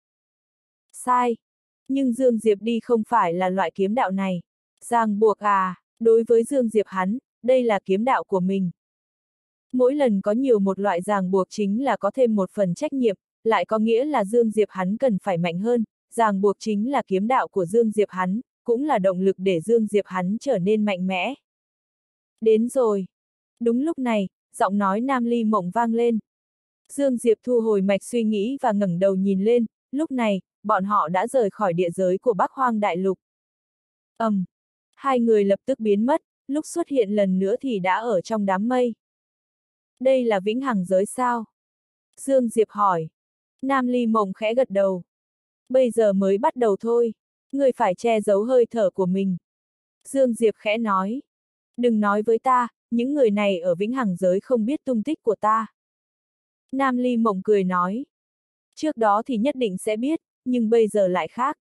sai. Nhưng Dương Diệp đi không phải là loại kiếm đạo này. Ràng buộc à, đối với Dương Diệp hắn, đây là kiếm đạo của mình. Mỗi lần có nhiều một loại ràng buộc chính là có thêm một phần trách nhiệm, lại có nghĩa là Dương Diệp hắn cần phải mạnh hơn, ràng buộc chính là kiếm đạo của Dương Diệp hắn, cũng là động lực để Dương Diệp hắn trở nên mạnh mẽ. Đến rồi. Đúng lúc này, giọng nói Nam Ly Mộng vang lên. Dương Diệp thu hồi mạch suy nghĩ và ngẩng đầu nhìn lên, lúc này, bọn họ đã rời khỏi địa giới của Bắc Hoang Đại Lục. ầm, um, hai người lập tức biến mất, lúc xuất hiện lần nữa thì đã ở trong đám mây. Đây là vĩnh hằng giới sao? Dương Diệp hỏi. Nam Ly Mộng khẽ gật đầu. Bây giờ mới bắt đầu thôi, người phải che giấu hơi thở của mình. Dương Diệp khẽ nói. Đừng nói với ta, những người này ở vĩnh hằng giới không biết tung tích của ta. Nam Ly Mộng cười nói. Trước đó thì nhất định sẽ biết, nhưng bây giờ lại khác.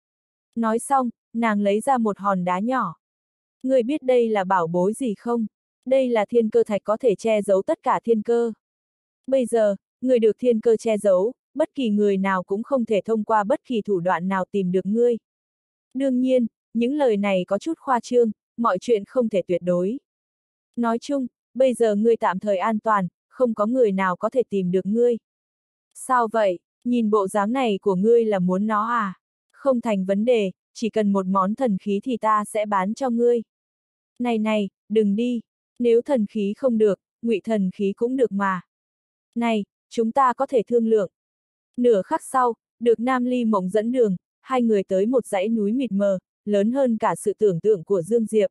Nói xong, nàng lấy ra một hòn đá nhỏ. Người biết đây là bảo bối gì không? Đây là thiên cơ thạch có thể che giấu tất cả thiên cơ. Bây giờ, người được thiên cơ che giấu, bất kỳ người nào cũng không thể thông qua bất kỳ thủ đoạn nào tìm được ngươi. Đương nhiên, những lời này có chút khoa trương, mọi chuyện không thể tuyệt đối. Nói chung, bây giờ ngươi tạm thời an toàn, không có người nào có thể tìm được ngươi. Sao vậy, nhìn bộ dáng này của ngươi là muốn nó à? Không thành vấn đề, chỉ cần một món thần khí thì ta sẽ bán cho ngươi. Này này, đừng đi, nếu thần khí không được, ngụy thần khí cũng được mà. Này, chúng ta có thể thương lượng. Nửa khắc sau, được Nam Ly Mộng dẫn đường, hai người tới một dãy núi mịt mờ, lớn hơn cả sự tưởng tượng của Dương Diệp.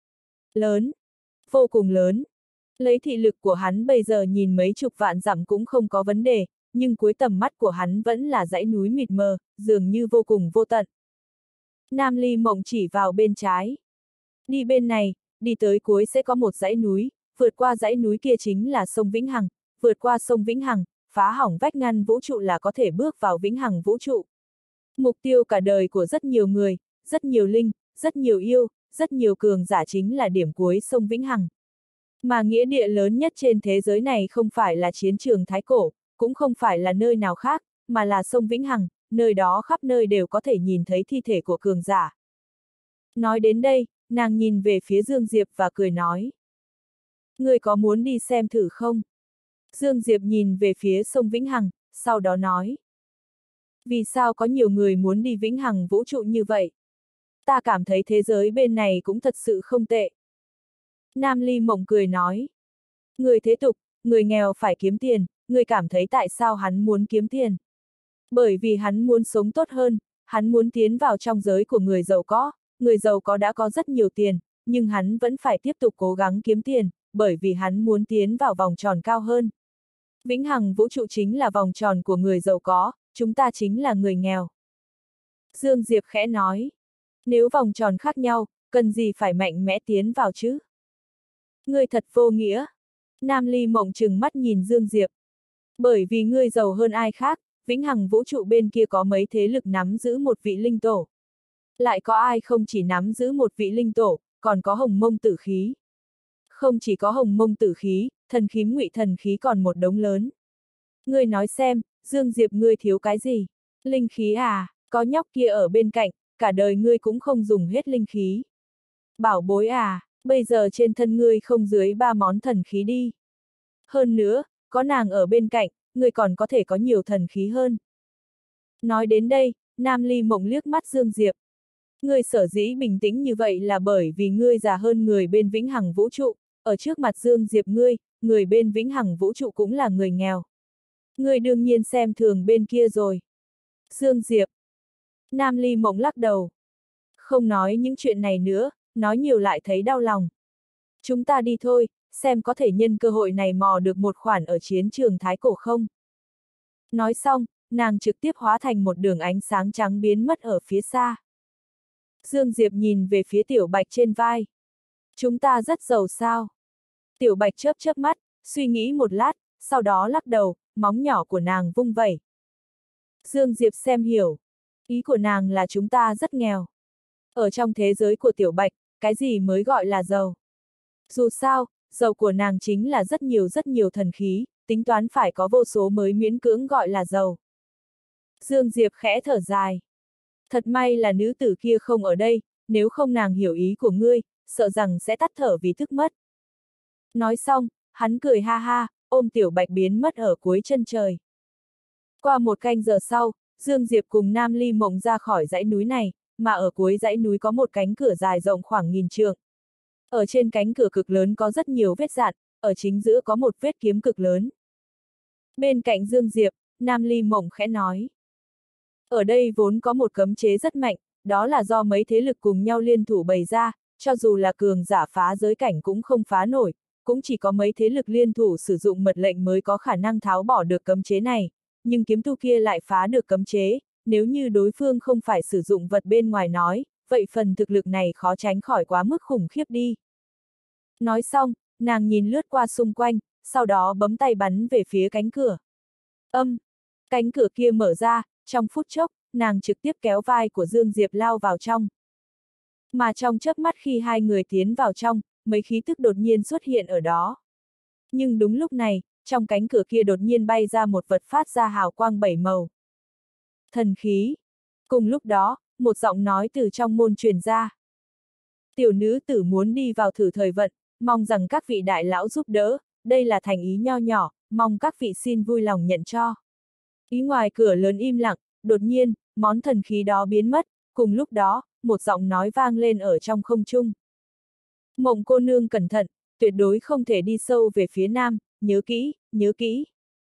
Lớn, vô cùng lớn. Lấy thị lực của hắn bây giờ nhìn mấy chục vạn dặm cũng không có vấn đề, nhưng cuối tầm mắt của hắn vẫn là dãy núi mịt mờ, dường như vô cùng vô tận. Nam Ly Mộng chỉ vào bên trái. Đi bên này, đi tới cuối sẽ có một dãy núi, vượt qua dãy núi kia chính là sông Vĩnh Hằng, vượt qua sông Vĩnh Hằng, phá hỏng vách ngăn vũ trụ là có thể bước vào Vĩnh Hằng vũ trụ. Mục tiêu cả đời của rất nhiều người, rất nhiều linh, rất nhiều yêu, rất nhiều cường giả chính là điểm cuối sông Vĩnh Hằng. Mà nghĩa địa lớn nhất trên thế giới này không phải là chiến trường Thái Cổ, cũng không phải là nơi nào khác, mà là sông Vĩnh Hằng, nơi đó khắp nơi đều có thể nhìn thấy thi thể của cường giả. Nói đến đây, nàng nhìn về phía Dương Diệp và cười nói. Ngươi có muốn đi xem thử không? Dương Diệp nhìn về phía sông Vĩnh Hằng, sau đó nói. Vì sao có nhiều người muốn đi Vĩnh Hằng vũ trụ như vậy? Ta cảm thấy thế giới bên này cũng thật sự không tệ. Nam Ly Mộng cười nói. Người thế tục, người nghèo phải kiếm tiền, người cảm thấy tại sao hắn muốn kiếm tiền? Bởi vì hắn muốn sống tốt hơn, hắn muốn tiến vào trong giới của người giàu có, người giàu có đã có rất nhiều tiền, nhưng hắn vẫn phải tiếp tục cố gắng kiếm tiền, bởi vì hắn muốn tiến vào vòng tròn cao hơn. Vĩnh Hằng vũ trụ chính là vòng tròn của người giàu có, chúng ta chính là người nghèo. Dương Diệp khẽ nói. Nếu vòng tròn khác nhau, cần gì phải mạnh mẽ tiến vào chứ? Ngươi thật vô nghĩa. Nam Ly Mộng trừng mắt nhìn Dương Diệp. Bởi vì ngươi giàu hơn ai khác, Vĩnh Hằng vũ trụ bên kia có mấy thế lực nắm giữ một vị linh tổ. Lại có ai không chỉ nắm giữ một vị linh tổ, còn có hồng mông tử khí. Không chỉ có hồng mông tử khí, thần khí ngụy thần khí còn một đống lớn. Ngươi nói xem, Dương Diệp ngươi thiếu cái gì? Linh khí à, có nhóc kia ở bên cạnh, cả đời ngươi cũng không dùng hết linh khí. Bảo bối à, bây giờ trên thân ngươi không dưới ba món thần khí đi. Hơn nữa, có nàng ở bên cạnh, ngươi còn có thể có nhiều thần khí hơn. Nói đến đây, Nam Ly Mộng liếc mắt Dương Diệp. Ngươi sở dĩ bình tĩnh như vậy là bởi vì ngươi già hơn người bên vĩnh hằng vũ trụ, ở trước mặt Dương Diệp ngươi, người bên vĩnh hằng vũ trụ cũng là người nghèo. Ngươi đương nhiên xem thường bên kia rồi. Dương Diệp. Nam Ly Mộng lắc đầu. Không nói những chuyện này nữa, nói nhiều lại thấy đau lòng. Chúng ta đi thôi, xem có thể nhân cơ hội này mò được một khoản ở chiến trường Thái Cổ không. Nói xong, nàng trực tiếp hóa thành một đường ánh sáng trắng biến mất ở phía xa. Dương Diệp nhìn về phía Tiểu Bạch trên vai. Chúng ta rất giàu sao? Tiểu Bạch chớp chớp mắt, suy nghĩ một lát, sau đó lắc đầu, móng nhỏ của nàng vung vẩy. Dương Diệp xem hiểu. Ý của nàng là chúng ta rất nghèo. Ở trong thế giới của Tiểu Bạch, cái gì mới gọi là giàu? Dù sao, giàu của nàng chính là rất nhiều rất nhiều thần khí, tính toán phải có vô số mới miễn cưỡng gọi là giàu. Dương Diệp khẽ thở dài. Thật may là nữ tử kia không ở đây, nếu không nàng hiểu ý của ngươi, sợ rằng sẽ tắt thở vì thức mất. Nói xong, hắn cười ha ha, ôm Tiểu Bạch biến mất ở cuối chân trời. Qua một canh giờ sau, Dương Diệp cùng Nam Ly Mộng ra khỏi dãy núi này, mà ở cuối dãy núi có một cánh cửa dài rộng khoảng nghìn trượng. Ở trên cánh cửa cực lớn có rất nhiều vết dạn, ở chính giữa có một vết kiếm cực lớn. Bên cạnh Dương Diệp, Nam Ly Mộng khẽ nói. Ở đây vốn có một cấm chế rất mạnh, đó là do mấy thế lực cùng nhau liên thủ bày ra, cho dù là cường giả phá giới cảnh cũng không phá nổi, cũng chỉ có mấy thế lực liên thủ sử dụng mật lệnh mới có khả năng tháo bỏ được cấm chế này, nhưng kiếm tu kia lại phá được cấm chế, nếu như đối phương không phải sử dụng vật bên ngoài nói, vậy phần thực lực này khó tránh khỏi quá mức khủng khiếp đi. Nói xong, nàng nhìn lướt qua xung quanh, sau đó bấm tay bắn về phía cánh cửa. Âm, cánh cửa kia mở ra, trong phút chốc, nàng trực tiếp kéo vai của Dương Diệp lao vào trong. Mà trong chớp mắt khi hai người tiến vào trong, mấy khí tức đột nhiên xuất hiện ở đó. Nhưng đúng lúc này, trong cánh cửa kia đột nhiên bay ra một vật phát ra hào quang bảy màu. Thần khí. Cùng lúc đó, một giọng nói từ trong môn truyền ra. Tiểu nữ tử muốn đi vào thử thời vận, mong rằng các vị đại lão giúp đỡ, đây là thành ý nho nhỏ, mong các vị xin vui lòng nhận cho. Ý ngoài cửa lớn im lặng, đột nhiên, món thần khí đó biến mất, cùng lúc đó, một giọng nói vang lên ở trong không trung. Mộng cô nương cẩn thận, tuyệt đối không thể đi sâu về phía nam, nhớ kỹ, nhớ kỹ.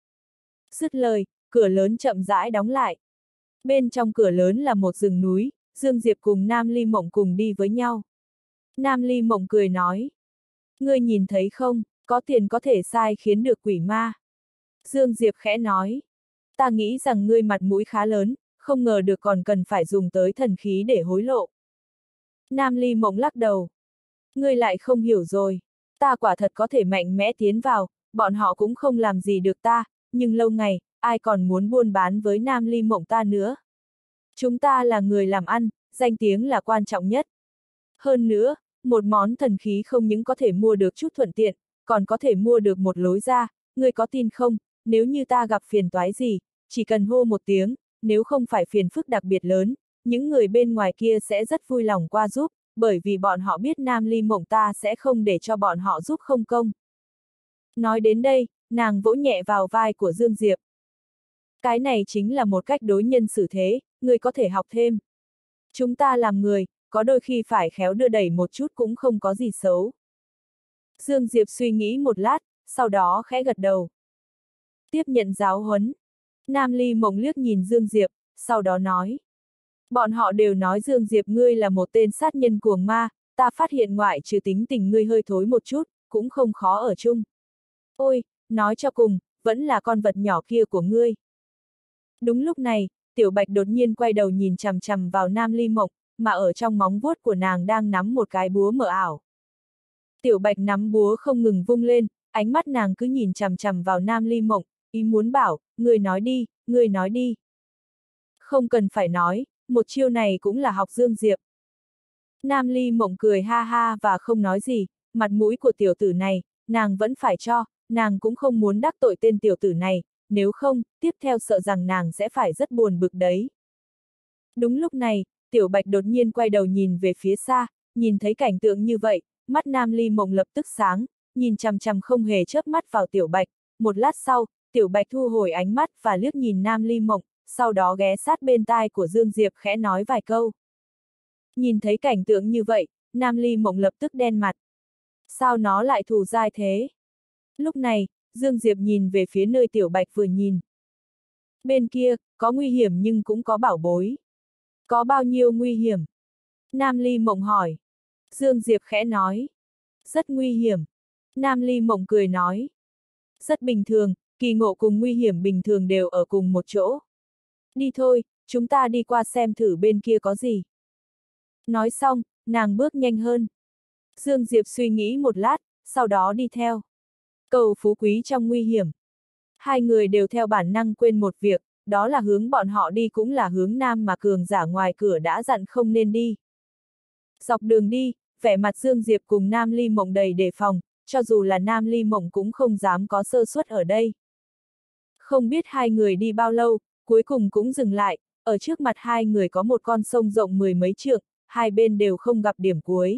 Dứt lời, cửa lớn chậm rãi đóng lại. Bên trong cửa lớn là một rừng núi, Dương Diệp cùng Nam Ly Mộng cùng đi với nhau. Nam Ly Mộng cười nói. Ngươi nhìn thấy không, có tiền có thể sai khiến được quỷ ma. Dương Diệp khẽ nói. Ta nghĩ rằng ngươi mặt mũi khá lớn, không ngờ được còn cần phải dùng tới thần khí để hối lộ. Nam Ly Mộng lắc đầu. Ngươi lại không hiểu rồi. Ta quả thật có thể mạnh mẽ tiến vào, bọn họ cũng không làm gì được ta, nhưng lâu ngày, ai còn muốn buôn bán với Nam Ly Mộng ta nữa. Chúng ta là người làm ăn, danh tiếng là quan trọng nhất. Hơn nữa, một món thần khí không những có thể mua được chút thuận tiện, còn có thể mua được một lối ra, ngươi có tin không, nếu như ta gặp phiền toái gì, chỉ cần hô một tiếng, nếu không phải phiền phức đặc biệt lớn, những người bên ngoài kia sẽ rất vui lòng qua giúp, bởi vì bọn họ biết Nam Ly Mộng ta sẽ không để cho bọn họ giúp không công. Nói đến đây, nàng vỗ nhẹ vào vai của Dương Diệp. Cái này chính là một cách đối nhân xử thế, ngươi có thể học thêm. Chúng ta làm người, có đôi khi phải khéo đưa đẩy một chút cũng không có gì xấu. Dương Diệp suy nghĩ một lát, sau đó khẽ gật đầu. Tiếp nhận giáo huấn. Nam Ly Mộng liếc nhìn Dương Diệp, sau đó nói. Bọn họ đều nói Dương Diệp ngươi là một tên sát nhân cuồng ma, ta phát hiện ngoại trừ tính tình ngươi hơi thối một chút, cũng không khó ở chung. Ôi, nói cho cùng, vẫn là con vật nhỏ kia của ngươi. Đúng lúc này, Tiểu Bạch đột nhiên quay đầu nhìn chằm chằm vào Nam Ly Mộng, mà ở trong móng vuốt của nàng đang nắm một cái búa mờ ảo. Tiểu Bạch nắm búa không ngừng vung lên, ánh mắt nàng cứ nhìn chằm chằm vào Nam Ly Mộng, ý muốn bảo, ngươi nói đi, ngươi nói đi. Không cần phải nói, một chiêu này cũng là học Dương Diệp, Nam Ly Mộng cười ha ha và không nói gì, mặt mũi của tiểu tử này, nàng vẫn phải cho, nàng cũng không muốn đắc tội tên tiểu tử này, nếu không, tiếp theo sợ rằng nàng sẽ phải rất buồn bực đấy. Đúng lúc này, Tiểu Bạch đột nhiên quay đầu nhìn về phía xa, nhìn thấy cảnh tượng như vậy, mắt Nam Ly Mộng lập tức sáng, nhìn chằm chằm không hề chớp mắt vào Tiểu Bạch, một lát sau, Tiểu Bạch thu hồi ánh mắt và liếc nhìn Nam Ly Mộng, sau đó ghé sát bên tai của Dương Diệp khẽ nói vài câu. Nhìn thấy cảnh tượng như vậy, Nam Ly Mộng lập tức đen mặt. Sao nó lại thù dai thế? Lúc này, Dương Diệp nhìn về phía nơi Tiểu Bạch vừa nhìn. Bên kia, có nguy hiểm nhưng cũng có bảo bối. Có bao nhiêu nguy hiểm? Nam Ly Mộng hỏi. Dương Diệp khẽ nói. Rất nguy hiểm. Nam Ly Mộng cười nói. Rất bình thường, kỳ ngộ cùng nguy hiểm bình thường đều ở cùng một chỗ. Đi thôi, chúng ta đi qua xem thử bên kia có gì. Nói xong, nàng bước nhanh hơn. Dương Diệp suy nghĩ một lát, sau đó đi theo. Cầu phú quý trong nguy hiểm. Hai người đều theo bản năng quên một việc, đó là hướng bọn họ đi cũng là hướng nam mà cường giả ngoài cửa đã dặn không nên đi. Dọc đường đi, vẻ mặt Dương Diệp cùng Nam Ly Mộng đầy đề phòng, cho dù là Nam Ly Mộng cũng không dám có sơ suất ở đây. Không biết hai người đi bao lâu, cuối cùng cũng dừng lại, ở trước mặt hai người có một con sông rộng mười mấy trượng, hai bên đều không gặp điểm cuối.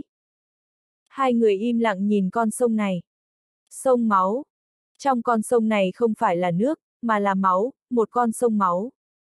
Hai người im lặng nhìn con sông này. Sông máu. Trong con sông này không phải là nước, mà là máu, một con sông máu.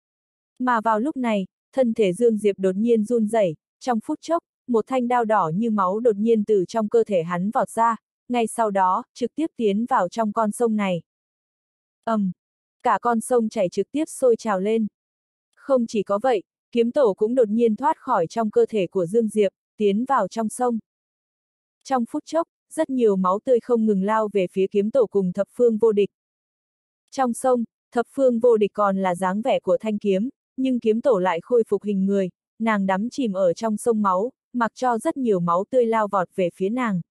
Mà vào lúc này, thân thể Dương Diệp đột nhiên run rẩy, trong phút chốc, một thanh đao đỏ như máu đột nhiên từ trong cơ thể hắn vọt ra, ngay sau đó, trực tiếp tiến vào trong con sông này. ầm, um, cả con sông chảy trực tiếp sôi trào lên. Không chỉ có vậy, kiếm tổ cũng đột nhiên thoát khỏi trong cơ thể của Dương Diệp, tiến vào trong sông. Trong phút chốc, rất nhiều máu tươi không ngừng lao về phía kiếm tổ cùng thập phương vô địch. Trong sông, thập phương vô địch còn là dáng vẻ của thanh kiếm, nhưng kiếm tổ lại khôi phục hình người, nàng đắm chìm ở trong sông máu, mặc cho rất nhiều máu tươi lao vọt về phía nàng.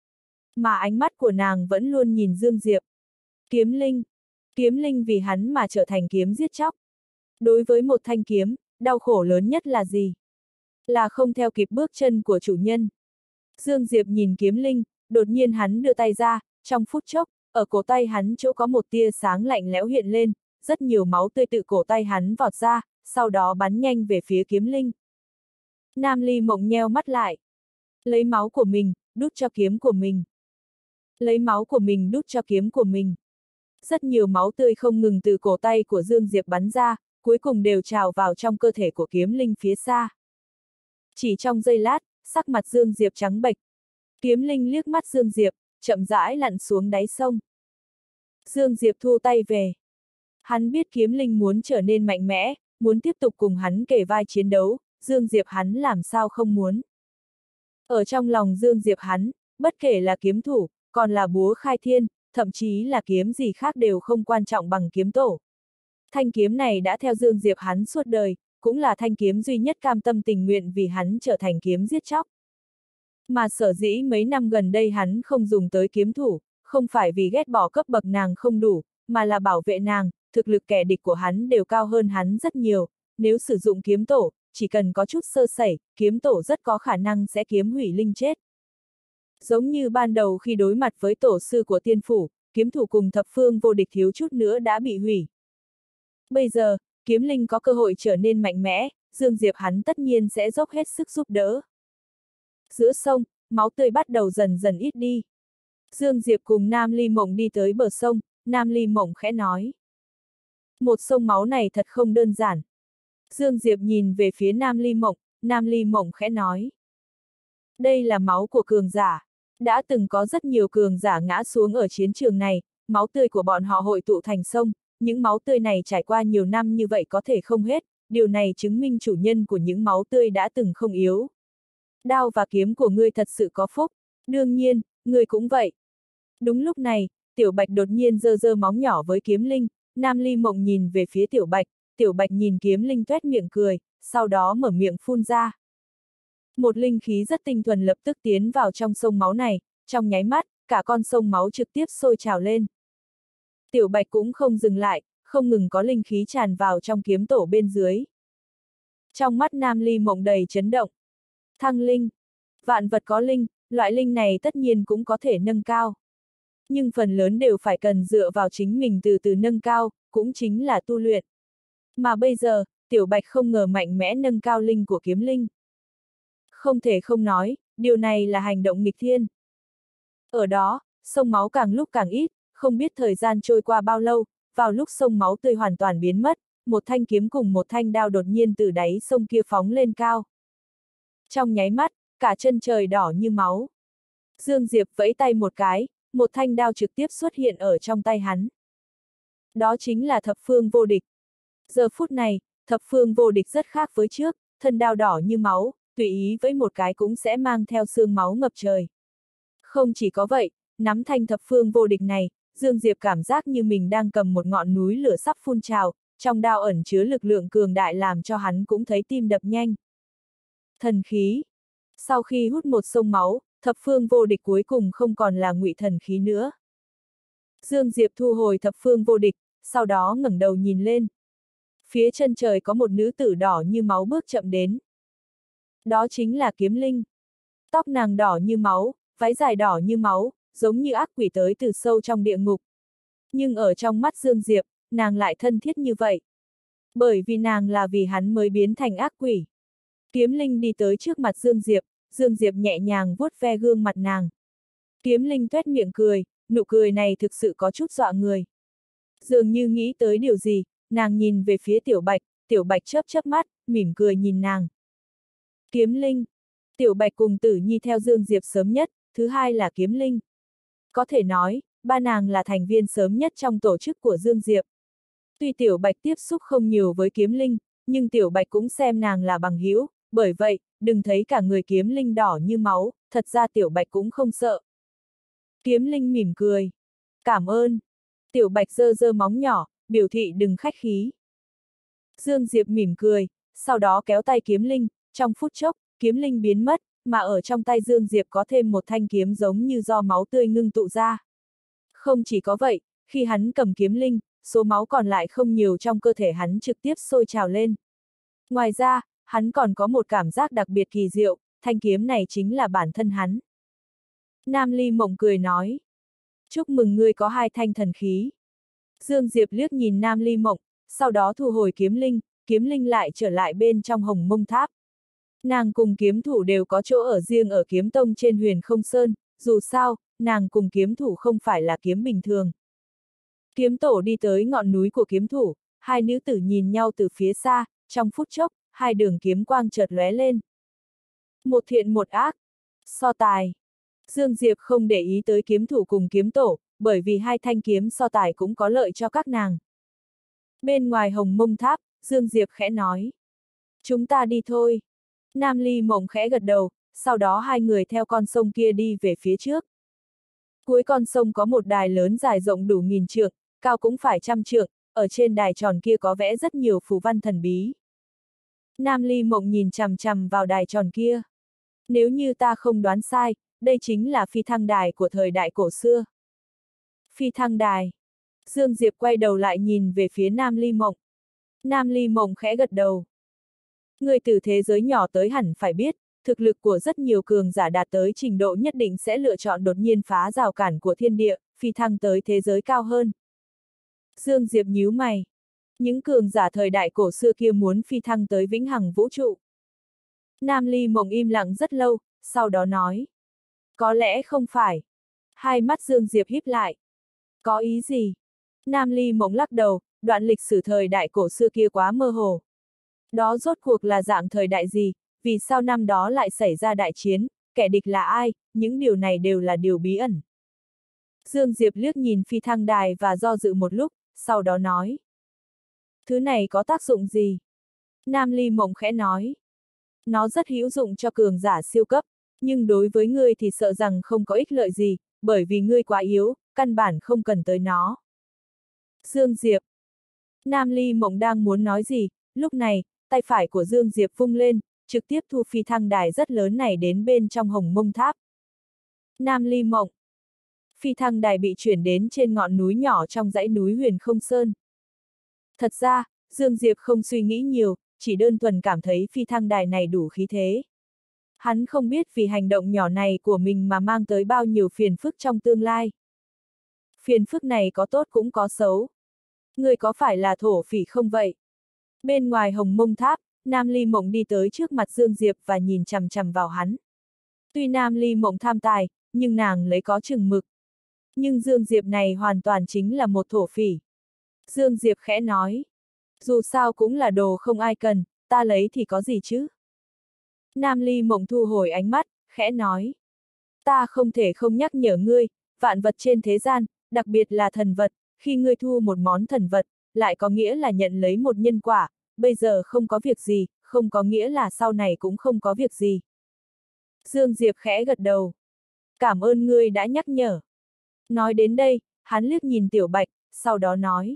Mà ánh mắt của nàng vẫn luôn nhìn Dương Diệp. Kiếm linh. Kiếm linh vì hắn mà trở thành kiếm giết chóc. Đối với một thanh kiếm, đau khổ lớn nhất là gì? Là không theo kịp bước chân của chủ nhân. Dương Diệp nhìn kiếm linh, đột nhiên hắn đưa tay ra, trong phút chốc, ở cổ tay hắn chỗ có một tia sáng lạnh lẽo hiện lên, rất nhiều máu tươi tự cổ tay hắn vọt ra, sau đó bắn nhanh về phía kiếm linh. Nam Ly Mộng nheo mắt lại. Lấy máu của mình, đút cho kiếm của mình. Lấy máu của mình đút cho kiếm của mình. Rất nhiều máu tươi không ngừng từ cổ tay của Dương Diệp bắn ra, cuối cùng đều trào vào trong cơ thể của kiếm linh phía xa. Chỉ trong giây lát, sắc mặt Dương Diệp trắng bệch. Kiếm linh liếc mắt Dương Diệp, chậm rãi lặn xuống đáy sông. Dương Diệp thu tay về. Hắn biết kiếm linh muốn trở nên mạnh mẽ, muốn tiếp tục cùng hắn kề vai chiến đấu, Dương Diệp hắn làm sao không muốn. Ở trong lòng Dương Diệp hắn, bất kể là kiếm thủ, còn là búa khai thiên, thậm chí là kiếm gì khác đều không quan trọng bằng kiếm tổ. Thanh kiếm này đã theo Dương Diệp hắn suốt đời, cũng là thanh kiếm duy nhất cam tâm tình nguyện vì hắn trở thành kiếm giết chóc. Mà sở dĩ mấy năm gần đây hắn không dùng tới kiếm thủ, không phải vì ghét bỏ cấp bậc nàng không đủ, mà là bảo vệ nàng, thực lực kẻ địch của hắn đều cao hơn hắn rất nhiều, nếu sử dụng kiếm tổ, chỉ cần có chút sơ sẩy, kiếm tổ rất có khả năng sẽ kiếm hủy linh chết. Giống như ban đầu khi đối mặt với tổ sư của tiên phủ, kiếm thủ cùng thập phương vô địch thiếu chút nữa đã bị hủy. Bây giờ, kiếm linh có cơ hội trở nên mạnh mẽ, Dương Diệp hắn tất nhiên sẽ dốc hết sức giúp đỡ. Giữa sông, máu tươi bắt đầu dần dần ít đi. Dương Diệp cùng Nam Ly Mộng đi tới bờ sông, Nam Ly Mộng khẽ nói. Một sông máu này thật không đơn giản. Dương Diệp nhìn về phía Nam Ly Mộng, Nam Ly Mộng khẽ nói. Đây là máu của cường giả. Đã từng có rất nhiều cường giả ngã xuống ở chiến trường này, máu tươi của bọn họ hội tụ thành sông, những máu tươi này trải qua nhiều năm như vậy có thể không hết, điều này chứng minh chủ nhân của những máu tươi đã từng không yếu. Đao và kiếm của ngươi thật sự có phúc, đương nhiên, ngươi cũng vậy. Đúng lúc này, Tiểu Bạch đột nhiên giơ giơ móng nhỏ với kiếm linh, Nam Ly Mộng nhìn về phía Tiểu Bạch, Tiểu Bạch nhìn kiếm linh tuét miệng cười, sau đó mở miệng phun ra. Một linh khí rất tinh thuần lập tức tiến vào trong sông máu này, trong nháy mắt, cả con sông máu trực tiếp sôi trào lên. Tiểu Bạch cũng không dừng lại, không ngừng có linh khí tràn vào trong kiếm tổ bên dưới. Trong mắt Nam Ly Mộng đầy chấn động. Thăng linh, Vạn vật có linh, loại linh này tất nhiên cũng có thể nâng cao. Nhưng phần lớn đều phải cần dựa vào chính mình từ từ nâng cao, cũng chính là tu luyện. Mà bây giờ, Tiểu Bạch không ngờ mạnh mẽ nâng cao linh của kiếm linh. Không thể không nói, điều này là hành động nghịch thiên. Ở đó, sông máu càng lúc càng ít, không biết thời gian trôi qua bao lâu, vào lúc sông máu tươi hoàn toàn biến mất, một thanh kiếm cùng một thanh đao đột nhiên từ đáy sông kia phóng lên cao. Trong nháy mắt, cả chân trời đỏ như máu. Dương Diệp vẫy tay một cái, một thanh đao trực tiếp xuất hiện ở trong tay hắn. Đó chính là thập phương vô địch. Giờ phút này, thập phương vô địch rất khác với trước, thân đao đỏ như máu, tùy ý với một cái cũng sẽ mang theo xương máu ngập trời. Không chỉ có vậy, nắm thanh thập phương vô địch này, Dương Diệp cảm giác như mình đang cầm một ngọn núi lửa sắp phun trào, trong đao ẩn chứa lực lượng cường đại làm cho hắn cũng thấy tim đập nhanh. Thần khí. Sau khi hút một sông máu, thập phương vô địch cuối cùng không còn là ngụy thần khí nữa. Dương Diệp thu hồi thập phương vô địch, sau đó ngẩng đầu nhìn lên. Phía chân trời có một nữ tử đỏ như máu bước chậm đến. Đó chính là Kiếm Linh. Tóc nàng đỏ như máu, váy dài đỏ như máu, giống như ác quỷ tới từ sâu trong địa ngục. Nhưng ở trong mắt Dương Diệp, nàng lại thân thiết như vậy. Bởi vì nàng là vì hắn mới biến thành ác quỷ. Kiếm Linh đi tới trước mặt Dương Diệp, Dương Diệp nhẹ nhàng vuốt ve gương mặt nàng. Kiếm Linh tuét miệng cười, nụ cười này thực sự có chút dọa người. Dường như nghĩ tới điều gì, nàng nhìn về phía Tiểu Bạch, Tiểu Bạch chớp chớp mắt, mỉm cười nhìn nàng. Kiếm Linh. Tiểu Bạch cùng Tử Nhi theo Dương Diệp sớm nhất, thứ hai là Kiếm Linh. Có thể nói, ba nàng là thành viên sớm nhất trong tổ chức của Dương Diệp. Tuy Tiểu Bạch tiếp xúc không nhiều với Kiếm Linh, nhưng Tiểu Bạch cũng xem nàng là bằng hữu, bởi vậy, đừng thấy cả người Kiếm Linh đỏ như máu, thật ra Tiểu Bạch cũng không sợ. Kiếm Linh mỉm cười. Cảm ơn. Tiểu Bạch giơ giơ móng nhỏ, biểu thị đừng khách khí. Dương Diệp mỉm cười, sau đó kéo tay Kiếm Linh, trong phút chốc, Kiếm Linh biến mất, mà ở trong tay Dương Diệp có thêm một thanh kiếm giống như do máu tươi ngưng tụ ra. Không chỉ có vậy, khi hắn cầm Kiếm Linh, số máu còn lại không nhiều trong cơ thể hắn trực tiếp sôi trào lên. Ngoài ra, hắn còn có một cảm giác đặc biệt kỳ diệu, thanh kiếm này chính là bản thân hắn. Nam Ly Mộng cười nói. Chúc mừng ngươi có hai thanh thần khí. Dương Diệp liếc nhìn Nam Ly Mộng, sau đó thu hồi Kiếm Linh, Kiếm Linh lại trở lại bên trong Hồng Mông Tháp. Nàng cùng kiếm thủ đều có chỗ ở riêng ở kiếm tông trên Huyền Không Sơn, dù sao, nàng cùng kiếm thủ không phải là kiếm bình thường. Kiếm tổ đi tới ngọn núi của kiếm thủ, hai nữ tử nhìn nhau từ phía xa, trong phút chốc, hai đường kiếm quang chợt lóe lên. Một thiện một ác. So tài. Dương Diệp không để ý tới kiếm thủ cùng kiếm tổ, bởi vì hai thanh kiếm so tài cũng có lợi cho các nàng. Bên ngoài Hồng Mông Tháp, Dương Diệp khẽ nói. Chúng ta đi thôi. Nam Ly Mộng khẽ gật đầu, sau đó hai người theo con sông kia đi về phía trước. Cuối con sông có một đài lớn dài rộng đủ nghìn trượng, cao cũng phải trăm trượng, ở trên đài tròn kia có vẽ rất nhiều phù văn thần bí. Nam Ly Mộng nhìn chằm chằm vào đài tròn kia. Nếu như ta không đoán sai, đây chính là phi thăng đài của thời đại cổ xưa. Phi thăng đài. Dương Diệp quay đầu lại nhìn về phía Nam Ly Mộng. Nam Ly Mộng khẽ gật đầu. Người từ thế giới nhỏ tới hẳn phải biết, thực lực của rất nhiều cường giả đạt tới trình độ nhất định sẽ lựa chọn đột nhiên phá rào cản của thiên địa, phi thăng tới thế giới cao hơn. Dương Diệp nhíu mày. Những cường giả thời đại cổ xưa kia muốn phi thăng tới vĩnh hằng vũ trụ. Nam Ly Mộng im lặng rất lâu, sau đó nói. Có lẽ không phải. Hai mắt Dương Diệp híp lại. Có ý gì? Nam Ly Mộng lắc đầu, đoạn lịch sử thời đại cổ xưa kia quá mơ hồ. Đó rốt cuộc là dạng thời đại gì, vì sao năm đó lại xảy ra đại chiến, kẻ địch là ai, những điều này đều là điều bí ẩn. Dương Diệp liếc nhìn phi thăng đài và do dự một lúc, sau đó nói. Thứ này có tác dụng gì? Nam Ly Mộng khẽ nói. Nó rất hữu dụng cho cường giả siêu cấp, nhưng đối với ngươi thì sợ rằng không có ích lợi gì, bởi vì ngươi quá yếu, căn bản không cần tới nó. Dương Diệp. Nam Ly Mộng đang muốn nói gì, lúc này, tay phải của Dương Diệp vung lên, trực tiếp thu phi thăng đài rất lớn này đến bên trong Hồng Mông Tháp. Nam Ly Mộng. Phi thăng đài bị chuyển đến trên ngọn núi nhỏ trong dãy núi Huyền Không Sơn. Thật ra, Dương Diệp không suy nghĩ nhiều, chỉ đơn thuần cảm thấy phi thăng đài này đủ khí thế. Hắn không biết vì hành động nhỏ này của mình mà mang tới bao nhiêu phiền phức trong tương lai. Phiền phức này có tốt cũng có xấu. Người có phải là thổ phỉ không vậy? Bên ngoài Hồng Mông Tháp, Nam Ly Mộng đi tới trước mặt Dương Diệp và nhìn chằm chằm vào hắn. Tuy Nam Ly Mộng tham tài, nhưng nàng lấy có chừng mực. Nhưng Dương Diệp này hoàn toàn chính là một thổ phỉ. Dương Diệp khẽ nói. Dù sao cũng là đồ không ai cần, ta lấy thì có gì chứ? Nam Ly Mộng thu hồi ánh mắt, khẽ nói. Ta không thể không nhắc nhở ngươi, vạn vật trên thế gian, đặc biệt là thần vật, khi ngươi thu một món thần vật, lại có nghĩa là nhận lấy một nhân quả, bây giờ không có việc gì, không có nghĩa là sau này cũng không có việc gì. Dương Diệp khẽ gật đầu. Cảm ơn ngươi đã nhắc nhở. Nói đến đây, hắn liếc nhìn Tiểu Bạch, sau đó nói.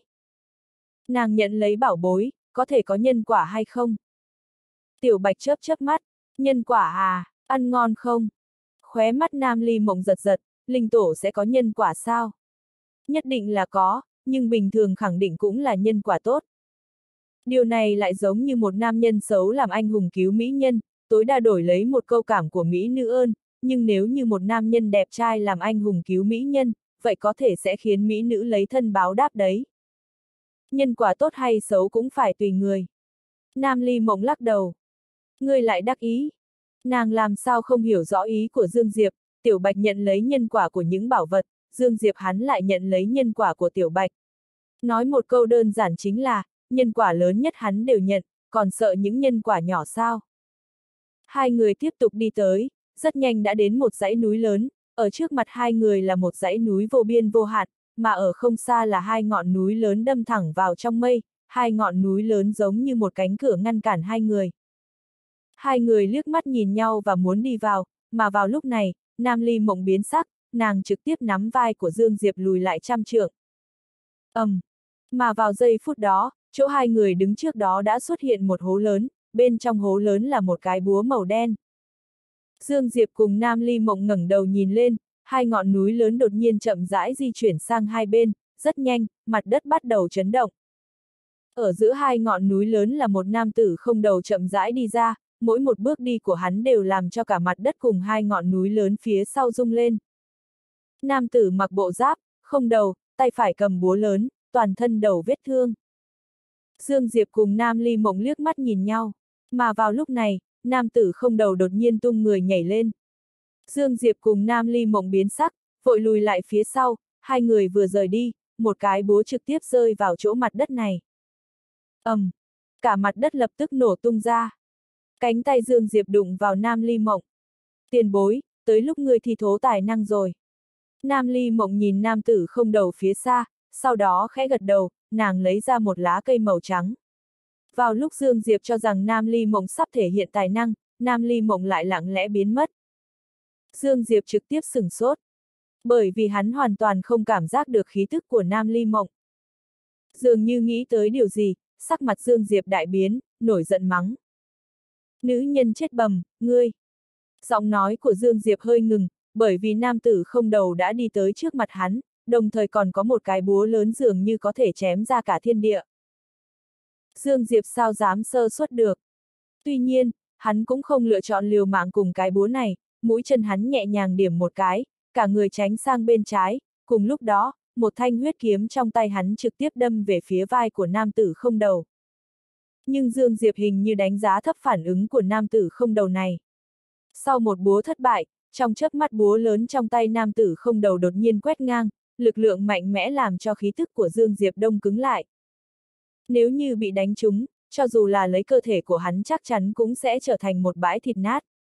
Nàng nhận lấy bảo bối, có thể có nhân quả hay không? Tiểu Bạch chớp chớp mắt, nhân quả à, ăn ngon không? Khóe mắt Nam Ly Mộng giật giật, linh tổ sẽ có nhân quả sao? Nhất định là có, nhưng bình thường khẳng định cũng là nhân quả tốt. Điều này lại giống như một nam nhân xấu làm anh hùng cứu mỹ nhân, tối đa đổi lấy một câu cảm của mỹ nữ ơn, nhưng nếu như một nam nhân đẹp trai làm anh hùng cứu mỹ nhân, vậy có thể sẽ khiến mỹ nữ lấy thân báo đáp đấy. Nhân quả tốt hay xấu cũng phải tùy người. Nam Ly Mộng lắc đầu. Ngươi lại đắc ý. Nàng làm sao không hiểu rõ ý của Dương Diệp, Tiểu Bạch nhận lấy nhân quả của những bảo vật, Dương Diệp hắn lại nhận lấy nhân quả của Tiểu Bạch. Nói một câu đơn giản chính là, nhân quả lớn nhất hắn đều nhận, còn sợ những nhân quả nhỏ sao? Hai người tiếp tục đi tới, rất nhanh đã đến một dãy núi lớn, ở trước mặt hai người là một dãy núi vô biên vô hạn, mà ở không xa là hai ngọn núi lớn đâm thẳng vào trong mây, hai ngọn núi lớn giống như một cánh cửa ngăn cản hai người. Hai người liếc mắt nhìn nhau và muốn đi vào, mà vào lúc này, Nam Ly Mộng biến sắc, nàng trực tiếp nắm vai của Dương Diệp lùi lại trăm trượng. ầm, um, mà vào giây phút đó, chỗ hai người đứng trước đó đã xuất hiện một hố lớn, bên trong hố lớn là một cái búa màu đen. Dương Diệp cùng Nam Ly Mộng ngẩng đầu nhìn lên, hai ngọn núi lớn đột nhiên chậm rãi di chuyển sang hai bên, rất nhanh, mặt đất bắt đầu chấn động. Ở giữa hai ngọn núi lớn là một nam tử không đầu chậm rãi đi ra, mỗi một bước đi của hắn đều làm cho cả mặt đất cùng hai ngọn núi lớn phía sau rung lên. Nam tử mặc bộ giáp, không đầu, tay phải cầm búa lớn, toàn thân đầu vết thương. Dương Diệp cùng Nam Ly Mộng liếc mắt nhìn nhau, mà vào lúc này, nam tử không đầu đột nhiên tung người nhảy lên. Dương Diệp cùng Nam Ly Mộng biến sắc, vội lùi lại phía sau, hai người vừa rời đi, một cái búa trực tiếp rơi vào chỗ mặt đất này. ầm, um, cả mặt đất lập tức nổ tung ra. Cánh tay Dương Diệp đụng vào Nam Ly Mộng. Tiền bối, tới lúc ngươi thi thố tài năng rồi. Nam Ly Mộng nhìn nam tử không đầu phía xa, sau đó khẽ gật đầu, nàng lấy ra một lá cây màu trắng. Vào lúc Dương Diệp cho rằng Nam Ly Mộng sắp thể hiện tài năng, Nam Ly Mộng lại lặng lẽ biến mất. Dương Diệp trực tiếp sửng sốt. Bởi vì hắn hoàn toàn không cảm giác được khí tức của Nam Ly Mộng. Dường như nghĩ tới điều gì, sắc mặt Dương Diệp đại biến, nổi giận mắng. Nữ nhân chết bầm, ngươi. Giọng nói của Dương Diệp hơi ngừng, bởi vì nam tử không đầu đã đi tới trước mặt hắn, đồng thời còn có một cái búa lớn dường như có thể chém ra cả thiên địa. Dương Diệp sao dám sơ suất được. Tuy nhiên, hắn cũng không lựa chọn liều mạng cùng cái búa này, mũi chân hắn nhẹ nhàng điểm một cái, cả người tránh sang bên trái, cùng lúc đó, một thanh huyết kiếm trong tay hắn trực tiếp đâm về phía vai của nam tử không đầu. Nhưng Dương Diệp hình như đánh giá thấp phản ứng của nam tử không đầu này. Sau một búa thất bại, trong chớp mắt búa lớn trong tay nam tử không đầu đột nhiên quét ngang, lực lượng mạnh mẽ làm cho khí tức của Dương Diệp đông cứng lại. Nếu như bị đánh trúng, cho dù là lấy cơ thể của hắn chắc chắn cũng sẽ trở thành một bãi thịt nát.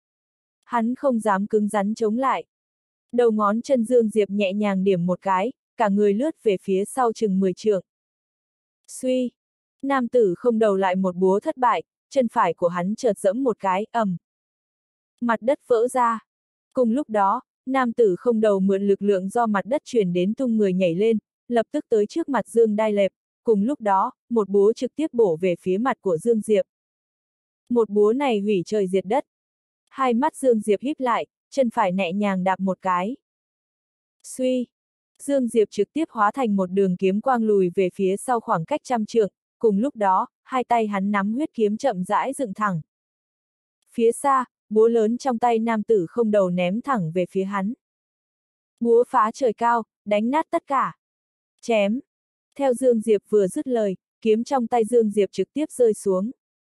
Hắn không dám cứng rắn chống lại. Đầu ngón chân Dương Diệp nhẹ nhàng điểm một cái, cả người lướt về phía sau chừng mười trượng. Suy! Nam tử không đầu lại một búa thất bại, chân phải của hắn chợt giẫm một cái, ầm. Mặt đất vỡ ra. Cùng lúc đó, nam tử không đầu mượn lực lượng do mặt đất truyền đến tung người nhảy lên, lập tức tới trước mặt Dương Đai Lệp, cùng lúc đó, một búa trực tiếp bổ về phía mặt của Dương Diệp. Một búa này hủy trời diệt đất. Hai mắt Dương Diệp híp lại, chân phải nhẹ nhàng đạp một cái. Suy! Dương Diệp trực tiếp hóa thành một đường kiếm quang lùi về phía sau khoảng cách trăm trượng, cùng lúc đó, hai tay hắn nắm huyết kiếm chậm rãi dựng thẳng. Phía xa, búa lớn trong tay nam tử không đầu ném thẳng về phía hắn. Búa phá trời cao, đánh nát tất cả. Chém. Theo Dương Diệp vừa dứt lời, kiếm trong tay Dương Diệp trực tiếp rơi xuống.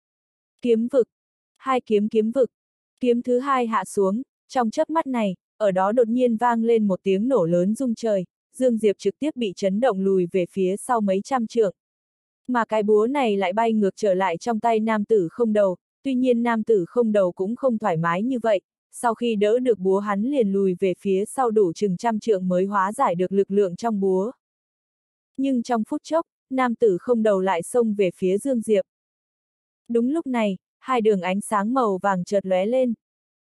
Kiếm vực. Hai kiếm kiếm vực. Kiếm thứ hai hạ xuống, trong chớp mắt này, ở đó đột nhiên vang lên một tiếng nổ lớn rung trời, Dương Diệp trực tiếp bị chấn động lùi về phía sau mấy trăm trượng. Mà cái búa này lại bay ngược trở lại trong tay nam tử không đầu, tuy nhiên nam tử không đầu cũng không thoải mái như vậy, sau khi đỡ được búa hắn liền lùi về phía sau đủ chừng trăm trượng mới hóa giải được lực lượng trong búa. Nhưng trong phút chốc, nam tử không đầu lại xông về phía Dương Diệp. Đúng lúc này, hai đường ánh sáng màu vàng chợt lóe lên.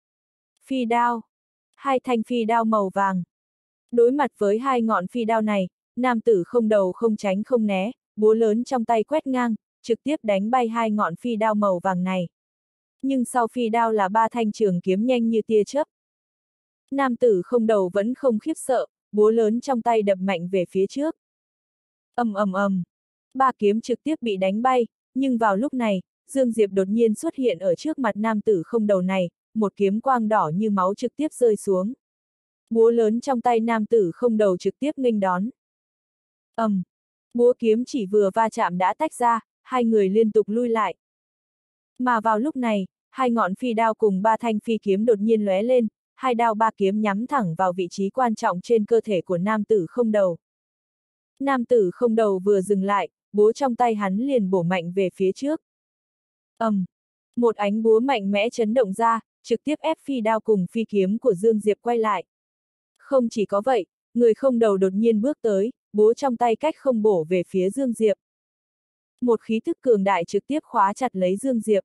Phi đao. Hai thanh phi đao màu vàng. Đối mặt với hai ngọn phi đao này, nam tử không đầu không tránh không né, búa lớn trong tay quét ngang, trực tiếp đánh bay hai ngọn phi đao màu vàng này. Nhưng sau phi đao là ba thanh trường kiếm nhanh như tia chớp. Nam tử không đầu vẫn không khiếp sợ, búa lớn trong tay đập mạnh về phía trước. Ầm ầm ầm, ba kiếm trực tiếp bị đánh bay, nhưng vào lúc này, Dương Diệp đột nhiên xuất hiện ở trước mặt nam tử không đầu này, một kiếm quang đỏ như máu trực tiếp rơi xuống. Búa lớn trong tay nam tử không đầu trực tiếp nghênh đón. Ầm, um, búa kiếm chỉ vừa va chạm đã tách ra, hai người liên tục lui lại. Mà vào lúc này, hai ngọn phi đao cùng ba thanh phi kiếm đột nhiên lóe lên, hai đao ba kiếm nhắm thẳng vào vị trí quan trọng trên cơ thể của nam tử không đầu. Nam tử không đầu vừa dừng lại, búa trong tay hắn liền bổ mạnh về phía trước. Ầm, um, một ánh búa mạnh mẽ chấn động ra, trực tiếp ép phi đao cùng phi kiếm của Dương Diệp quay lại. Không chỉ có vậy, người không đầu đột nhiên bước tới, búa trong tay cách không bổ về phía Dương Diệp. Một khí thức cường đại trực tiếp khóa chặt lấy Dương Diệp.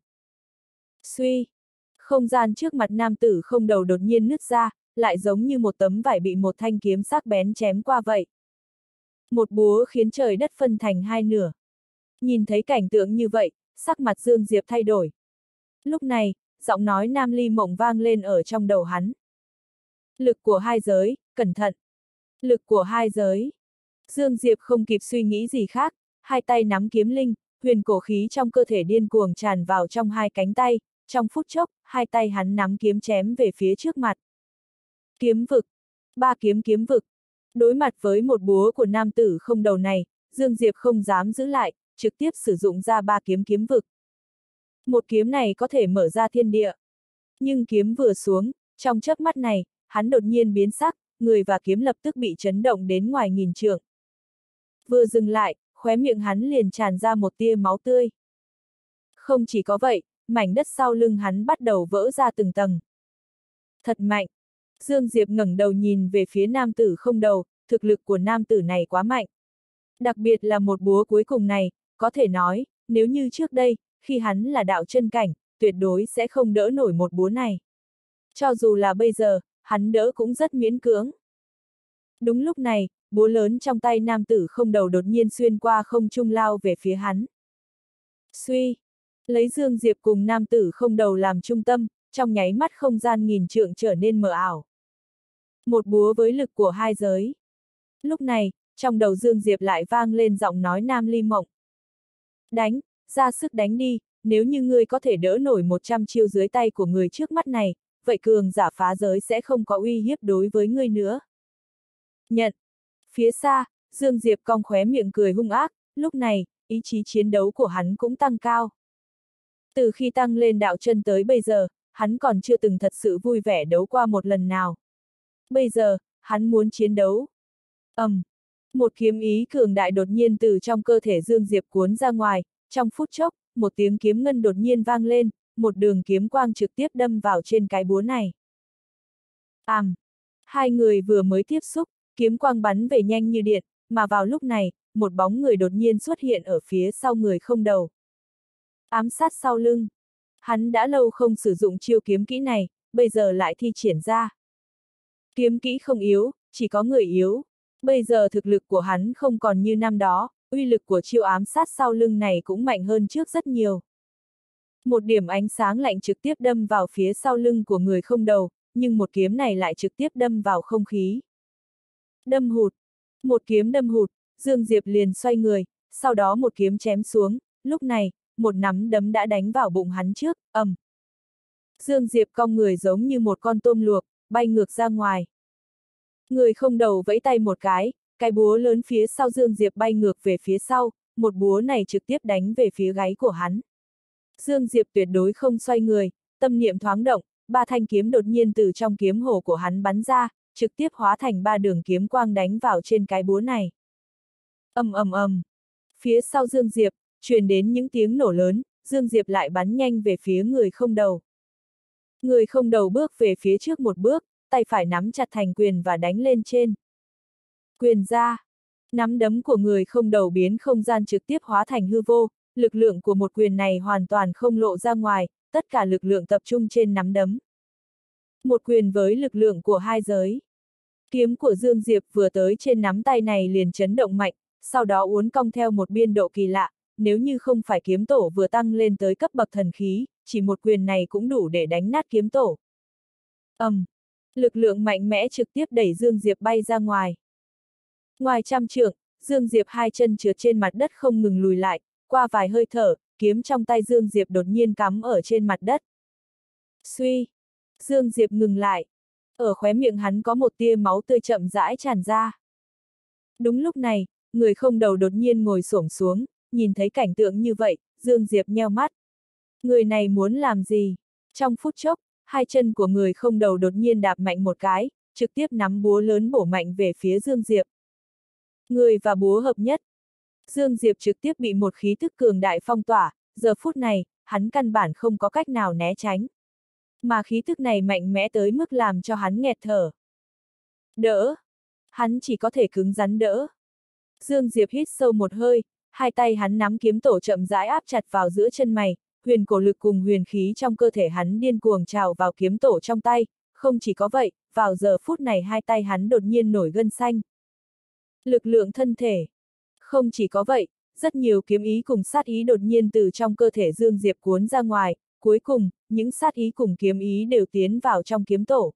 Suy! Không gian trước mặt nam tử không đầu đột nhiên nứt ra, lại giống như một tấm vải bị một thanh kiếm sắc bén chém qua vậy. Một búa khiến trời đất phân thành hai nửa. Nhìn thấy cảnh tượng như vậy, sắc mặt Dương Diệp thay đổi. Lúc này, giọng nói Nam Ly Mộng vang lên ở trong đầu hắn. Lực của hai giới, cẩn thận! Lực của hai giới! Dương Diệp không kịp suy nghĩ gì khác, hai tay nắm kiếm linh, huyền cổ khí trong cơ thể điên cuồng tràn vào trong hai cánh tay, trong phút chốc, hai tay hắn nắm kiếm chém về phía trước mặt. Kiếm vực! Ba kiếm kiếm vực! Đối mặt với một búa của nam tử không đầu này, Dương Diệp không dám giữ lại, trực tiếp sử dụng ra ba kiếm kiếm vực. Một kiếm này có thể mở ra thiên địa. Nhưng kiếm vừa xuống, trong chớp mắt này, hắn đột nhiên biến sắc, người và kiếm lập tức bị chấn động đến ngoài nghìn trượng. Vừa dừng lại, khóe miệng hắn liền tràn ra một tia máu tươi. Không chỉ có vậy, mảnh đất sau lưng hắn bắt đầu vỡ ra từng tầng. Thật mạnh! Dương Diệp ngẩng đầu nhìn về phía nam tử không đầu, thực lực của nam tử này quá mạnh. Đặc biệt là một búa cuối cùng này, có thể nói, nếu như trước đây, khi hắn là đạo chân cảnh, tuyệt đối sẽ không đỡ nổi một búa này. Cho dù là bây giờ, hắn đỡ cũng rất miễn cưỡng. Đúng lúc này, búa lớn trong tay nam tử không đầu đột nhiên xuyên qua không trung lao về phía hắn. Suy! Lấy Dương Diệp cùng nam tử không đầu làm trung tâm, trong nháy mắt không gian nghìn trượng trở nên mờ ảo. Một búa với lực của hai giới. Lúc này, trong đầu Dương Diệp lại vang lên giọng nói Nam Ly Mộng. Đánh, ra sức đánh đi, nếu như ngươi có thể đỡ nổi một trăm chiêu dưới tay của người trước mắt này, vậy cường giả phá giới sẽ không có uy hiếp đối với ngươi nữa. Nhận. Phía xa, Dương Diệp cong khóe miệng cười hung ác, lúc này, ý chí chiến đấu của hắn cũng tăng cao. Từ khi tăng lên đạo chân tới bây giờ, hắn còn chưa từng thật sự vui vẻ đấu qua một lần nào. Bây giờ, hắn muốn chiến đấu. Ầm, um, một kiếm ý cường đại đột nhiên từ trong cơ thể Dương Diệp cuốn ra ngoài, trong phút chốc, một tiếng kiếm ngân đột nhiên vang lên, một đường kiếm quang trực tiếp đâm vào trên cái búa này. Àm, um, hai người vừa mới tiếp xúc, kiếm quang bắn về nhanh như điện, mà vào lúc này, một bóng người đột nhiên xuất hiện ở phía sau người không đầu. Ám sát sau lưng. Hắn đã lâu không sử dụng chiêu kiếm kỹ này, bây giờ lại thi triển ra. Kiếm kỹ không yếu, chỉ có người yếu. Bây giờ thực lực của hắn không còn như năm đó, uy lực của chiêu ám sát sau lưng này cũng mạnh hơn trước rất nhiều. Một điểm ánh sáng lạnh trực tiếp đâm vào phía sau lưng của người không đầu, nhưng một kiếm này lại trực tiếp đâm vào không khí. Đâm hụt. Một kiếm đâm hụt, Dương Diệp liền xoay người, sau đó một kiếm chém xuống, lúc này, một nắm đấm đã đánh vào bụng hắn trước, ầm. Dương Diệp cong người giống như một con tôm luộc, bay ngược ra ngoài. Người không đầu vẫy tay một cái, cái búa lớn phía sau Dương Diệp bay ngược về phía sau, một búa này trực tiếp đánh về phía gáy của hắn. Dương Diệp tuyệt đối không xoay người, tâm niệm thoáng động, ba thanh kiếm đột nhiên từ trong kiếm hổ của hắn bắn ra, trực tiếp hóa thành ba đường kiếm quang đánh vào trên cái búa này. Ầm ầm ầm. Phía sau Dương Diệp, truyền đến những tiếng nổ lớn, Dương Diệp lại bắn nhanh về phía người không đầu. Người không đầu bước về phía trước một bước, tay phải nắm chặt thành quyền và đánh lên trên. Quyền ra. Nắm đấm của người không đầu biến không gian trực tiếp hóa thành hư vô, lực lượng của một quyền này hoàn toàn không lộ ra ngoài, tất cả lực lượng tập trung trên nắm đấm. Một quyền với lực lượng của hai giới. Kiếm của Dương Diệp vừa tới trên nắm tay này liền chấn động mạnh, sau đó uốn cong theo một biên độ kỳ lạ, nếu như không phải kiếm tổ vừa tăng lên tới cấp bậc thần khí, chỉ một quyền này cũng đủ để đánh nát kiếm tổ. Ầm, um, lực lượng mạnh mẽ trực tiếp đẩy Dương Diệp bay ra ngoài. Ngoài trăm trượng, Dương Diệp hai chân trượt trên mặt đất không ngừng lùi lại, qua vài hơi thở, kiếm trong tay Dương Diệp đột nhiên cắm ở trên mặt đất. Suy, Dương Diệp ngừng lại. Ở khóe miệng hắn có một tia máu tươi chậm rãi tràn ra. Đúng lúc này, người không đầu đột nhiên ngồi xổm xuống, nhìn thấy cảnh tượng như vậy, Dương Diệp nheo mắt. Người này muốn làm gì? Trong phút chốc, hai chân của người không đầu đột nhiên đạp mạnh một cái, trực tiếp nắm búa lớn bổ mạnh về phía Dương Diệp. Người và búa hợp nhất. Dương Diệp trực tiếp bị một khí thức cường đại phong tỏa, giờ phút này, hắn căn bản không có cách nào né tránh. Mà khí thức này mạnh mẽ tới mức làm cho hắn nghẹt thở. Đỡ! Hắn chỉ có thể cứng rắn đỡ. Dương Diệp hít sâu một hơi, hai tay hắn nắm kiếm tổ chậm rãi áp chặt vào giữa chân mày, huyền cổ lực cùng huyền khí trong cơ thể hắn điên cuồng trào vào kiếm tổ trong tay, không chỉ có vậy, vào giờ phút này hai tay hắn đột nhiên nổi gân xanh. Lực lượng thân thể. Không chỉ có vậy, rất nhiều kiếm ý cùng sát ý đột nhiên từ trong cơ thể Dương Diệp cuốn ra ngoài, cuối cùng, những sát ý cùng kiếm ý đều tiến vào trong kiếm tổ.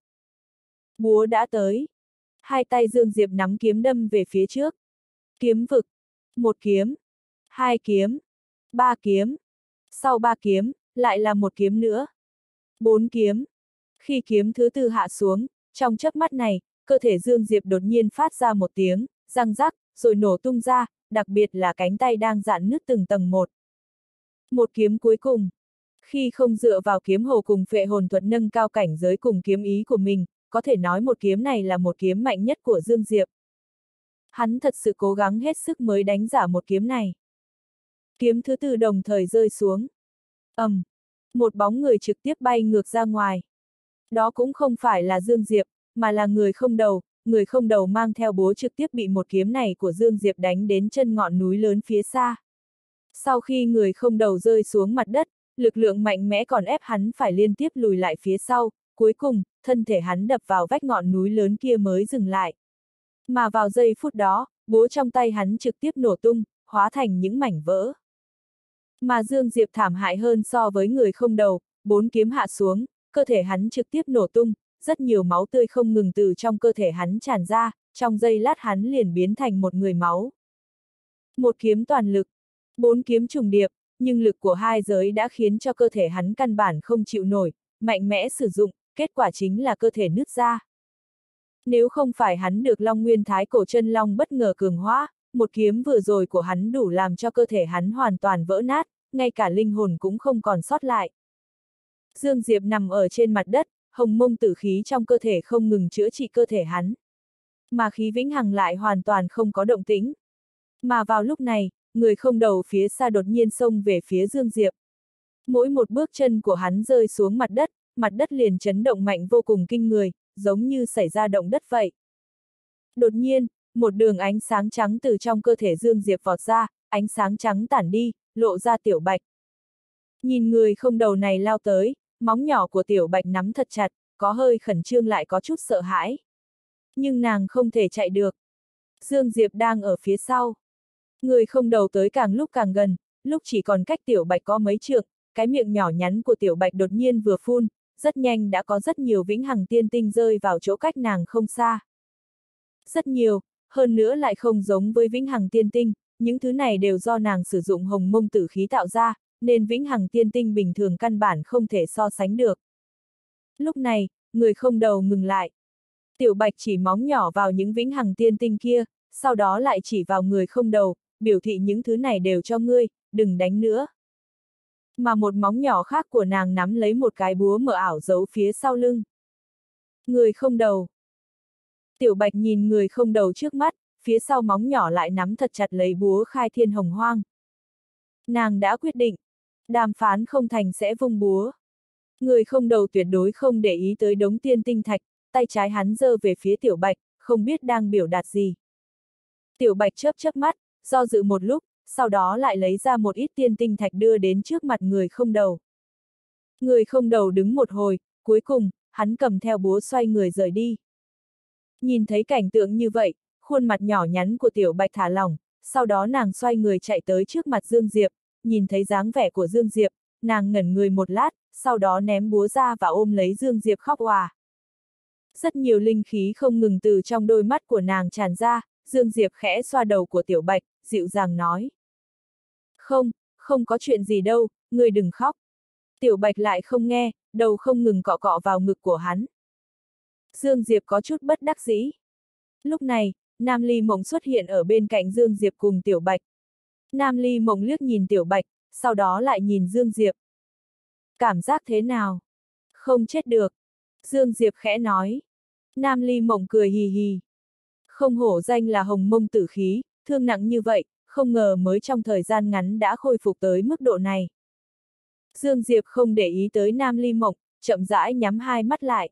Búa đã tới. Hai tay Dương Diệp nắm kiếm đâm về phía trước. Kiếm vực. Một kiếm. Hai kiếm. Ba kiếm. Sau ba kiếm, lại là một kiếm nữa. Bốn kiếm. Khi kiếm thứ tư hạ xuống, trong chớp mắt này, cơ thể Dương Diệp đột nhiên phát ra một tiếng, răng rắc, rồi nổ tung ra, đặc biệt là cánh tay đang rạn nứt từng tầng một. Một kiếm cuối cùng. Khi không dựa vào kiếm hồ cùng phệ hồn thuật nâng cao cảnh giới cùng kiếm ý của mình, có thể nói một kiếm này là một kiếm mạnh nhất của Dương Diệp. Hắn thật sự cố gắng hết sức mới đánh giả một kiếm này. Kiếm thứ tư đồng thời rơi xuống. ầm, um, một bóng người trực tiếp bay ngược ra ngoài. Đó cũng không phải là Dương Diệp, mà là người không đầu, người không đầu mang theo búa trực tiếp bị một kiếm này của Dương Diệp đánh đến chân ngọn núi lớn phía xa. Sau khi người không đầu rơi xuống mặt đất, lực lượng mạnh mẽ còn ép hắn phải liên tiếp lùi lại phía sau, cuối cùng, thân thể hắn đập vào vách ngọn núi lớn kia mới dừng lại. Mà vào giây phút đó, búa trong tay hắn trực tiếp nổ tung, hóa thành những mảnh vỡ. Mà Dương Diệp thảm hại hơn so với người không đầu, bốn kiếm hạ xuống, cơ thể hắn trực tiếp nổ tung, rất nhiều máu tươi không ngừng từ trong cơ thể hắn tràn ra, trong giây lát hắn liền biến thành một người máu. Một kiếm toàn lực, bốn kiếm trùng điệp, nhưng lực của hai giới đã khiến cho cơ thể hắn căn bản không chịu nổi, mạnh mẽ sử dụng, kết quả chính là cơ thể nứt ra. Nếu không phải hắn được Long Nguyên Thái Cổ Chân Long bất ngờ cường hóa, một kiếm vừa rồi của hắn đủ làm cho cơ thể hắn hoàn toàn vỡ nát, ngay cả linh hồn cũng không còn sót lại. Dương Diệp nằm ở trên mặt đất, hồng mông tử khí trong cơ thể không ngừng chữa trị cơ thể hắn. Mà khí vĩnh hằng lại hoàn toàn không có động tĩnh. Mà vào lúc này, người không đầu phía xa đột nhiên xông về phía Dương Diệp. Mỗi một bước chân của hắn rơi xuống mặt đất, mặt đất liền chấn động mạnh vô cùng kinh người, giống như xảy ra động đất vậy. Đột nhiên, một đường ánh sáng trắng từ trong cơ thể Dương Diệp vọt ra, ánh sáng trắng tản đi, lộ ra Tiểu Bạch. Nhìn người không đầu này lao tới, móng nhỏ của Tiểu Bạch nắm thật chặt, có hơi khẩn trương lại có chút sợ hãi. Nhưng nàng không thể chạy được. Dương Diệp đang ở phía sau. Người không đầu tới càng lúc càng gần, lúc chỉ còn cách Tiểu Bạch có mấy trượng, cái miệng nhỏ nhắn của Tiểu Bạch đột nhiên vừa phun, rất nhanh đã có rất nhiều vĩnh hằng tiên tinh rơi vào chỗ cách nàng không xa. Rất nhiều, hơn nữa lại không giống với vĩnh hằng tiên tinh, những thứ này đều do nàng sử dụng hồng mông tử khí tạo ra, nên vĩnh hằng tiên tinh bình thường căn bản không thể so sánh được. Lúc này, người không đầu ngừng lại. Tiểu Bạch chỉ móng nhỏ vào những vĩnh hằng tiên tinh kia, sau đó lại chỉ vào người không đầu, biểu thị những thứ này đều cho ngươi, đừng đánh nữa. Mà một móng nhỏ khác của nàng nắm lấy một cái búa mờ ảo giấu phía sau lưng. Người không đầu. Tiểu Bạch nhìn người không đầu trước mắt, phía sau móng nhỏ lại nắm thật chặt lấy búa khai thiên hồng hoang. Nàng đã quyết định, đàm phán không thành sẽ vung búa. Người không đầu tuyệt đối không để ý tới đống tiên tinh thạch, tay trái hắn giơ về phía Tiểu Bạch, không biết đang biểu đạt gì. Tiểu Bạch chớp chớp mắt, do dự một lúc, sau đó lại lấy ra một ít tiên tinh thạch đưa đến trước mặt người không đầu. Người không đầu đứng một hồi, cuối cùng, hắn cầm theo búa xoay người rời đi. Nhìn thấy cảnh tượng như vậy, khuôn mặt nhỏ nhắn của Tiểu Bạch thả lỏng, sau đó nàng xoay người chạy tới trước mặt Dương Diệp, nhìn thấy dáng vẻ của Dương Diệp, nàng ngẩn người một lát, sau đó ném búa ra và ôm lấy Dương Diệp khóc òa. Rất nhiều linh khí không ngừng từ trong đôi mắt của nàng tràn ra, Dương Diệp khẽ xoa đầu của Tiểu Bạch, dịu dàng nói. Không, không có chuyện gì đâu, ngươi đừng khóc. Tiểu Bạch lại không nghe, đầu không ngừng cọ cọ vào ngực của hắn. Dương Diệp có chút bất đắc dĩ. Lúc này, Nam Ly Mộng xuất hiện ở bên cạnh Dương Diệp cùng Tiểu Bạch. Nam Ly Mộng liếc nhìn Tiểu Bạch, sau đó lại nhìn Dương Diệp. Cảm giác thế nào? Không chết được. Dương Diệp khẽ nói. Nam Ly Mộng cười hì hì. Không hổ danh là hồng mông tử khí, thương nặng như vậy, không ngờ mới trong thời gian ngắn đã khôi phục tới mức độ này. Dương Diệp không để ý tới Nam Ly Mộng, chậm rãi nhắm hai mắt lại.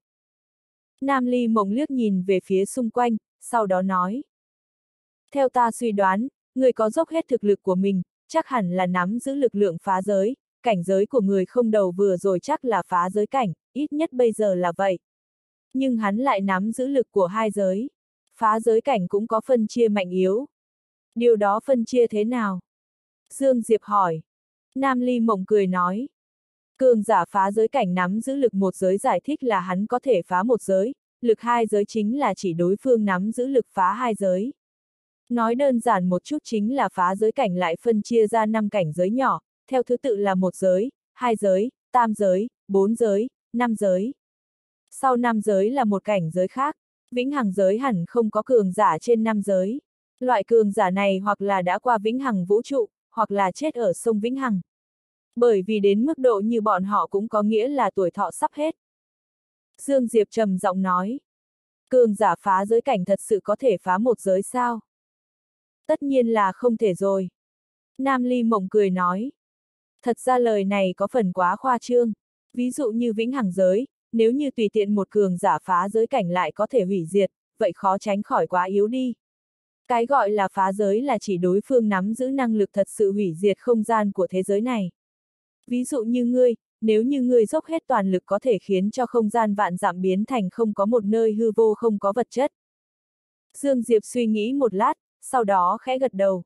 Nam Ly Mộng liếc nhìn về phía xung quanh, sau đó nói. Theo ta suy đoán, người có dốc hết thực lực của mình, chắc hẳn là nắm giữ lực lượng phá giới, cảnh giới của người không đầu vừa rồi chắc là phá giới cảnh, ít nhất bây giờ là vậy. Nhưng hắn lại nắm giữ lực của hai giới. Phá giới cảnh cũng có phân chia mạnh yếu. Điều đó phân chia thế nào? Dương Diệp hỏi. Nam Ly Mộng cười nói. Cường giả phá giới cảnh nắm giữ lực một giới giải thích là hắn có thể phá một giới, lực hai giới chính là chỉ đối phương nắm giữ lực phá hai giới. Nói đơn giản một chút chính là phá giới cảnh lại phân chia ra năm cảnh giới nhỏ, theo thứ tự là một giới, hai giới, tam giới, bốn giới, năm giới. Sau năm giới là một cảnh giới khác, vĩnh hằng giới hẳn không có cường giả trên năm giới. Loại cường giả này hoặc là đã qua vĩnh hằng vũ trụ, hoặc là chết ở sông Vĩnh Hằng. Bởi vì đến mức độ như bọn họ cũng có nghĩa là tuổi thọ sắp hết. Dương Diệp trầm giọng nói. Cường giả phá giới cảnh thật sự có thể phá một giới sao? Tất nhiên là không thể rồi. Nam Ly Mộng cười nói. Thật ra lời này có phần quá khoa trương. Ví dụ như vĩnh hằng giới, nếu như tùy tiện một cường giả phá giới cảnh lại có thể hủy diệt, vậy khó tránh khỏi quá yếu đi. Cái gọi là phá giới là chỉ đối phương nắm giữ năng lực thật sự hủy diệt không gian của thế giới này. Ví dụ như ngươi, nếu như ngươi dốc hết toàn lực có thể khiến cho không gian vạn dặm biến thành không có một nơi hư vô không có vật chất. Dương Diệp suy nghĩ một lát, sau đó khẽ gật đầu.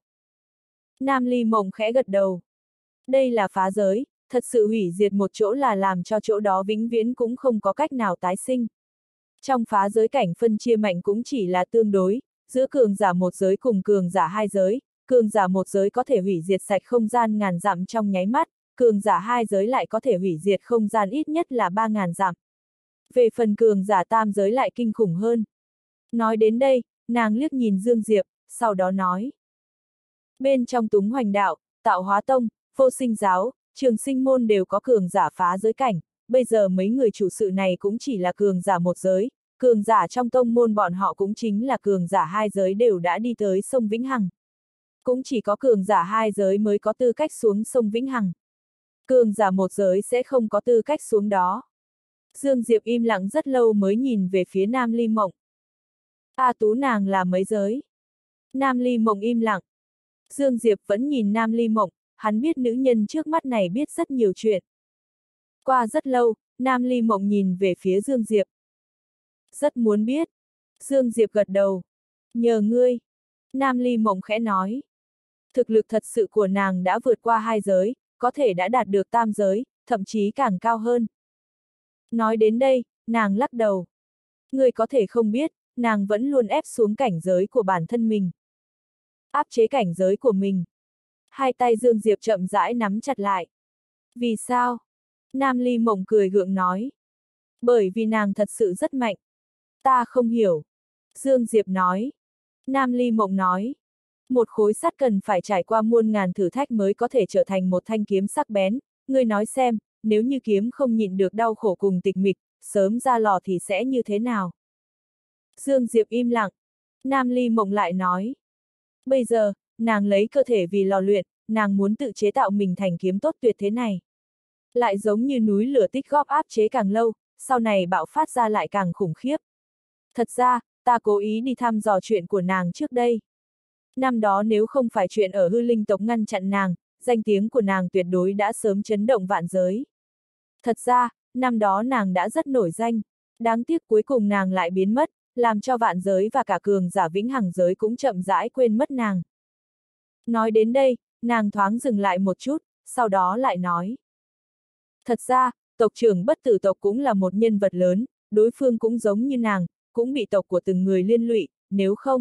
Nam Ly Mộng khẽ gật đầu. Đây là phá giới, thật sự hủy diệt một chỗ là làm cho chỗ đó vĩnh viễn cũng không có cách nào tái sinh. Trong phá giới cảnh phân chia mạnh cũng chỉ là tương đối, giữa cường giả một giới cùng cường giả hai giới, cường giả một giới có thể hủy diệt sạch không gian ngàn dặm trong nháy mắt, cường giả hai giới lại có thể hủy diệt không gian ít nhất là ba ngàn dặm. Về phần cường giả tam giới lại kinh khủng hơn. Nói đến đây, nàng liếc nhìn Dương Diệp, sau đó nói. Bên trong Túng Hoành Đạo, Tạo Hóa Tông, Vô Sinh Giáo, Trường Sinh Môn đều có cường giả phá giới cảnh, bây giờ mấy người chủ sự này cũng chỉ là cường giả một giới, cường giả trong tông môn bọn họ cũng chính là cường giả hai giới đều đã đi tới sông Vĩnh Hằng. Cũng chỉ có cường giả hai giới mới có tư cách xuống sông Vĩnh Hằng. Cường giả một giới sẽ không có tư cách xuống đó. Dương Diệp im lặng rất lâu mới nhìn về phía Nam Ly Mộng. A Tú nàng là mấy giới? Nam Ly Mộng im lặng. Dương Diệp vẫn nhìn Nam Ly Mộng, hắn biết nữ nhân trước mắt này biết rất nhiều chuyện. Qua rất lâu, Nam Ly Mộng nhìn về phía Dương Diệp. Rất muốn biết. Dương Diệp gật đầu. Nhờ ngươi. Nam Ly Mộng khẽ nói. Thực lực thật sự của nàng đã vượt qua hai giới, có thể đã đạt được tam giới, thậm chí càng cao hơn. Nói đến đây, nàng lắc đầu. Ngươi có thể không biết, nàng vẫn luôn ép xuống cảnh giới của bản thân mình. Áp chế cảnh giới của mình. Hai tay Dương Diệp chậm rãi nắm chặt lại. Vì sao? Nam Ly Mộng cười gượng nói. Bởi vì nàng thật sự rất mạnh. Ta không hiểu. Dương Diệp nói. Nam Ly Mộng nói. Một khối sắt cần phải trải qua muôn ngàn thử thách mới có thể trở thành một thanh kiếm sắc bén. Ngươi nói xem, nếu như kiếm không nhịn được đau khổ cùng tịch mịch, sớm ra lò thì sẽ như thế nào? Dương Diệp im lặng. Nam Ly Mộng lại nói. Bây giờ, nàng lấy cơ thể vì lò luyện, nàng muốn tự chế tạo mình thành kiếm tốt tuyệt thế này. Lại giống như núi lửa tích góp áp chế càng lâu, sau này bạo phát ra lại càng khủng khiếp. Thật ra, ta cố ý đi thăm dò chuyện của nàng trước đây. Năm đó nếu không phải chuyện ở hư linh tộc ngăn chặn nàng, danh tiếng của nàng tuyệt đối đã sớm chấn động vạn giới. Thật ra, năm đó nàng đã rất nổi danh. Đáng tiếc cuối cùng nàng lại biến mất, làm cho vạn giới và cả cường giả vĩnh hằng giới cũng chậm rãi quên mất nàng. Nói đến đây, nàng thoáng dừng lại một chút, sau đó lại nói. Thật ra, tộc trưởng bất tử tộc cũng là một nhân vật lớn, đối phương cũng giống như nàng, cũng bị tộc của từng người liên lụy, nếu không.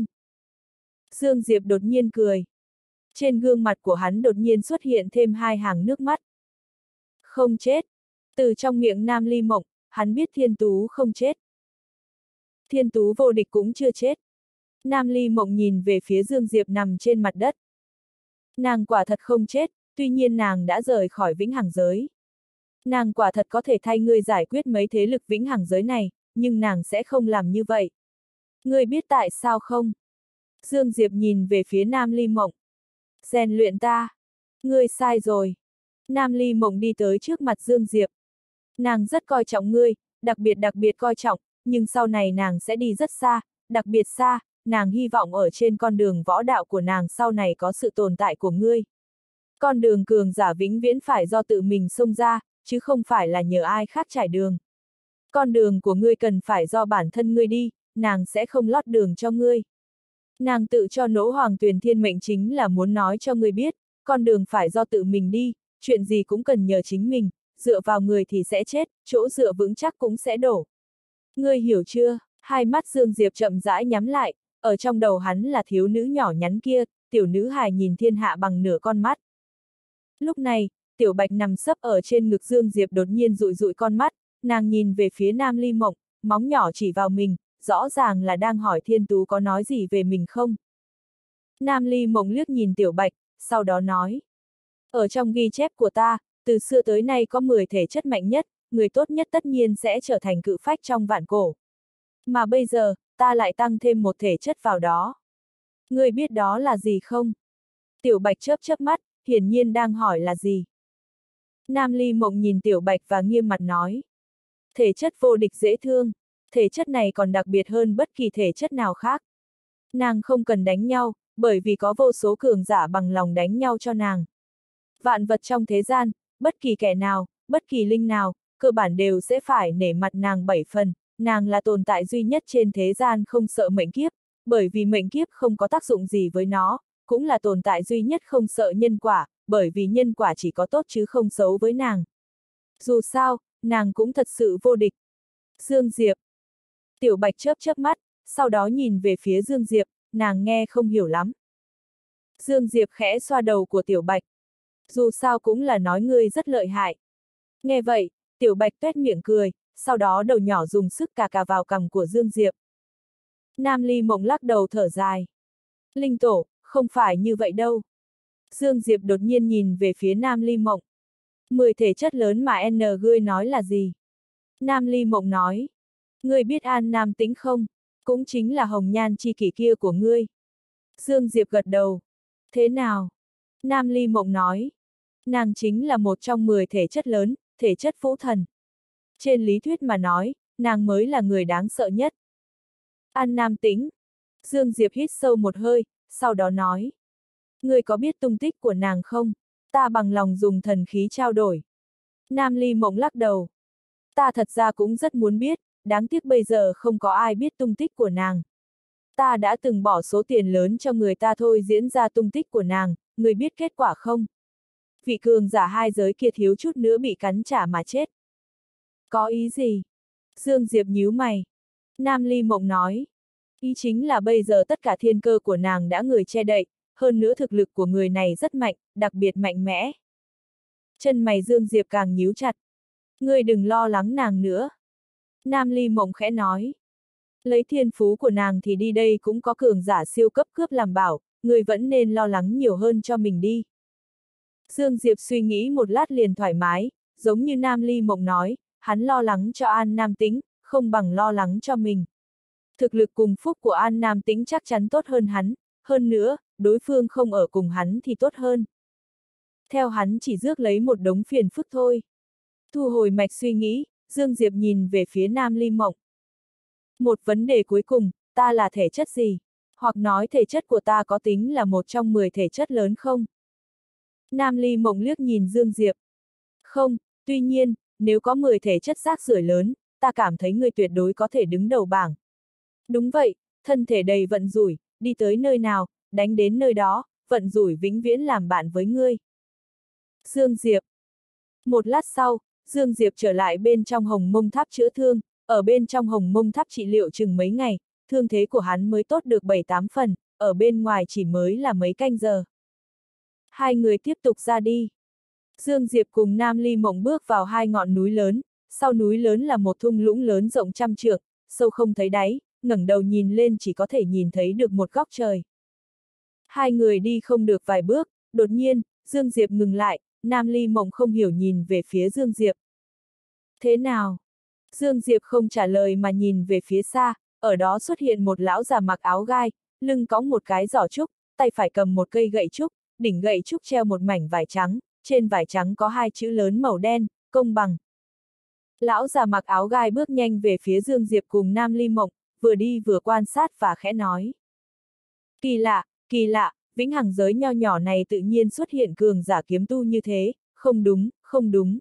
Dương Diệp đột nhiên cười. Trên gương mặt của hắn đột nhiên xuất hiện thêm hai hàng nước mắt. Không chết. Từ trong miệng Nam Ly Mộng, hắn biết Thiên Tú không chết. Thiên Tú vô địch cũng chưa chết. Nam Ly Mộng nhìn về phía Dương Diệp nằm trên mặt đất. Nàng quả thật không chết, tuy nhiên nàng đã rời khỏi vĩnh hằng giới. Nàng quả thật có thể thay ngươi giải quyết mấy thế lực vĩnh hằng giới này, nhưng nàng sẽ không làm như vậy. Ngươi biết tại sao không? Dương Diệp nhìn về phía Nam Ly Mộng. Rèn luyện ta. Ngươi sai rồi. Nam Ly Mộng đi tới trước mặt Dương Diệp. Nàng rất coi trọng ngươi, đặc biệt đặc biệt coi trọng, nhưng sau này nàng sẽ đi rất xa, đặc biệt xa, nàng hy vọng ở trên con đường võ đạo của nàng sau này có sự tồn tại của ngươi. Con đường cường giả vĩnh viễn phải do tự mình xông ra, chứ không phải là nhờ ai khác trải đường. Con đường của ngươi cần phải do bản thân ngươi đi, nàng sẽ không lót đường cho ngươi. Nàng tự cho Nỗ Hoàng Tuyền Thiên mệnh chính là muốn nói cho ngươi biết, con đường phải do tự mình đi, chuyện gì cũng cần nhờ chính mình, dựa vào người thì sẽ chết, chỗ dựa vững chắc cũng sẽ đổ. Ngươi hiểu chưa? Hai mắt Dương Diệp chậm rãi nhắm lại, ở trong đầu hắn là thiếu nữ nhỏ nhắn kia, tiểu nữ hài nhìn thiên hạ bằng nửa con mắt. Lúc này, Tiểu Bạch nằm sấp ở trên ngực Dương Diệp đột nhiên dụi dụi con mắt, nàng nhìn về phía Nam Ly Mộng, móng nhỏ chỉ vào mình, rõ ràng là đang hỏi Thiên Tú có nói gì về mình không. Nam Ly Mộng liếc nhìn Tiểu Bạch, sau đó nói. Ở trong ghi chép của ta, từ xưa tới nay có mười thể chất mạnh nhất, người tốt nhất tất nhiên sẽ trở thành cự phách trong vạn cổ. Mà bây giờ, ta lại tăng thêm một thể chất vào đó. Ngươi biết đó là gì không? Tiểu Bạch chớp chớp mắt, hiển nhiên đang hỏi là gì. Nam Ly Mộng nhìn Tiểu Bạch và nghiêm mặt nói. Thể chất vô địch dễ thương, thể chất này còn đặc biệt hơn bất kỳ thể chất nào khác. Nàng không cần đánh nhau, bởi vì có vô số cường giả bằng lòng đánh nhau cho nàng. Vạn vật trong thế gian, bất kỳ kẻ nào, bất kỳ linh nào, cơ bản đều sẽ phải nể mặt nàng bảy phần, nàng là tồn tại duy nhất trên thế gian không sợ mệnh kiếp, bởi vì mệnh kiếp không có tác dụng gì với nó, cũng là tồn tại duy nhất không sợ nhân quả, bởi vì nhân quả chỉ có tốt chứ không xấu với nàng. Dù sao, nàng cũng thật sự vô địch. Dương Diệp. Tiểu Bạch chớp chớp mắt, sau đó nhìn về phía Dương Diệp, nàng nghe không hiểu lắm. Dương Diệp khẽ xoa đầu của Tiểu Bạch. Dù sao cũng là nói ngươi rất lợi hại. Nghe vậy, Tiểu Bạch tuét miệng cười, sau đó đầu nhỏ dùng sức cà cà vào cằm của Dương Diệp. Nam Ly Mộng lắc đầu thở dài. Linh tổ, không phải như vậy đâu. Dương Diệp đột nhiên nhìn về phía Nam Ly Mộng. Mười thể chất lớn mà N ngươi nói là gì? Nam Ly Mộng nói. Ngươi biết An Nam Tĩnh không? Cũng chính là hồng nhan chi kỷ kia của ngươi. Dương Diệp gật đầu. Thế nào? Nam Ly Mộng nói. Nàng chính là một trong mười thể chất lớn, thể chất vũ thần. Trên lý thuyết mà nói, nàng mới là người đáng sợ nhất. An Nam Tĩnh. Dương Diệp hít sâu một hơi, sau đó nói. Ngươi có biết tung tích của nàng không? Ta bằng lòng dùng thần khí trao đổi. Nam Ly Mộng lắc đầu. Ta thật ra cũng rất muốn biết, đáng tiếc bây giờ không có ai biết tung tích của nàng. Ta đã từng bỏ số tiền lớn cho người ta thôi diễn ra tung tích của nàng, ngươi biết kết quả không? Vị cường giả hai giới kia thiếu chút nữa bị cắn trả mà chết. Có ý gì? Dương Diệp nhíu mày. Nam Ly Mộng nói. Ý chính là bây giờ tất cả thiên cơ của nàng đã người che đậy, hơn nữa thực lực của người này rất mạnh, đặc biệt mạnh mẽ. Chân mày Dương Diệp càng nhíu chặt. Ngươi đừng lo lắng nàng nữa. Nam Ly Mộng khẽ nói. Lấy thiên phú của nàng thì đi đây cũng có cường giả siêu cấp cướp làm bảo, người vẫn nên lo lắng nhiều hơn cho mình đi. Dương Diệp suy nghĩ một lát liền thoải mái, giống như Nam Ly Mộng nói, hắn lo lắng cho An Nam Tĩnh, không bằng lo lắng cho mình. Thực lực cùng phúc của An Nam Tĩnh chắc chắn tốt hơn hắn, hơn nữa, đối phương không ở cùng hắn thì tốt hơn. Theo hắn chỉ rước lấy một đống phiền phức thôi. Thu hồi mạch suy nghĩ, Dương Diệp nhìn về phía Nam Ly Mộng. Một vấn đề cuối cùng, ta là thể chất gì? Hoặc nói thể chất của ta có tính là một trong mười thể chất lớn không? Nam Ly Mộng liếc nhìn Dương Diệp. Không, tuy nhiên, nếu có mười thể chất rác rưởi lớn, ta cảm thấy ngươi tuyệt đối có thể đứng đầu bảng. Đúng vậy, thân thể đầy vận rủi, đi tới nơi nào, đánh đến nơi đó, vận rủi vĩnh viễn làm bạn với ngươi. Dương Diệp. Một lát sau, Dương Diệp trở lại bên trong Hồng Mông Tháp chữa thương, ở bên trong Hồng Mông Tháp trị liệu chừng mấy ngày, thương thế của hắn mới tốt được bảy tám phần, ở bên ngoài chỉ mới là mấy canh giờ. Hai người tiếp tục ra đi. Dương Diệp cùng Nam Ly Mộng bước vào hai ngọn núi lớn, sau núi lớn là một thung lũng lớn rộng trăm trượng, sâu không thấy đáy, ngẩng đầu nhìn lên chỉ có thể nhìn thấy được một góc trời. Hai người đi không được vài bước, đột nhiên, Dương Diệp ngừng lại, Nam Ly Mộng không hiểu nhìn về phía Dương Diệp. Thế nào? Dương Diệp không trả lời mà nhìn về phía xa, ở đó xuất hiện một lão già mặc áo gai, lưng cõng một cái giỏ trúc, tay phải cầm một cây gậy trúc, đỉnh gậy trúc treo một mảnh vải trắng, trên vải trắng có hai chữ lớn màu đen, công bằng. Lão già mặc áo gai bước nhanh về phía Dương Diệp cùng Nam Ly Mộng, vừa đi vừa quan sát và khẽ nói. Kỳ lạ, kỳ lạ, vĩnh hằng giới nho nhỏ này tự nhiên xuất hiện cường giả kiếm tu như thế, không đúng, không đúng.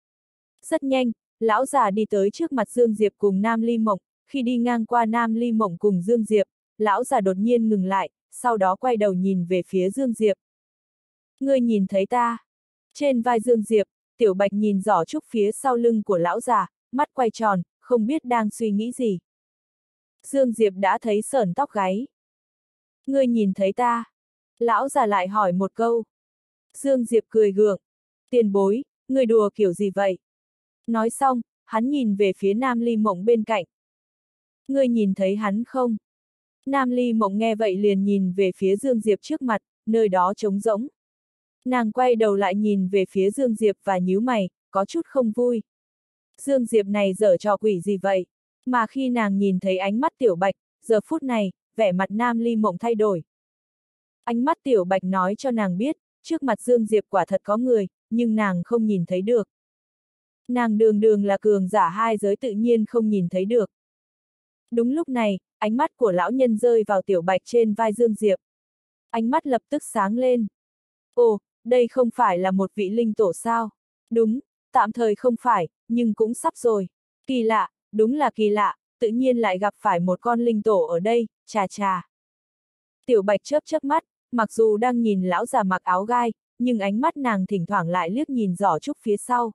Rất nhanh, lão già đi tới trước mặt Dương Diệp cùng Nam Ly Mộng, khi đi ngang qua Nam Ly Mộng cùng Dương Diệp, lão già đột nhiên ngừng lại, sau đó quay đầu nhìn về phía Dương Diệp. Ngươi nhìn thấy ta? Trên vai Dương Diệp, Tiểu Bạch nhìn giỏ trúc phía sau lưng của lão già, mắt quay tròn, không biết đang suy nghĩ gì. Dương Diệp đã thấy sởn tóc gáy. Ngươi nhìn thấy ta? Lão già lại hỏi một câu. Dương Diệp cười gượng. Tiền bối, ngươi đùa kiểu gì vậy? Nói xong, hắn nhìn về phía Nam Ly Mộng bên cạnh. Ngươi nhìn thấy hắn không? Nam Ly Mộng nghe vậy liền nhìn về phía Dương Diệp trước mặt, nơi đó trống rỗng. Nàng quay đầu lại nhìn về phía Dương Diệp và nhíu mày, có chút không vui. Dương Diệp này giở trò quỷ gì vậy? Mà khi nàng nhìn thấy ánh mắt Tiểu Bạch, giờ phút này, vẻ mặt Nam Ly Mộng thay đổi. Ánh mắt Tiểu Bạch nói cho nàng biết, trước mặt Dương Diệp quả thật có người, nhưng nàng không nhìn thấy được. Nàng đường đường là cường giả hai giới tự nhiên không nhìn thấy được. Đúng lúc này, ánh mắt của lão nhân rơi vào Tiểu Bạch trên vai Dương Diệp. Ánh mắt lập tức sáng lên. Ồ, đây không phải là một vị linh tổ sao? Đúng, tạm thời không phải, nhưng cũng sắp rồi. Kỳ lạ, đúng là kỳ lạ, tự nhiên lại gặp phải một con linh tổ ở đây, chà chà. Tiểu Bạch chớp chớp mắt, mặc dù đang nhìn lão già mặc áo gai, nhưng ánh mắt nàng thỉnh thoảng lại liếc nhìn giỏ trúc phía sau.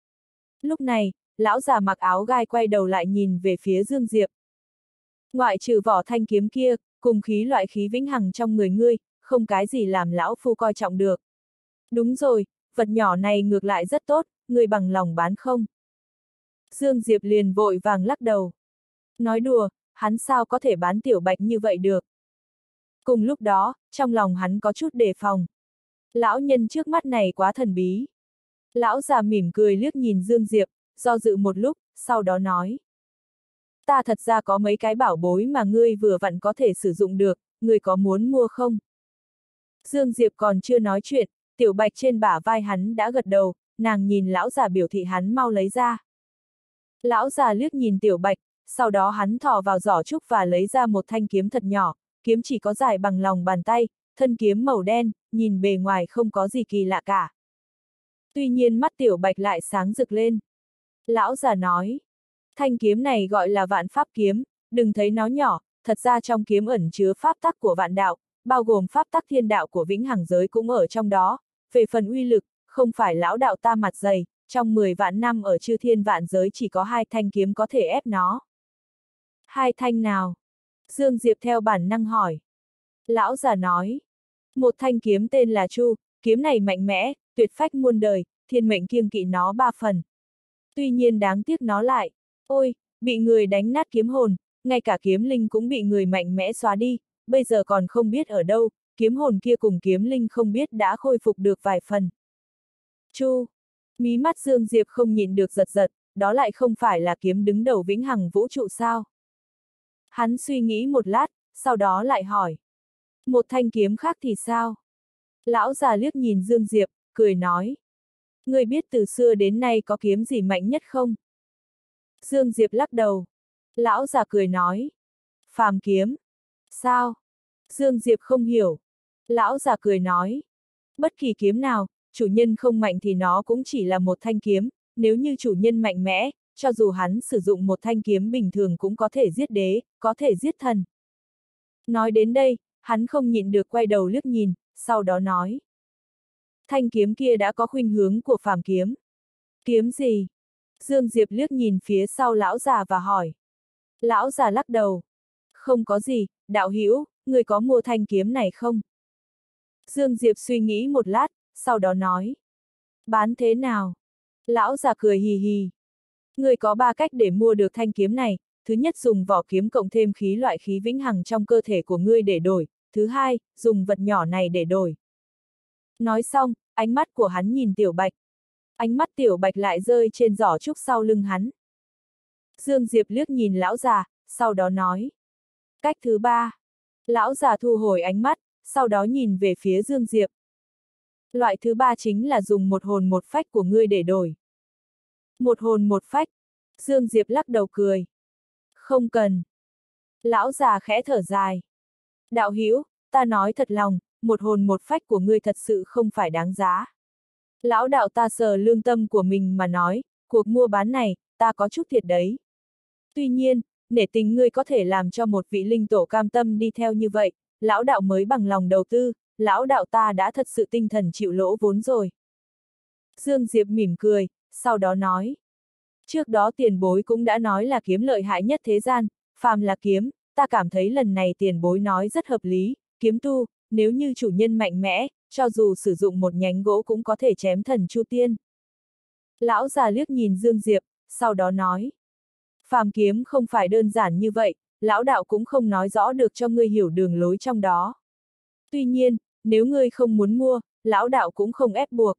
Lúc này, lão già mặc áo gai quay đầu lại nhìn về phía Dương Diệp. Ngoại trừ vỏ thanh kiếm kia, cùng khí loại khí vĩnh hằng trong người ngươi, không cái gì làm lão phu coi trọng được. Đúng rồi, vật nhỏ này ngược lại rất tốt, ngươi bằng lòng bán không? Dương Diệp liền vội vàng lắc đầu. Nói đùa, hắn sao có thể bán Tiểu Bạch như vậy được? Cùng lúc đó, trong lòng hắn có chút đề phòng. Lão nhân trước mắt này quá thần bí. Lão già mỉm cười liếc nhìn Dương Diệp, do dự một lúc, sau đó nói. Ta thật ra có mấy cái bảo bối mà ngươi vừa vặn có thể sử dụng được, ngươi có muốn mua không? Dương Diệp còn chưa nói chuyện, Tiểu Bạch trên bả vai hắn đã gật đầu, nàng nhìn lão già biểu thị hắn mau lấy ra. Lão già liếc nhìn Tiểu Bạch, sau đó hắn thò vào giỏ trúc và lấy ra một thanh kiếm thật nhỏ, kiếm chỉ có dài bằng lòng bàn tay, thân kiếm màu đen, nhìn bề ngoài không có gì kỳ lạ cả. Tuy nhiên mắt Tiểu Bạch lại sáng rực lên. Lão già nói, thanh kiếm này gọi là vạn pháp kiếm, đừng thấy nó nhỏ, thật ra trong kiếm ẩn chứa pháp tắc của vạn đạo, bao gồm pháp tắc thiên đạo của vĩnh hằng giới cũng ở trong đó. Về phần uy lực, không phải lão đạo ta mặt dày, trong mười vạn năm ở chư thiên vạn giới chỉ có hai thanh kiếm có thể ép nó. Hai thanh nào? Dương Diệp theo bản năng hỏi. Lão già nói, một thanh kiếm tên là Chu, kiếm này mạnh mẽ, tuyệt phách muôn đời, thiên mệnh kiêng kỵ nó ba phần. Tuy nhiên đáng tiếc nó lại, ôi, bị người đánh nát kiếm hồn, ngay cả kiếm linh cũng bị người mạnh mẽ xóa đi, bây giờ còn không biết ở đâu, kiếm hồn kia cùng kiếm linh không biết đã khôi phục được vài phần. Chu, mí mắt Dương Diệp không nhịn được giật giật, đó lại không phải là kiếm đứng đầu vĩnh hằng vũ trụ sao? Hắn suy nghĩ một lát, sau đó lại hỏi. Một thanh kiếm khác thì sao? Lão già liếc nhìn Dương Diệp, cười nói. Ngươi biết từ xưa đến nay có kiếm gì mạnh nhất không? Dương Diệp lắc đầu. Lão già cười nói. Phàm kiếm. Sao? Dương Diệp không hiểu. Lão già cười nói. Bất kỳ kiếm nào, chủ nhân không mạnh thì nó cũng chỉ là một thanh kiếm, nếu như chủ nhân mạnh mẽ, cho dù hắn sử dụng một thanh kiếm bình thường cũng có thể giết đế, có thể giết thần. Nói đến đây, hắn không nhịn được quay đầu liếc nhìn, sau đó nói. Thanh kiếm kia đã có khuynh hướng của phàm kiếm. Kiếm gì? Dương Diệp liếc nhìn phía sau lão già và hỏi. Lão già lắc đầu. Không có gì, đạo hữu, người có mua thanh kiếm này không? Dương Diệp suy nghĩ một lát, sau đó nói. Bán thế nào? Lão già cười hì hì. Người có ba cách để mua được thanh kiếm này, thứ nhất dùng vỏ kiếm cộng thêm khí loại khí vĩnh hằng trong cơ thể của ngươi để đổi, thứ hai, dùng vật nhỏ này để đổi. Nói xong, ánh mắt của hắn nhìn Tiểu Bạch. Ánh mắt Tiểu Bạch lại rơi trên giỏ trúc sau lưng hắn. Dương Diệp liếc nhìn lão già, sau đó nói. Cách thứ ba. Lão già thu hồi ánh mắt, sau đó nhìn về phía Dương Diệp. Loại thứ ba chính là dùng một hồn một phách của ngươi để đổi. Một hồn một phách. Dương Diệp lắc đầu cười. Không cần. Lão già khẽ thở dài. Đạo hữu, ta nói thật lòng, một hồn một phách của ngươi thật sự không phải đáng giá. Lão đạo ta sờ lương tâm của mình mà nói, cuộc mua bán này, ta có chút thiệt đấy. Tuy nhiên, nể tình ngươi có thể làm cho một vị linh tổ cam tâm đi theo như vậy, lão đạo mới bằng lòng đầu tư, lão đạo ta đã thật sự tinh thần chịu lỗ vốn rồi. Dương Diệp mỉm cười, sau đó nói. Trước đó tiền bối cũng đã nói là kiếm lợi hại nhất thế gian, phàm là kiếm, ta cảm thấy lần này tiền bối nói rất hợp lý, kiếm tu, nếu như chủ nhân mạnh mẽ, cho dù sử dụng một nhánh gỗ cũng có thể chém thần Chu Tiên. Lão già liếc nhìn Dương Diệp, sau đó nói. Phàm kiếm không phải đơn giản như vậy, lão đạo cũng không nói rõ được cho ngươi hiểu đường lối trong đó. Tuy nhiên, nếu ngươi không muốn mua, lão đạo cũng không ép buộc.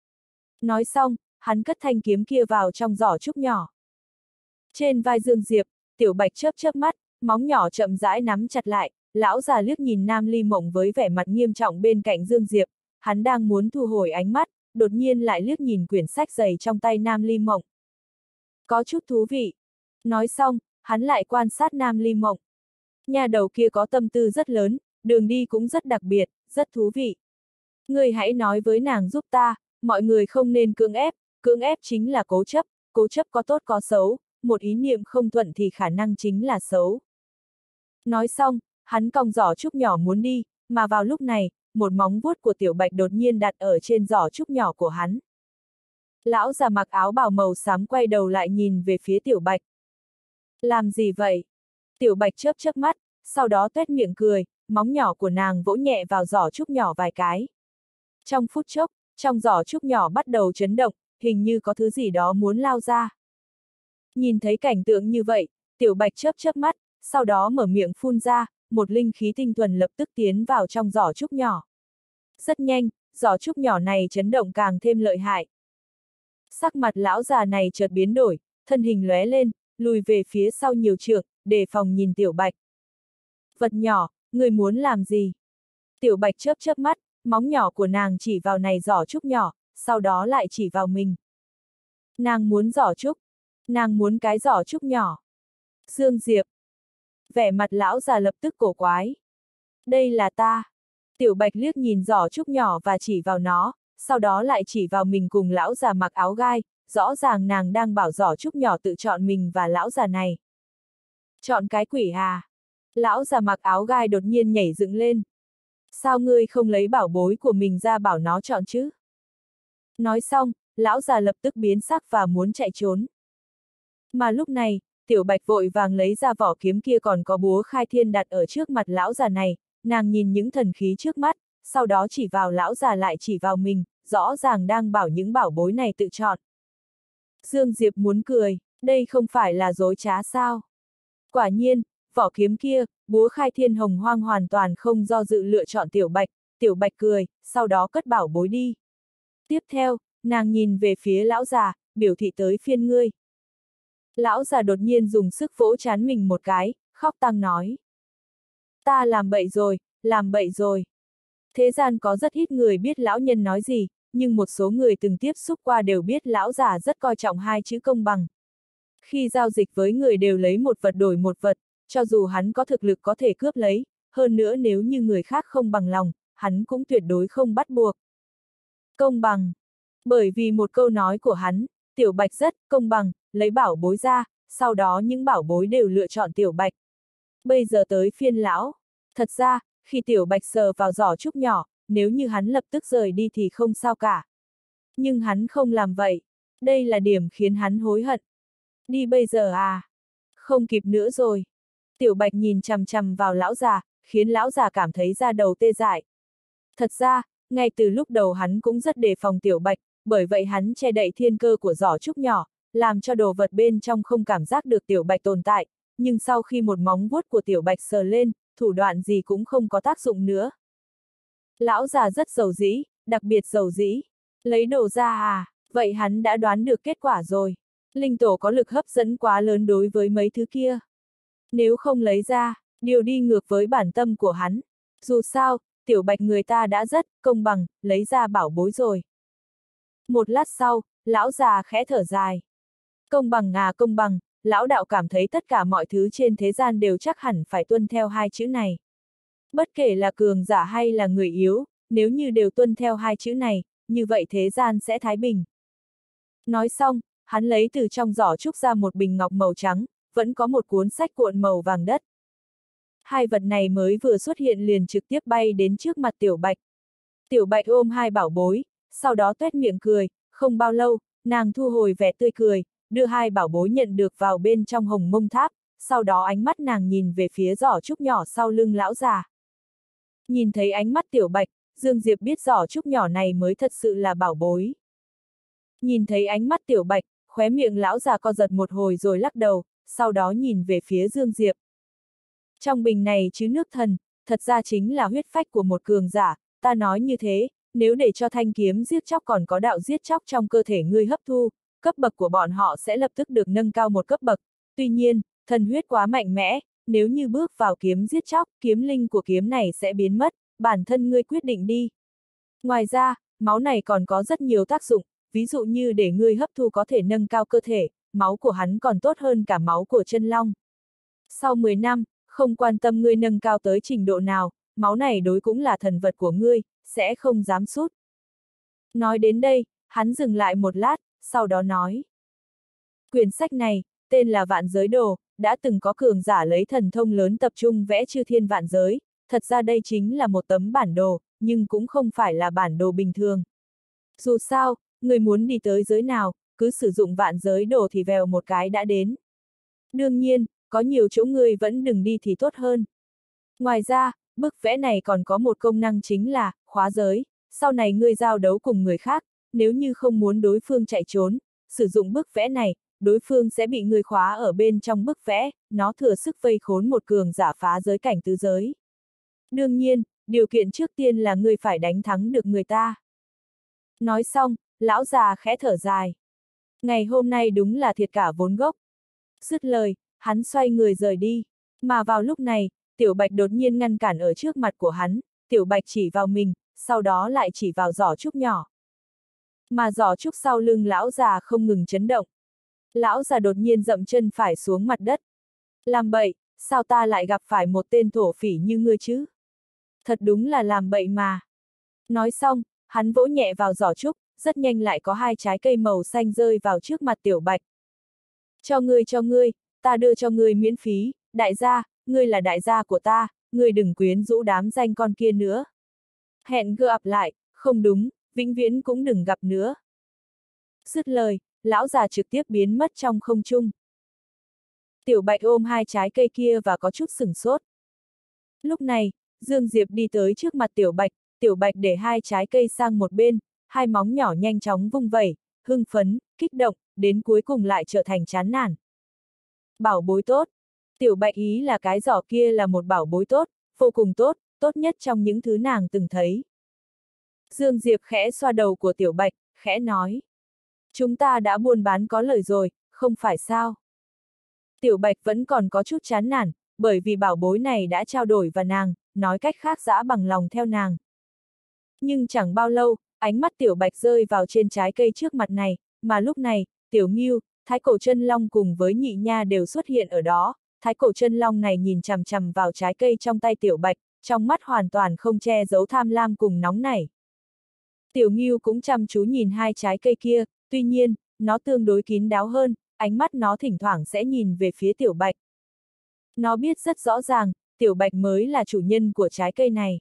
Nói xong, hắn cất thanh kiếm kia vào trong giỏ trúc nhỏ. Trên vai Dương Diệp, Tiểu Bạch chớp chớp mắt, móng nhỏ chậm rãi nắm chặt lại, lão già liếc nhìn Nam Ly Mộng với vẻ mặt nghiêm trọng bên cạnh Dương Diệp, hắn đang muốn thu hồi ánh mắt, đột nhiên lại liếc nhìn quyển sách dày trong tay Nam Ly Mộng. Có chút thú vị. Nói xong, hắn lại quan sát Nam Ly Mộng. Nhà đầu kia có tâm tư rất lớn, đường đi cũng rất đặc biệt, rất thú vị. Ngươi hãy nói với nàng giúp ta, mọi người không nên cưỡng ép, cưỡng ép chính là cố chấp, cố chấp có tốt có xấu, một ý niệm không thuận thì khả năng chính là xấu. Nói xong, hắn cong giỏ trúc nhỏ muốn đi, mà vào lúc này, một móng vuốt của Tiểu Bạch đột nhiên đặt ở trên giỏ trúc nhỏ của hắn. Lão già mặc áo bào màu xám quay đầu lại nhìn về phía Tiểu Bạch. Làm gì vậy? Tiểu Bạch chớp chớp mắt, sau đó tuét miệng cười, móng nhỏ của nàng vỗ nhẹ vào giỏ trúc nhỏ vài cái. Trong phút chốc, trong giỏ trúc nhỏ bắt đầu chấn động, hình như có thứ gì đó muốn lao ra. Nhìn thấy cảnh tượng như vậy, Tiểu Bạch chớp chớp mắt, sau đó mở miệng phun ra, một linh khí tinh thuần lập tức tiến vào trong giỏ trúc nhỏ. Rất nhanh, giỏ trúc nhỏ này chấn động càng thêm lợi hại. Sắc mặt lão già này chợt biến đổi, thân hình lóe lên, lùi về phía sau nhiều trượng, đề phòng nhìn Tiểu Bạch. Vật nhỏ, người muốn làm gì? Tiểu Bạch chớp chớp mắt, móng nhỏ của nàng chỉ vào này giỏ trúc nhỏ, sau đó lại chỉ vào mình. Nàng muốn giỏ trúc. Nàng muốn cái giỏ trúc nhỏ. Dương Diệp. Vẻ mặt lão già lập tức cổ quái. Đây là ta. Tiểu Bạch liếc nhìn giỏ trúc nhỏ và chỉ vào nó, sau đó lại chỉ vào mình cùng lão già mặc áo gai, rõ ràng nàng đang bảo giỏ trúc nhỏ tự chọn mình và lão già này. Chọn cái quỷ à? Lão già mặc áo gai đột nhiên nhảy dựng lên. Sao ngươi không lấy bảo bối của mình ra bảo nó chọn chứ? Nói xong, lão già lập tức biến sắc và muốn chạy trốn. Mà lúc này, Tiểu Bạch vội vàng lấy ra vỏ kiếm kia còn có búa khai thiên đặt ở trước mặt lão già này, nàng nhìn những thần khí trước mắt, sau đó chỉ vào lão già lại chỉ vào mình, rõ ràng đang bảo những bảo bối này tự chọn. Dương Diệp muốn cười, Đây không phải là dối trá sao? Quả nhiên, vỏ kiếm kia, búa khai thiên hồng hoang hoàn toàn không do dự lựa chọn Tiểu Bạch, Tiểu Bạch cười, sau đó cất bảo bối đi. Tiếp theo, nàng nhìn về phía lão già, biểu thị tới phiên ngươi. Lão già đột nhiên dùng sức vỗ trán mình một cái, khóc tang nói. Ta làm bậy rồi, làm bậy rồi. Thế gian có rất ít người biết lão nhân nói gì, nhưng một số người từng tiếp xúc qua đều biết lão già rất coi trọng hai chữ công bằng. Khi giao dịch với người đều lấy một vật đổi một vật, cho dù hắn có thực lực có thể cướp lấy, hơn nữa nếu như người khác không bằng lòng, hắn cũng tuyệt đối không bắt buộc. Công bằng. Bởi vì một câu nói của hắn, Tiểu Bạch rất công bằng, lấy bảo bối ra, sau đó những bảo bối đều lựa chọn Tiểu Bạch. Bây giờ tới phiên lão. Thật ra, khi Tiểu Bạch sờ vào giỏ trúc nhỏ, nếu như hắn lập tức rời đi thì không sao cả. Nhưng hắn không làm vậy. Đây là điểm khiến hắn hối hận. Đi bây giờ à? Không kịp nữa rồi. Tiểu Bạch nhìn chằm chằm vào lão già, khiến lão già cảm thấy da đầu tê dại. Thật ra, ngay từ lúc đầu hắn cũng rất đề phòng Tiểu Bạch, bởi vậy hắn che đậy thiên cơ của giỏ trúc nhỏ, làm cho đồ vật bên trong không cảm giác được Tiểu Bạch tồn tại, nhưng sau khi một móng vuốt của Tiểu Bạch sờ lên, thủ đoạn gì cũng không có tác dụng nữa. Lão già rất giàu dĩ, đặc biệt giàu dĩ. Lấy đồ ra à? Vậy hắn đã đoán được kết quả rồi. Linh tổ có lực hấp dẫn quá lớn đối với mấy thứ kia. Nếu không lấy ra, điều đi ngược với bản tâm của hắn. Dù sao, Tiểu Bạch người ta đã rất công bằng, lấy ra bảo bối rồi. Một lát sau, lão già khẽ thở dài. Công bằng à công bằng, lão đạo cảm thấy tất cả mọi thứ trên thế gian đều chắc hẳn phải tuân theo hai chữ này. Bất kể là cường giả hay là người yếu, nếu như đều tuân theo hai chữ này, như vậy thế gian sẽ thái bình. Nói xong, hắn lấy từ trong giỏ trúc ra một bình ngọc màu trắng, vẫn có một cuốn sách cuộn màu vàng đất. Hai vật này mới vừa xuất hiện liền trực tiếp bay đến trước mặt Tiểu Bạch. Tiểu Bạch ôm hai bảo bối, sau đó tuét miệng cười, không bao lâu, nàng thu hồi vẻ tươi cười, đưa hai bảo bối nhận được vào bên trong hồng mông tháp, sau đó ánh mắt nàng nhìn về phía giỏ trúc nhỏ sau lưng lão già. Nhìn thấy ánh mắt Tiểu Bạch, Dương Diệp biết giỏ trúc nhỏ này mới thật sự là bảo bối. Nhìn thấy ánh mắt Tiểu Bạch, khóe miệng lão già co giật một hồi rồi lắc đầu, sau đó nhìn về phía Dương Diệp. Trong bình này chứa nước thần, thật ra chính là huyết phách của một cường giả, ta nói như thế, nếu để cho thanh kiếm giết chóc còn có đạo giết chóc trong cơ thể ngươi hấp thu, cấp bậc của bọn họ sẽ lập tức được nâng cao một cấp bậc. Tuy nhiên, thần huyết quá mạnh mẽ, nếu như bước vào kiếm giết chóc, kiếm linh của kiếm này sẽ biến mất, bản thân ngươi quyết định đi. Ngoài ra, máu này còn có rất nhiều tác dụng, ví dụ như để ngươi hấp thu có thể nâng cao cơ thể, máu của hắn còn tốt hơn cả máu của chân long. Sau mười năm, không quan tâm ngươi nâng cao tới trình độ nào, máu này đối cũng là thần vật của ngươi, sẽ không dám sút. Nói đến đây, hắn dừng lại một lát, sau đó nói. Quyển sách này, tên là Vạn Giới Đồ, đã từng có cường giả lấy thần thông lớn tập trung vẽ chư thiên vạn giới, thật ra đây chính là một tấm bản đồ, nhưng cũng không phải là bản đồ bình thường. Dù sao, người muốn đi tới giới nào, cứ sử dụng Vạn Giới Đồ thì vèo một cái đã đến. Đương nhiên, có nhiều chỗ người vẫn đừng đi thì tốt hơn. Ngoài ra, bức vẽ này còn có một công năng chính là khóa giới, sau này ngươi giao đấu cùng người khác, nếu như không muốn đối phương chạy trốn, sử dụng bức vẽ này, đối phương sẽ bị ngươi khóa ở bên trong bức vẽ, nó thừa sức vây khốn một cường giả phá giới cảnh tứ giới. Đương nhiên, điều kiện trước tiên là ngươi phải đánh thắng được người ta. Nói xong, lão già khẽ thở dài. Ngày hôm nay đúng là thiệt cả vốn gốc. Dứt lời, hắn xoay người rời đi. Mà vào lúc này, Tiểu Bạch đột nhiên ngăn cản ở trước mặt của hắn, Tiểu Bạch chỉ vào mình, sau đó lại chỉ vào giỏ trúc nhỏ. Mà giỏ trúc sau lưng lão già không ngừng chấn động. Lão già đột nhiên dậm chân phải xuống mặt đất. Làm bậy, sao ta lại gặp phải một tên thổ phỉ như ngươi chứ? Thật đúng là làm bậy mà. Nói xong, hắn vỗ nhẹ vào giỏ trúc, rất nhanh lại có hai trái cây màu xanh rơi vào trước mặt Tiểu Bạch. Cho ngươi cho ngươi, ta đưa cho ngươi miễn phí, đại gia, ngươi là đại gia của ta, ngươi đừng quyến rũ đám danh con kia nữa. Hẹn gặp lại, không đúng, vĩnh viễn cũng đừng gặp nữa. Dứt lời, lão già trực tiếp biến mất trong không trung. Tiểu Bạch ôm hai trái cây kia và có chút sửng sốt. Lúc này, Dương Diệp đi tới trước mặt Tiểu Bạch, Tiểu Bạch để hai trái cây sang một bên, hai móng nhỏ nhanh chóng vung vẩy, hưng phấn, kích động, đến cuối cùng lại trở thành chán nản. Bảo bối tốt. Tiểu Bạch ý là cái giỏ kia là một bảo bối tốt, vô cùng tốt, tốt nhất trong những thứ nàng từng thấy. Dương Diệp khẽ xoa đầu của Tiểu Bạch, khẽ nói. Chúng ta đã buôn bán có lời rồi, không phải sao? Tiểu Bạch vẫn còn có chút chán nản, bởi vì bảo bối này đã trao đổi và nàng, nói cách khác dã bằng lòng theo nàng. Nhưng chẳng bao lâu, ánh mắt Tiểu Bạch rơi vào trên trái cây trước mặt này, mà lúc này, Tiểu Ngưu, Thái Cổ Chân Long cùng với Nhị Nha đều xuất hiện ở đó. Thái Cổ Chân Long này nhìn chằm chằm vào trái cây trong tay Tiểu Bạch, trong mắt hoàn toàn không che giấu tham lam cùng nóng nảy. Tiểu Ngưu cũng chăm chú nhìn hai trái cây kia, tuy nhiên, nó tương đối kín đáo hơn, ánh mắt nó thỉnh thoảng sẽ nhìn về phía Tiểu Bạch. Nó biết rất rõ ràng, Tiểu Bạch mới là chủ nhân của trái cây này.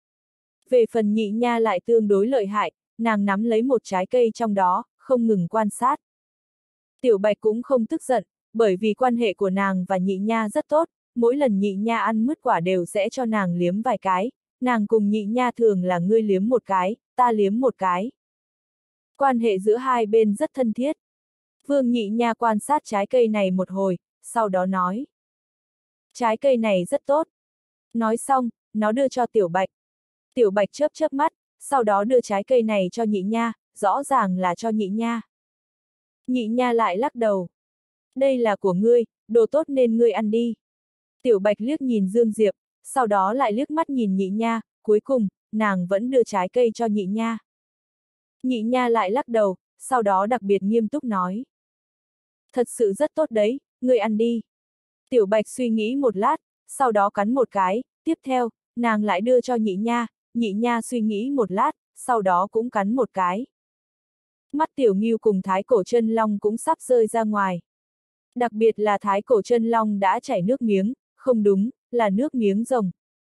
Về phần Nhị Nha lại tương đối lợi hại, nàng nắm lấy một trái cây trong đó, không ngừng quan sát. Tiểu Bạch cũng không tức giận, bởi vì quan hệ của nàng và Nhị Nha rất tốt, mỗi lần Nhị Nha ăn mứt quả đều sẽ cho nàng liếm vài cái, nàng cùng Nhị Nha thường là ngươi liếm một cái, ta liếm một cái. Quan hệ giữa hai bên rất thân thiết. Vương Nhị Nha quan sát trái cây này một hồi, sau đó nói. Trái cây này rất tốt. Nói xong, nó đưa cho Tiểu Bạch. Tiểu Bạch chớp chớp mắt, sau đó đưa trái cây này cho Nhị Nha, rõ ràng là cho Nhị Nha. Nhị Nha lại lắc đầu. Đây là của ngươi, đồ tốt nên ngươi ăn đi. Tiểu Bạch liếc nhìn Dương Diệp, sau đó lại liếc mắt nhìn Nhị Nha, cuối cùng, nàng vẫn đưa trái cây cho Nhị Nha. Nhị Nha lại lắc đầu, sau đó đặc biệt nghiêm túc nói. Thật sự rất tốt đấy, ngươi ăn đi. Tiểu Bạch suy nghĩ một lát, sau đó cắn một cái, tiếp theo, nàng lại đưa cho Nhị Nha, Nhị Nha suy nghĩ một lát, sau đó cũng cắn một cái. Mắt Tiểu Ngưu cùng Thái Cổ Chân Long cũng sắp rơi ra ngoài. Đặc biệt là Thái Cổ Chân Long đã chảy nước miếng, không đúng, là nước miếng rồng.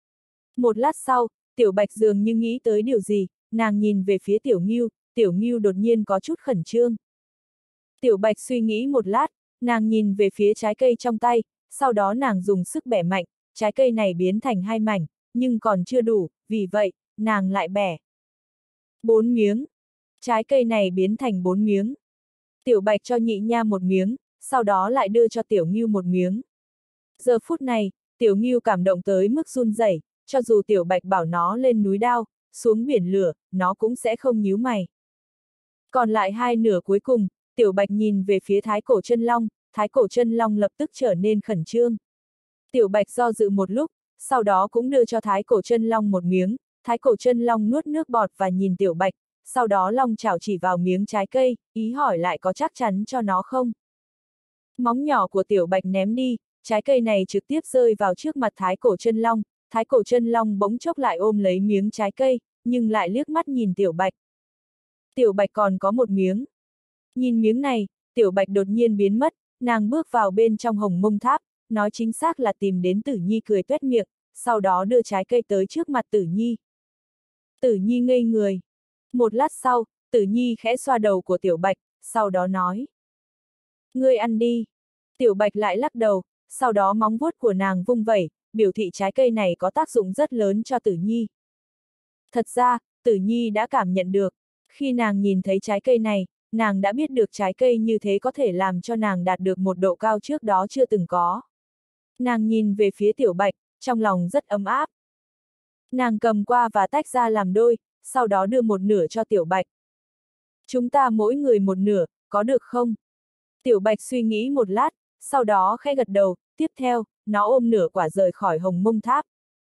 Một lát sau, Tiểu Bạch dường như nghĩ tới điều gì, nàng nhìn về phía Tiểu Ngưu, Tiểu Ngưu đột nhiên có chút khẩn trương. Tiểu Bạch suy nghĩ một lát, nàng nhìn về phía trái cây trong tay, sau đó nàng dùng sức bẻ mạnh, trái cây này biến thành hai mảnh, nhưng còn chưa đủ, vì vậy, nàng lại bẻ. Bốn miếng. Trái cây này biến thành bốn miếng. Tiểu Bạch cho Nhị Nha một miếng, sau đó lại đưa cho Tiểu Ngưu một miếng. Giờ phút này, Tiểu Ngưu cảm động tới mức run rẩy, cho dù Tiểu Bạch bảo nó lên núi đao, xuống biển lửa, nó cũng sẽ không nhíu mày. Còn lại hai nửa cuối cùng, Tiểu Bạch nhìn về phía Thái Cổ Chân Long, Thái Cổ Chân Long lập tức trở nên khẩn trương. Tiểu Bạch do dự một lúc, sau đó cũng đưa cho Thái Cổ Chân Long một miếng, Thái Cổ Chân Long nuốt nước bọt và nhìn Tiểu Bạch, sau đó long chảo chỉ vào miếng trái cây, ý hỏi lại có chắc chắn cho nó không. Móng nhỏ của Tiểu Bạch ném đi, trái cây này trực tiếp rơi vào trước mặt Thái Cổ Chân Long, Thái Cổ Chân Long bỗng chốc lại ôm lấy miếng trái cây, nhưng lại liếc mắt nhìn Tiểu Bạch. Tiểu Bạch còn có một miếng. Nhìn miếng này, Tiểu Bạch đột nhiên biến mất, nàng bước vào bên trong Hồng Mông Tháp, nói chính xác là tìm đến Tử Nhi cười tuét miệng, sau đó đưa trái cây tới trước mặt Tử Nhi. Tử Nhi ngây người. Một lát sau, Tử Nhi khẽ xoa đầu của Tiểu Bạch, sau đó nói. Ngươi ăn đi. Tiểu Bạch lại lắc đầu, sau đó móng vuốt của nàng vung vẩy, biểu thị trái cây này có tác dụng rất lớn cho Tử Nhi. Thật ra, Tử Nhi đã cảm nhận được, khi nàng nhìn thấy trái cây này, nàng đã biết được trái cây như thế có thể làm cho nàng đạt được một độ cao trước đó chưa từng có. Nàng nhìn về phía Tiểu Bạch, trong lòng rất ấm áp. Nàng cầm qua và tách ra làm đôi, sau đó đưa một nửa cho Tiểu Bạch. Chúng ta mỗi người một nửa, có được không? Tiểu Bạch suy nghĩ một lát, sau đó khẽ gật đầu, tiếp theo, nó ôm nửa quả rời khỏi Hồng Mông Tháp.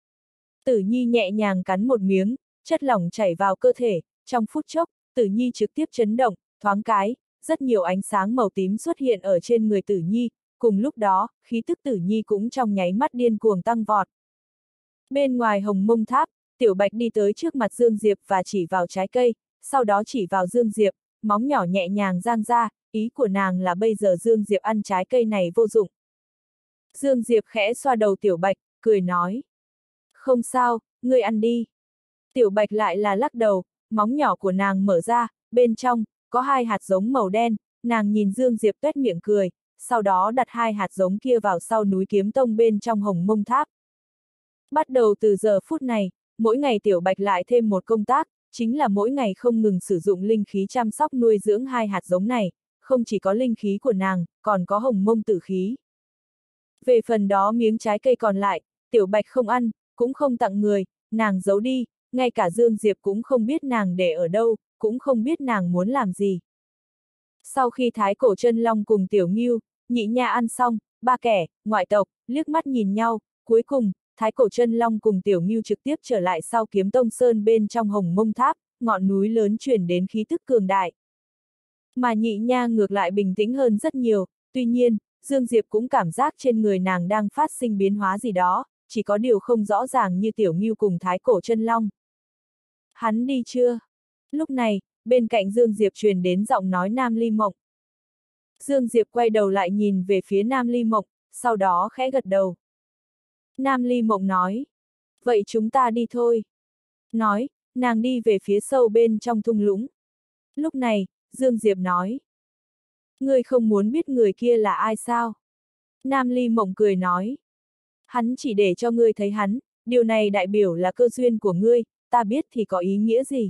Tử Nhi nhẹ nhàng cắn một miếng, chất lỏng chảy vào cơ thể, trong phút chốc, Tử Nhi trực tiếp chấn động, thoáng cái, rất nhiều ánh sáng màu tím xuất hiện ở trên người Tử Nhi, cùng lúc đó, khí tức Tử Nhi cũng trong nháy mắt điên cuồng tăng vọt. Bên ngoài Hồng Mông Tháp, Tiểu Bạch đi tới trước mặt Dương Diệp và chỉ vào trái cây, sau đó chỉ vào Dương Diệp, móng nhỏ nhẹ nhàng giang ra, ý của nàng là bây giờ Dương Diệp ăn trái cây này vô dụng. Dương Diệp khẽ xoa đầu Tiểu Bạch, cười nói. Không sao, ngươi ăn đi. Tiểu Bạch lại là lắc đầu, móng nhỏ của nàng mở ra, bên trong, có hai hạt giống màu đen, nàng nhìn Dương Diệp tuét miệng cười, sau đó đặt hai hạt giống kia vào sau núi Kiếm Tông bên trong Hồng Mông Tháp. Bắt đầu từ giờ phút này, mỗi ngày Tiểu Bạch lại thêm một công tác, chính là mỗi ngày không ngừng sử dụng linh khí chăm sóc nuôi dưỡng hai hạt giống này, không chỉ có linh khí của nàng, còn có hồng mông tử khí. Về phần đó miếng trái cây còn lại, Tiểu Bạch không ăn, cũng không tặng người, nàng giấu đi, ngay cả Dương Diệp cũng không biết nàng để ở đâu, cũng không biết nàng muốn làm gì. Sau khi Thái Cổ Chân Long cùng Tiểu Ngưu, Nhị Nha ăn xong, ba kẻ, ngoại tộc, liếc mắt nhìn nhau, cuối cùng, Thái Cổ Chân Long cùng Tiểu Ngưu trực tiếp trở lại sau Kiếm Tông Sơn bên trong Hồng Mông Tháp, ngọn núi lớn truyền đến khí tức cường đại. Mà Nhị Nha ngược lại bình tĩnh hơn rất nhiều, tuy nhiên, Dương Diệp cũng cảm giác trên người nàng đang phát sinh biến hóa gì đó, chỉ có điều không rõ ràng như Tiểu Ngưu cùng Thái Cổ Chân Long. Hắn đi chưa? Lúc này, bên cạnh Dương Diệp truyền đến giọng nói Nam Ly Mộng. Dương Diệp quay đầu lại nhìn về phía Nam Ly Mộng, sau đó khẽ gật đầu. Nam Ly Mộng nói, vậy chúng ta đi thôi. Nói, nàng đi về phía sâu bên trong thung lũng. Lúc này, Dương Diệp nói, ngươi không muốn biết người kia là ai sao? Nam Ly Mộng cười nói, hắn chỉ để cho ngươi thấy hắn, điều này đại biểu là cơ duyên của ngươi, ta biết thì có ý nghĩa gì?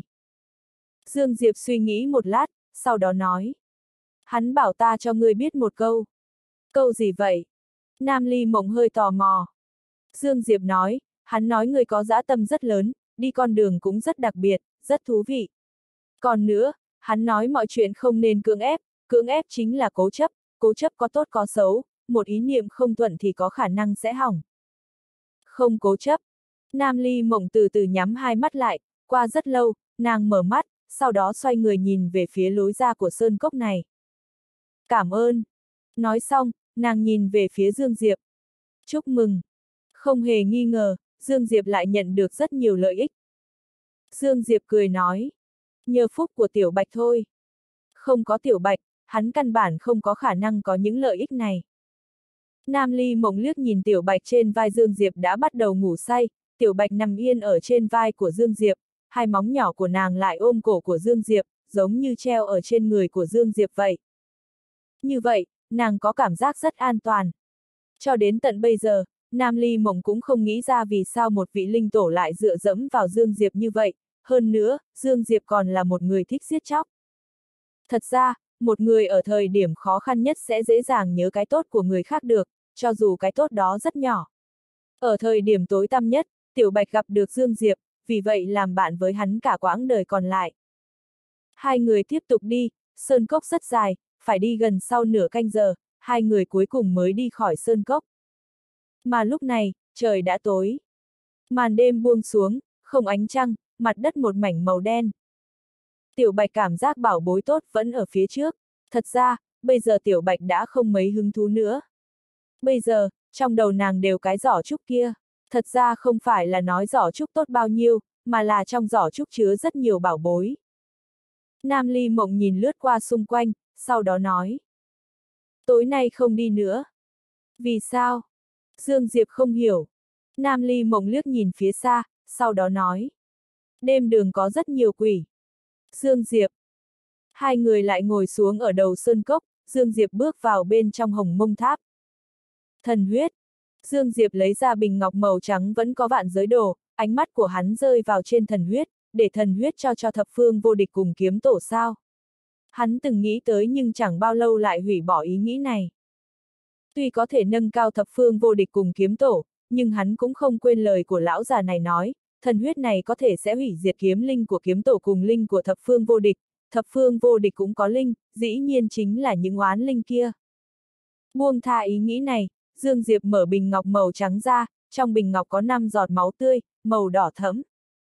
Dương Diệp suy nghĩ một lát, sau đó nói, hắn bảo ta cho ngươi biết một câu. Câu gì vậy? Nam Ly Mộng hơi tò mò. Dương Diệp nói, hắn nói ngươi có dã tâm rất lớn, đi con đường cũng rất đặc biệt, rất thú vị. Còn nữa, hắn nói mọi chuyện không nên cưỡng ép, cưỡng ép chính là cố chấp, cố chấp có tốt có xấu, một ý niệm không thuận thì có khả năng sẽ hỏng. Không cố chấp. Nam Ly Mộng từ từ nhắm hai mắt lại, qua rất lâu, nàng mở mắt, sau đó xoay người nhìn về phía lối ra của sơn cốc này. Cảm ơn. Nói xong, nàng nhìn về phía Dương Diệp. Chúc mừng. Không hề nghi ngờ, Dương Diệp lại nhận được rất nhiều lợi ích. Dương Diệp cười nói, nhờ phúc của Tiểu Bạch thôi. Không có Tiểu Bạch, hắn căn bản không có khả năng có những lợi ích này. Nam Ly Mộng liếc nhìn Tiểu Bạch trên vai Dương Diệp đã bắt đầu ngủ say, Tiểu Bạch nằm yên ở trên vai của Dương Diệp, hai móng nhỏ của nàng lại ôm cổ của Dương Diệp, giống như treo ở trên người của Dương Diệp vậy. Như vậy, nàng có cảm giác rất an toàn. Cho đến tận bây giờ, Nam Ly Mộng cũng không nghĩ ra vì sao một vị linh tổ lại dựa dẫm vào Dương Diệp như vậy, hơn nữa, Dương Diệp còn là một người thích giết chóc. Thật ra, một người ở thời điểm khó khăn nhất sẽ dễ dàng nhớ cái tốt của người khác được, cho dù cái tốt đó rất nhỏ. Ở thời điểm tối tăm nhất, Tiểu Bạch gặp được Dương Diệp, vì vậy làm bạn với hắn cả quãng đời còn lại. Hai người tiếp tục đi, sơn cốc rất dài, phải đi gần sau nửa canh giờ, hai người cuối cùng mới đi khỏi sơn cốc. Mà lúc này, trời đã tối. Màn đêm buông xuống, không ánh trăng, mặt đất một mảnh màu đen. Tiểu Bạch cảm giác bảo bối tốt vẫn ở phía trước. Thật ra, bây giờ Tiểu Bạch đã không mấy hứng thú nữa. Bây giờ, trong đầu nàng đều cái giỏ trúc kia. Thật ra không phải là nói giỏ trúc tốt bao nhiêu, mà là trong giỏ trúc chứa rất nhiều bảo bối. Nam Ly Mộng nhìn lướt qua xung quanh, sau đó nói. Tối nay không đi nữa. Vì sao? Dương Diệp không hiểu. Nam Ly Mộng liếc nhìn phía xa, sau đó nói. Đêm đường có rất nhiều quỷ. Dương Diệp. Hai người lại ngồi xuống ở đầu sơn cốc, Dương Diệp bước vào bên trong Hồng Mông Tháp. Thần huyết. Dương Diệp lấy ra bình ngọc màu trắng vẫn có vạn giới đồ, ánh mắt của hắn rơi vào trên thần huyết, để thần huyết cho cho thập phương vô địch cùng kiếm tổ sao. Hắn từng nghĩ tới nhưng chẳng bao lâu lại hủy bỏ ý nghĩ này. Tuy có thể nâng cao thập phương vô địch cùng kiếm tổ, nhưng hắn cũng không quên lời của lão già này nói, thần huyết này có thể sẽ hủy diệt kiếm linh của kiếm tổ cùng linh của thập phương vô địch, thập phương vô địch cũng có linh, dĩ nhiên chính là những oán linh kia. Buông tha ý nghĩ này, Dương Diệp mở bình ngọc màu trắng ra, trong bình ngọc có năm giọt máu tươi, màu đỏ thẫm.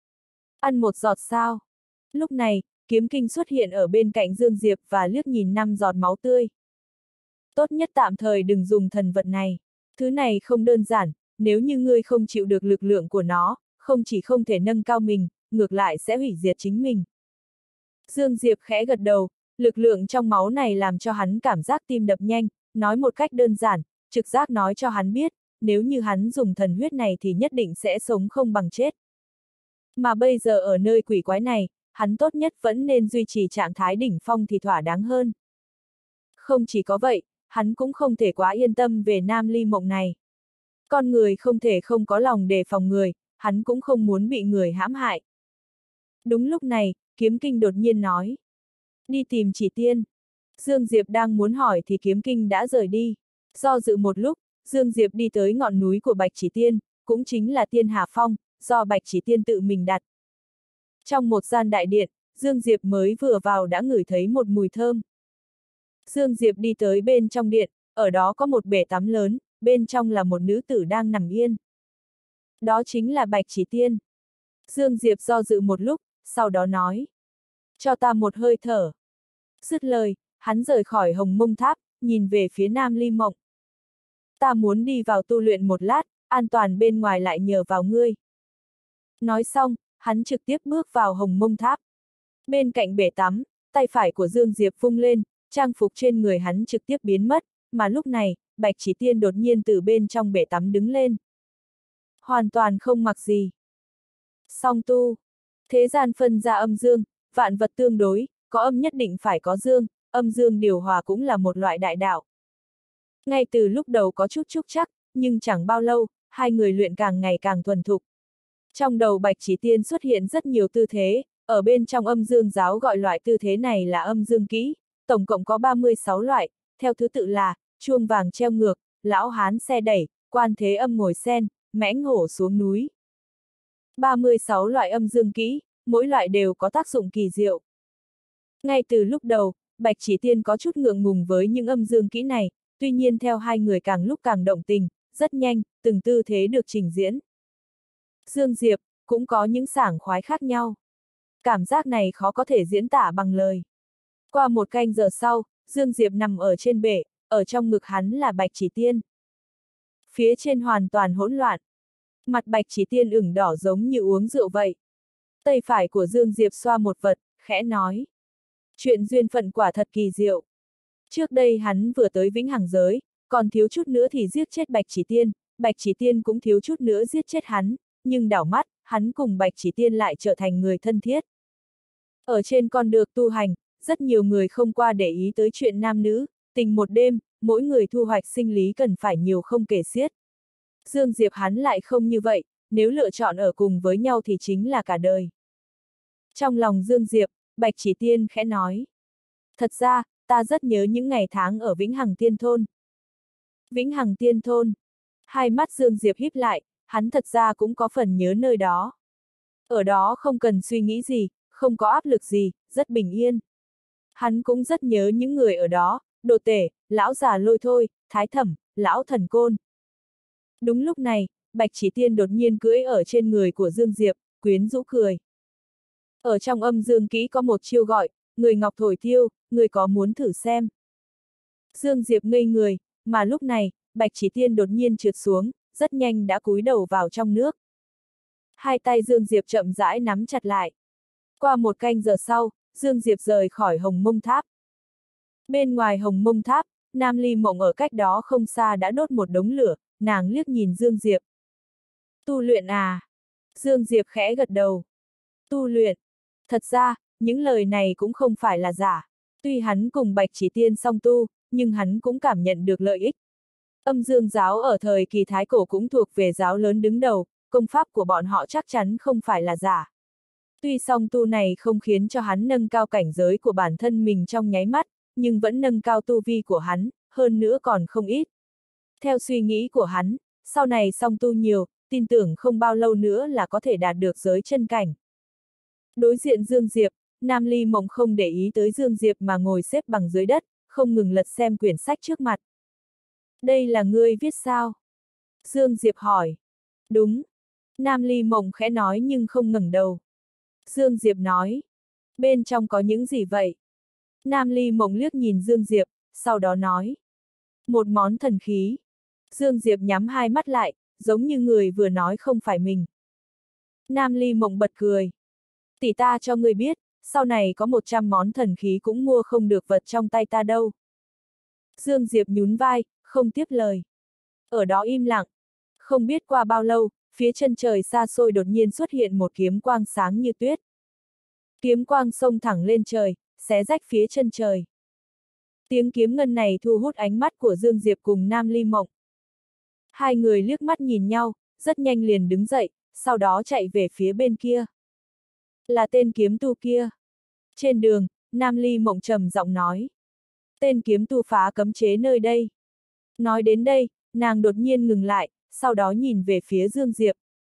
Ăn một giọt sao? Lúc này, kiếm kinh xuất hiện ở bên cạnh Dương Diệp và liếc nhìn năm giọt máu tươi. Tốt nhất tạm thời đừng dùng thần vật này. Thứ này không đơn giản, nếu như ngươi không chịu được lực lượng của nó, không chỉ không thể nâng cao mình, ngược lại sẽ hủy diệt chính mình. Dương Diệp khẽ gật đầu, lực lượng trong máu này làm cho hắn cảm giác tim đập nhanh, nói một cách đơn giản, trực giác nói cho hắn biết, nếu như hắn dùng thần huyết này thì nhất định sẽ sống không bằng chết. Mà bây giờ ở nơi quỷ quái này, hắn tốt nhất vẫn nên duy trì trạng thái đỉnh phong thì thỏa đáng hơn. Không chỉ có vậy, hắn cũng không thể quá yên tâm về Nam Ly Mộng này. Con người không thể không có lòng đề phòng người, hắn cũng không muốn bị người hãm hại. Đúng lúc này, Kiếm Kinh đột nhiên nói. Đi tìm Chỉ Tiên. Dương Diệp đang muốn hỏi thì Kiếm Kinh đã rời đi. Do dự một lúc, Dương Diệp đi tới ngọn núi của Bạch Chỉ Tiên, cũng chính là Tiên Hà Phong, do Bạch Chỉ Tiên tự mình đặt. Trong một gian đại điện, Dương Diệp mới vừa vào đã ngửi thấy một mùi thơm. Dương Diệp đi tới bên trong điện, ở đó có một bể tắm lớn, bên trong là một nữ tử đang nằm yên. Đó chính là Bạch Chỉ Tiên. Dương Diệp do dự một lúc, sau đó nói. Cho ta một hơi thở. Dứt lời, hắn rời khỏi Hồng Mông Tháp, nhìn về phía Nam Ly Mộng. Ta muốn đi vào tu luyện một lát, an toàn bên ngoài lại nhờ vào ngươi. Nói xong, hắn trực tiếp bước vào Hồng Mông Tháp. Bên cạnh bể tắm, tay phải của Dương Diệp vung lên, trang phục trên người hắn trực tiếp biến mất, mà lúc này, Bạch Chỉ Tiên đột nhiên từ bên trong bể tắm đứng lên. Hoàn toàn không mặc gì. Song tu. Thế gian phân ra âm dương, vạn vật tương đối, có âm nhất định phải có dương, âm dương điều hòa cũng là một loại đại đạo. Ngay từ lúc đầu có chút trúc chắc, nhưng chẳng bao lâu, hai người luyện càng ngày càng thuần thục. Trong đầu Bạch Chỉ Tiên xuất hiện rất nhiều tư thế, ở bên trong âm dương giáo gọi loại tư thế này là âm dương kỹ, tổng cộng có ba mươi sáu loại, theo thứ tự là, chuông vàng treo ngược, lão hán xe đẩy, quan thế âm ngồi sen, mãnh hổ xuống núi. ba mươi sáu loại âm dương kỹ, mỗi loại đều có tác dụng kỳ diệu. Ngay từ lúc đầu, Bạch Chỉ Tiên có chút ngượng ngùng với những âm dương kỹ này, tuy nhiên theo hai người càng lúc càng động tình, rất nhanh, từng tư thế được trình diễn. Dương Diệp, cũng có những sảng khoái khác nhau. Cảm giác này khó có thể diễn tả bằng lời. Qua một canh giờ sau, Dương Diệp nằm ở trên bể, ở trong ngực hắn là Bạch Chỉ Tiên. Phía trên hoàn toàn hỗn loạn. Mặt Bạch Chỉ Tiên ửng đỏ giống như uống rượu vậy. Tay phải của Dương Diệp xoa một vật, khẽ nói. Chuyện duyên phận quả thật kỳ diệu. Trước đây hắn vừa tới Vĩnh Hằng giới, còn thiếu chút nữa thì giết chết Bạch Chỉ Tiên, Bạch Chỉ Tiên cũng thiếu chút nữa giết chết hắn, nhưng đảo mắt, hắn cùng Bạch Chỉ Tiên lại trở thành người thân thiết. Ở trên con đường tu hành, rất nhiều người không qua để ý tới chuyện nam nữ, tình một đêm, mỗi người thu hoạch sinh lý cần phải nhiều không kể xiết. Dương Diệp hắn lại không như vậy, nếu lựa chọn ở cùng với nhau thì chính là cả đời. Trong lòng Dương Diệp, Bạch Chỉ Tiên khẽ nói. Thật ra, ta rất nhớ những ngày tháng ở Vĩnh Hằng Tiên Thôn. Vĩnh Hằng Tiên Thôn. Hai mắt Dương Diệp híp lại, hắn thật ra cũng có phần nhớ nơi đó. Ở đó không cần suy nghĩ gì, không có áp lực gì, rất bình yên. Hắn cũng rất nhớ những người ở đó, Đồ Tể, lão già Lôi Thôi, Thái Thẩm, lão Thần Côn. Đúng lúc này, Bạch Chỉ Tiên đột nhiên cưỡi ở trên người của Dương Diệp, quyến rũ cười. Ở trong âm dương kỹ có một chiêu gọi, người ngọc thổi tiêu, người có muốn thử xem. Dương Diệp ngây người, mà lúc này, Bạch Chỉ Tiên đột nhiên trượt xuống, rất nhanh đã cúi đầu vào trong nước. Hai tay Dương Diệp chậm rãi nắm chặt lại. Qua một canh giờ sau, Dương Diệp rời khỏi Hồng Mông Tháp. Bên ngoài Hồng Mông Tháp, Nam Ly Mộng ở cách đó không xa đã đốt một đống lửa, nàng liếc nhìn Dương Diệp. Tu luyện à? Dương Diệp khẽ gật đầu. Tu luyện. Thật ra, những lời này cũng không phải là giả. Tuy hắn cùng Bạch Chỉ Tiên song tu, nhưng hắn cũng cảm nhận được lợi ích. Âm dương giáo ở thời kỳ Thái Cổ cũng thuộc về giáo lớn đứng đầu, công pháp của bọn họ chắc chắn không phải là giả. Tuy song tu này không khiến cho hắn nâng cao cảnh giới của bản thân mình trong nháy mắt, nhưng vẫn nâng cao tu vi của hắn, hơn nữa còn không ít. Theo suy nghĩ của hắn, sau này song tu nhiều, tin tưởng không bao lâu nữa là có thể đạt được giới chân cảnh. Đối diện Dương Diệp, Nam Ly Mộng không để ý tới Dương Diệp mà ngồi xếp bằng dưới đất, không ngừng lật xem quyển sách trước mặt. Đây là ngươi viết sao? Dương Diệp hỏi. Đúng. Nam Ly Mộng khẽ nói nhưng không ngẩng đầu. Dương Diệp nói. Bên trong có những gì vậy? Nam Ly Mộng liếc nhìn Dương Diệp, sau đó nói. Một món thần khí. Dương Diệp nhắm hai mắt lại, giống như người vừa nói không phải mình. Nam Ly Mộng bật cười. Tỷ ta cho ngươi biết, sau này có một trăm món thần khí cũng mua không được vật trong tay ta đâu. Dương Diệp nhún vai, không tiếp lời. Ở đó im lặng. Không biết qua bao lâu, phía chân trời xa xôi đột nhiên xuất hiện một kiếm quang sáng như tuyết. Kiếm quang xông thẳng lên trời, xé rách phía chân trời. Tiếng kiếm ngân này thu hút ánh mắt của Dương Diệp cùng Nam Ly Mộng. Hai người liếc mắt nhìn nhau, rất nhanh liền đứng dậy, sau đó chạy về phía bên kia. Là tên kiếm tu kia. Trên đường, Nam Ly Mộng trầm giọng nói. Tên kiếm tu phá cấm chế nơi đây. Nói đến đây, nàng đột nhiên ngừng lại, sau đó nhìn về phía Dương Diệp.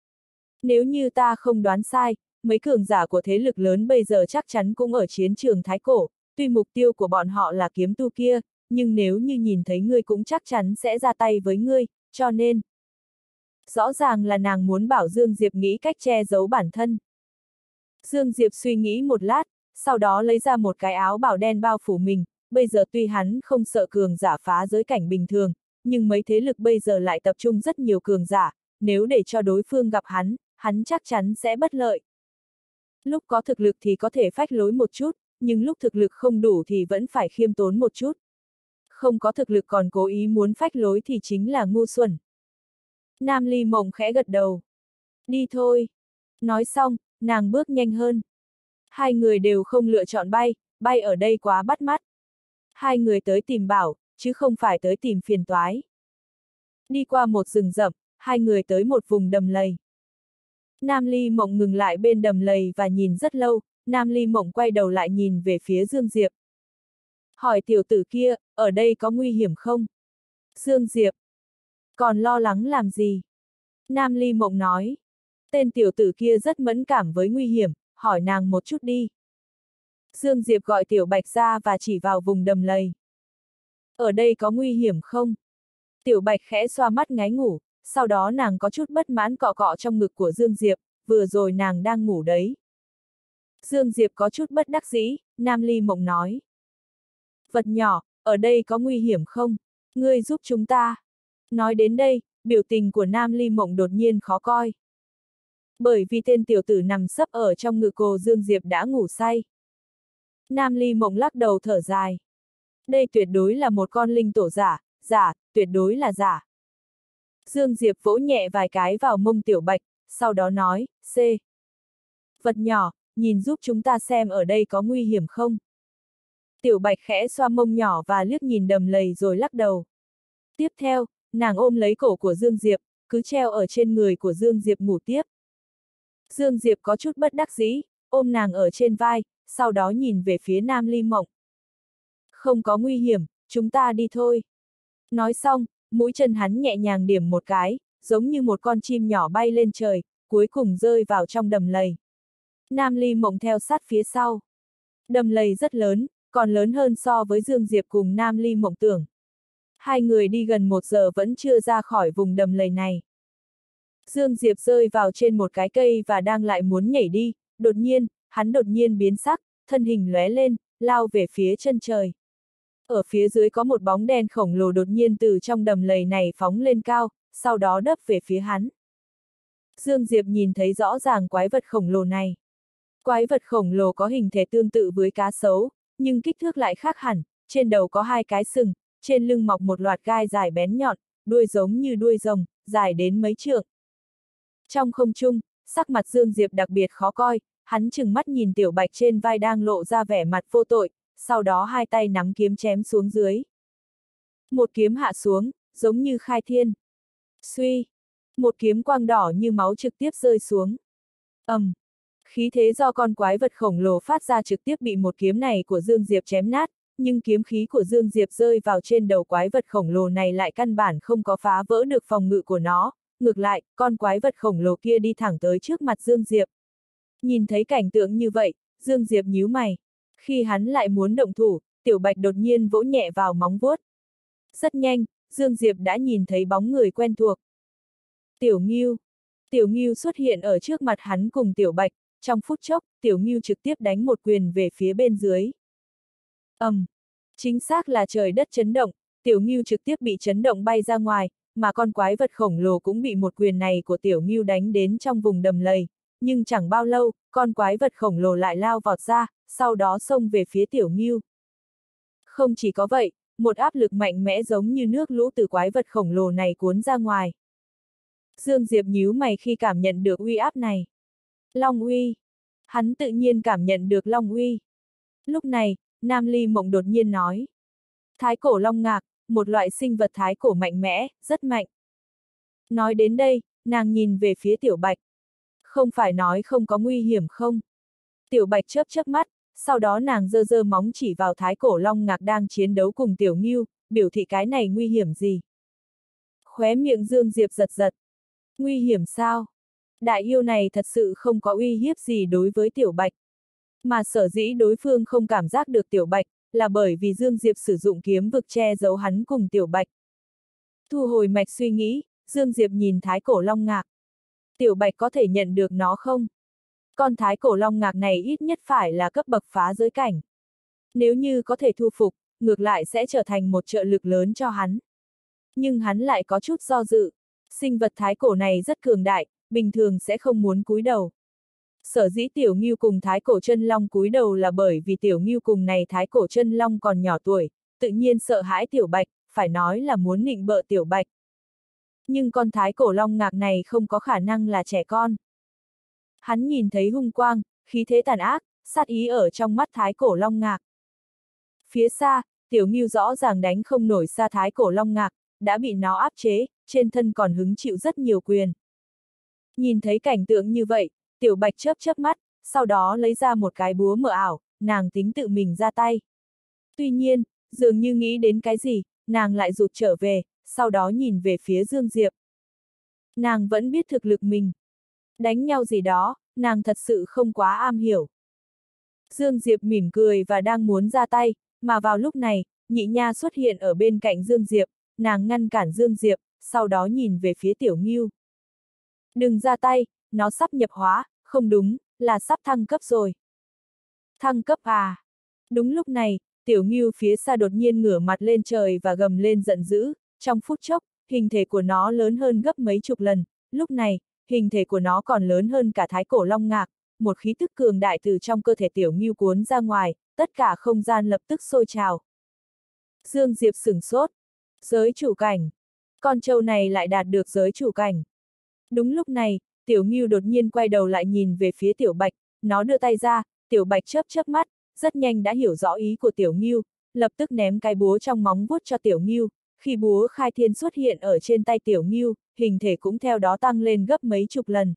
Nếu như ta không đoán sai, mấy cường giả của thế lực lớn bây giờ chắc chắn cũng ở chiến trường Thái Cổ, tuy mục tiêu của bọn họ là kiếm tu kia, nhưng nếu như nhìn thấy ngươi cũng chắc chắn sẽ ra tay với ngươi, cho nên... Rõ ràng là nàng muốn bảo Dương Diệp nghĩ cách che giấu bản thân. Dương Diệp suy nghĩ một lát, sau đó lấy ra một cái áo bào đen bao phủ mình, bây giờ tuy hắn không sợ cường giả phá giới cảnh bình thường, nhưng mấy thế lực bây giờ lại tập trung rất nhiều cường giả, nếu để cho đối phương gặp hắn, hắn chắc chắn sẽ bất lợi. Lúc có thực lực thì có thể phách lối một chút, nhưng lúc thực lực không đủ thì vẫn phải khiêm tốn một chút. Không có thực lực còn cố ý muốn phách lối thì chính là ngu xuẩn. Nam Ly Mộng khẽ gật đầu. Đi thôi. Nói xong, nàng bước nhanh hơn. Hai người đều không lựa chọn bay, bay ở đây quá bắt mắt. Hai người tới tìm bảo, chứ không phải tới tìm phiền toái. Đi qua một rừng rậm, hai người tới một vùng đầm lầy. Nam Ly Mộng ngừng lại bên đầm lầy và nhìn rất lâu, Nam Ly Mộng quay đầu lại nhìn về phía Dương Diệp. Hỏi tiểu tử kia, ở đây có nguy hiểm không? Dương Diệp. Còn lo lắng làm gì? Nam Ly Mộng nói. Tên tiểu tử kia rất mẫn cảm với nguy hiểm, hỏi nàng một chút đi. Dương Diệp gọi Tiểu Bạch ra và chỉ vào vùng đầm lầy. Ở đây có nguy hiểm không? Tiểu Bạch khẽ xoa mắt ngáy ngủ, sau đó nàng có chút bất mãn cọ cọ trong ngực của Dương Diệp, vừa rồi nàng đang ngủ đấy. Dương Diệp có chút bất đắc dĩ, Nam Ly Mộng nói. Vật nhỏ, ở đây có nguy hiểm không? Ngươi giúp chúng ta. Nói đến đây, biểu tình của Nam Ly Mộng đột nhiên khó coi. Bởi vì tên tiểu tử nằm sấp ở trong ngực cô Dương Diệp đã ngủ say. Nam Ly Mộng lắc đầu thở dài. Đây tuyệt đối là một con linh tổ giả, giả, tuyệt đối là giả. Dương Diệp vỗ nhẹ vài cái vào mông Tiểu Bạch, sau đó nói, C. Vật nhỏ, nhìn giúp chúng ta xem ở đây có nguy hiểm không. Tiểu Bạch khẽ xoa mông nhỏ và liếc nhìn đầm lầy rồi lắc đầu. Tiếp theo, nàng ôm lấy cổ của Dương Diệp, cứ treo ở trên người của Dương Diệp ngủ tiếp. Dương Diệp có chút bất đắc dĩ, ôm nàng ở trên vai, sau đó nhìn về phía Nam Ly Mộng. Không có nguy hiểm, chúng ta đi thôi. Nói xong, mũi chân hắn nhẹ nhàng điểm một cái, giống như một con chim nhỏ bay lên trời, cuối cùng rơi vào trong đầm lầy. Nam Ly Mộng theo sát phía sau. Đầm lầy rất lớn, còn lớn hơn so với Dương Diệp cùng Nam Ly Mộng tưởng. Hai người đi gần một giờ vẫn chưa ra khỏi vùng đầm lầy này. Dương Diệp rơi vào trên một cái cây và đang lại muốn nhảy đi, đột nhiên, hắn đột nhiên biến sắc, thân hình lóe lên, lao về phía chân trời. Ở phía dưới có một bóng đen khổng lồ đột nhiên từ trong đầm lầy này phóng lên cao, sau đó đấp về phía hắn. Dương Diệp nhìn thấy rõ ràng quái vật khổng lồ này. Quái vật khổng lồ có hình thể tương tự với cá sấu, nhưng kích thước lại khác hẳn, trên đầu có hai cái sừng, trên lưng mọc một loạt gai dài bén nhọn, đuôi giống như đuôi rồng, dài đến mấy trượng. Trong không trung, sắc mặt Dương Diệp đặc biệt khó coi, hắn trừng mắt nhìn Tiểu Bạch trên vai đang lộ ra vẻ mặt vô tội, sau đó hai tay nắm kiếm chém xuống dưới. Một kiếm hạ xuống, giống như khai thiên. Suy! Một kiếm quang đỏ như máu trực tiếp rơi xuống. ầm! Um, khí thế do con quái vật khổng lồ phát ra trực tiếp bị một kiếm này của Dương Diệp chém nát, nhưng kiếm khí của Dương Diệp rơi vào trên đầu quái vật khổng lồ này lại căn bản không có phá vỡ được phòng ngự của nó. Ngược lại, con quái vật khổng lồ kia đi thẳng tới trước mặt Dương Diệp. Nhìn thấy cảnh tượng như vậy, Dương Diệp nhíu mày. Khi hắn lại muốn động thủ, Tiểu Bạch đột nhiên vỗ nhẹ vào móng vuốt. Rất nhanh, Dương Diệp đã nhìn thấy bóng người quen thuộc. Tiểu Ngưu. Tiểu Ngưu xuất hiện ở trước mặt hắn cùng Tiểu Bạch, trong phút chốc, Tiểu Ngưu trực tiếp đánh một quyền về phía bên dưới. ầm, um, chính xác là trời đất chấn động, Tiểu Ngưu trực tiếp bị chấn động bay ra ngoài, mà con quái vật khổng lồ cũng bị một quyền này của Tiểu Ngưu đánh đến trong vùng đầm lầy, nhưng chẳng bao lâu, con quái vật khổng lồ lại lao vọt ra, sau đó xông về phía Tiểu Ngưu. Không chỉ có vậy, một áp lực mạnh mẽ giống như nước lũ từ quái vật khổng lồ này cuốn ra ngoài. Dương Diệp nhíu mày khi cảm nhận được uy áp này. Long uy. Hắn tự nhiên cảm nhận được long uy. Lúc này, Nam Ly Mộng đột nhiên nói. Thái cổ long ngạc, một loại sinh vật thái cổ mạnh mẽ, rất mạnh. Nói đến đây, nàng nhìn về phía Tiểu Bạch. Không phải nói không có nguy hiểm không? Tiểu Bạch chớp chớp mắt, sau đó nàng giơ giơ móng chỉ vào Thái Cổ Long Ngạc đang chiến đấu cùng Tiểu Ngưu, biểu thị cái này nguy hiểm gì. Khóe miệng Dương Diệp giật giật. Nguy hiểm sao? Đại yêu này thật sự không có uy hiếp gì đối với Tiểu Bạch. Mà sở dĩ đối phương không cảm giác được Tiểu Bạch, là bởi vì Dương Diệp sử dụng kiếm vực che giấu hắn cùng Tiểu Bạch. Thu hồi mạch suy nghĩ, Dương Diệp nhìn Thái Cổ Long Ngạc. Tiểu Bạch có thể nhận được nó không? Con Thái Cổ Long Ngạc này ít nhất phải là cấp bậc phá giới cảnh. Nếu như có thể thu phục, ngược lại sẽ trở thành một trợ lực lớn cho hắn. Nhưng hắn lại có chút do dự. Sinh vật Thái Cổ này rất cường đại, bình thường sẽ không muốn cúi đầu. Sở dĩ Tiểu Ngưu cùng Thái Cổ Chân Long cúi đầu là bởi vì Tiểu Ngưu cùng này Thái Cổ Chân Long còn nhỏ tuổi, tự nhiên sợ hãi Tiểu Bạch, phải nói là muốn nịnh bợ Tiểu Bạch. Nhưng con Thái Cổ Long Ngạc này không có khả năng là trẻ con. Hắn nhìn thấy hung quang, khí thế tàn ác, sát ý ở trong mắt Thái Cổ Long Ngạc. Phía xa, Tiểu Ngưu rõ ràng đánh không nổi xa Thái Cổ Long Ngạc, đã bị nó áp chế, trên thân còn hứng chịu rất nhiều quyền. Nhìn thấy cảnh tượng như vậy, Tiểu Bạch chớp chớp mắt, sau đó lấy ra một cái búa mờ ảo, nàng tính tự mình ra tay. Tuy nhiên, dường như nghĩ đến cái gì, nàng lại rụt trở về, sau đó nhìn về phía Dương Diệp. Nàng vẫn biết thực lực mình. Đánh nhau gì đó, nàng thật sự không quá am hiểu. Dương Diệp mỉm cười và đang muốn ra tay, mà vào lúc này, Nhị Nha xuất hiện ở bên cạnh Dương Diệp, nàng ngăn cản Dương Diệp, sau đó nhìn về phía Tiểu Ngưu. Đừng ra tay, nó sắp nhập hóa, không đúng, là sắp thăng cấp rồi. Thăng cấp à? Đúng lúc này, Tiểu Ngưu phía xa đột nhiên ngửa mặt lên trời và gầm lên giận dữ, trong phút chốc, hình thể của nó lớn hơn gấp mấy chục lần, lúc này, hình thể của nó còn lớn hơn cả Thái Cổ Long Ngạc, một khí tức cường đại từ trong cơ thể Tiểu Ngưu cuốn ra ngoài, tất cả không gian lập tức sôi trào. Dương Diệp sửng sốt. Giới chủ cảnh. Con trâu này lại đạt được giới chủ cảnh. Đúng lúc này, Tiểu Ngưu đột nhiên quay đầu lại nhìn về phía Tiểu Bạch, nó đưa tay ra, Tiểu Bạch chớp chớp mắt, rất nhanh đã hiểu rõ ý của Tiểu Ngưu, lập tức ném cái búa trong móng vuốt cho Tiểu Ngưu. Khi búa khai thiên xuất hiện ở trên tay Tiểu Ngưu, hình thể cũng theo đó tăng lên gấp mấy chục lần.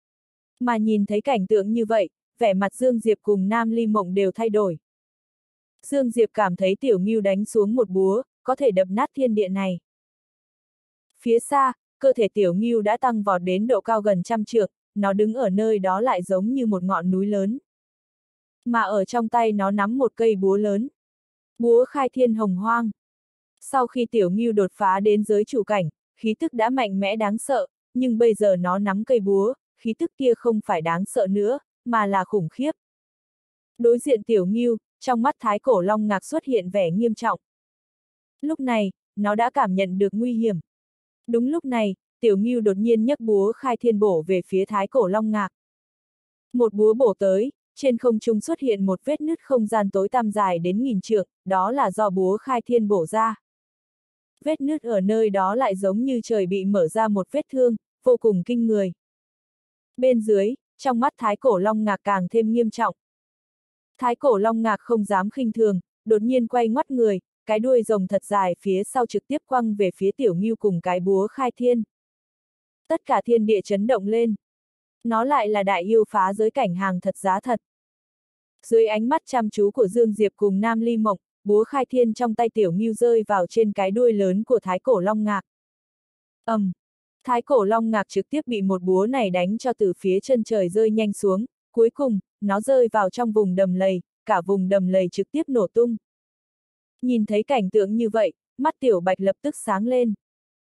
Mà nhìn thấy cảnh tượng như vậy, vẻ mặt Dương Diệp cùng Nam Ly Mộng đều thay đổi. Dương Diệp cảm thấy Tiểu Ngưu đánh xuống một búa, có thể đập nát thiên địa này. Phía xa, cơ thể Tiểu Ngưu đã tăng vọt đến độ cao gần trăm trượng, nó đứng ở nơi đó lại giống như một ngọn núi lớn. Mà ở trong tay nó nắm một cây búa lớn. Búa khai thiên hồng hoang. Sau khi Tiểu Ngưu đột phá đến giới chủ cảnh, khí tức đã mạnh mẽ đáng sợ, nhưng bây giờ nó nắm cây búa, khí tức kia không phải đáng sợ nữa, mà là khủng khiếp. Đối diện Tiểu Ngưu, trong mắt Thái Cổ Long Ngạc xuất hiện vẻ nghiêm trọng. Lúc này, nó đã cảm nhận được nguy hiểm. Đúng lúc này, Tiểu Ngưu đột nhiên nhấc búa khai thiên bổ về phía Thái Cổ Long Ngạc. Một búa bổ tới, trên không trung xuất hiện một vết nứt không gian tối tăm dài đến nghìn trượng, đó là do búa khai thiên bổ ra. Vết nứt ở nơi đó lại giống như trời bị mở ra một vết thương, vô cùng kinh người. Bên dưới, trong mắt Thái Cổ Long Ngạc càng thêm nghiêm trọng. Thái Cổ Long Ngạc không dám khinh thường, đột nhiên quay ngoắt người, cái đuôi rồng thật dài phía sau trực tiếp quăng về phía Tiểu Ngưu cùng cái búa khai thiên. Tất cả thiên địa chấn động lên. Nó lại là đại yêu phá giới cảnh hàng thật giá thật. Dưới ánh mắt chăm chú của Dương Diệp cùng Nam Ly Mộng, búa khai thiên trong tay Tiểu Ngưu rơi vào trên cái đuôi lớn của Thái Cổ Long Ngạc. ầm, um, Thái Cổ Long Ngạc trực tiếp bị một búa này đánh cho từ phía chân trời rơi nhanh xuống, cuối cùng, nó rơi vào trong vùng đầm lầy, cả vùng đầm lầy trực tiếp nổ tung. Nhìn thấy cảnh tượng như vậy, mắt Tiểu Bạch lập tức sáng lên.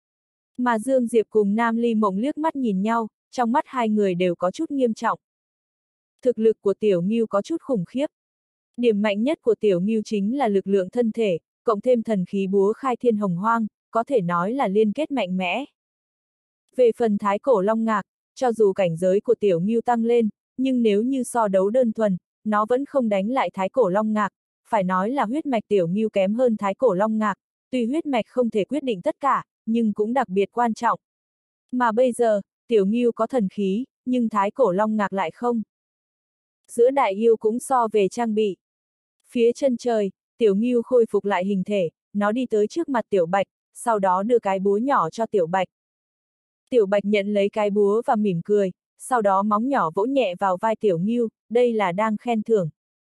Mà Dương Diệp cùng Nam Ly Mộng liếc mắt nhìn nhau, trong mắt hai người đều có chút nghiêm trọng. Thực lực của Tiểu Ngưu có chút khủng khiếp. Điểm mạnh nhất của Tiểu Ngưu chính là lực lượng thân thể, cộng thêm thần khí búa khai thiên hồng hoang, có thể nói là liên kết mạnh mẽ. Về phần Thái Cổ Long Ngạc, cho dù cảnh giới của Tiểu Ngưu tăng lên, nhưng nếu như so đấu đơn thuần, nó vẫn không đánh lại Thái Cổ Long Ngạc, phải nói là huyết mạch Tiểu Ngưu kém hơn Thái Cổ Long Ngạc, tuy huyết mạch không thể quyết định tất cả, nhưng cũng đặc biệt quan trọng. Mà bây giờ, Tiểu Ngưu có thần khí, nhưng Thái Cổ Long Ngạc lại không. Giữa đại yêu cũng so về trang bị. Phía chân trời, Tiểu Ngưu khôi phục lại hình thể, nó đi tới trước mặt Tiểu Bạch, sau đó đưa cái búa nhỏ cho Tiểu Bạch. Tiểu Bạch nhận lấy cái búa và mỉm cười, sau đó móng nhỏ vỗ nhẹ vào vai Tiểu Ngưu, đây là đang khen thưởng.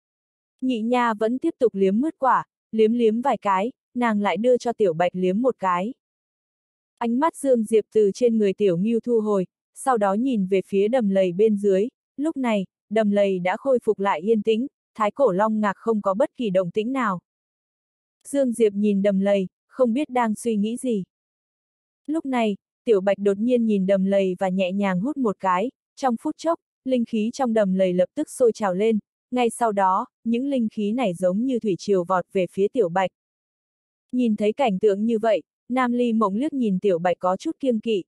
Nhị nha vẫn tiếp tục liếm mứt quả, liếm liếm vài cái, nàng lại đưa cho Tiểu Bạch liếm một cái. Ánh mắt Dương Diệp từ trên người Tiểu Ngưu thu hồi, sau đó nhìn về phía đầm lầy bên dưới, lúc này, đầm lầy đã khôi phục lại yên tĩnh, Thái Cổ Long Ngạc không có bất kỳ động tĩnh nào. Dương Diệp nhìn đầm lầy, không biết đang suy nghĩ gì. Lúc này, Tiểu Bạch đột nhiên nhìn đầm lầy và nhẹ nhàng hút một cái, trong phút chốc, linh khí trong đầm lầy lập tức sôi trào lên, ngay sau đó, những linh khí này giống như thủy triều vọt về phía Tiểu Bạch. Nhìn thấy cảnh tượng như vậy, Nam Ly Mộng liếc nhìn Tiểu Bạch có chút kiêng kỵ.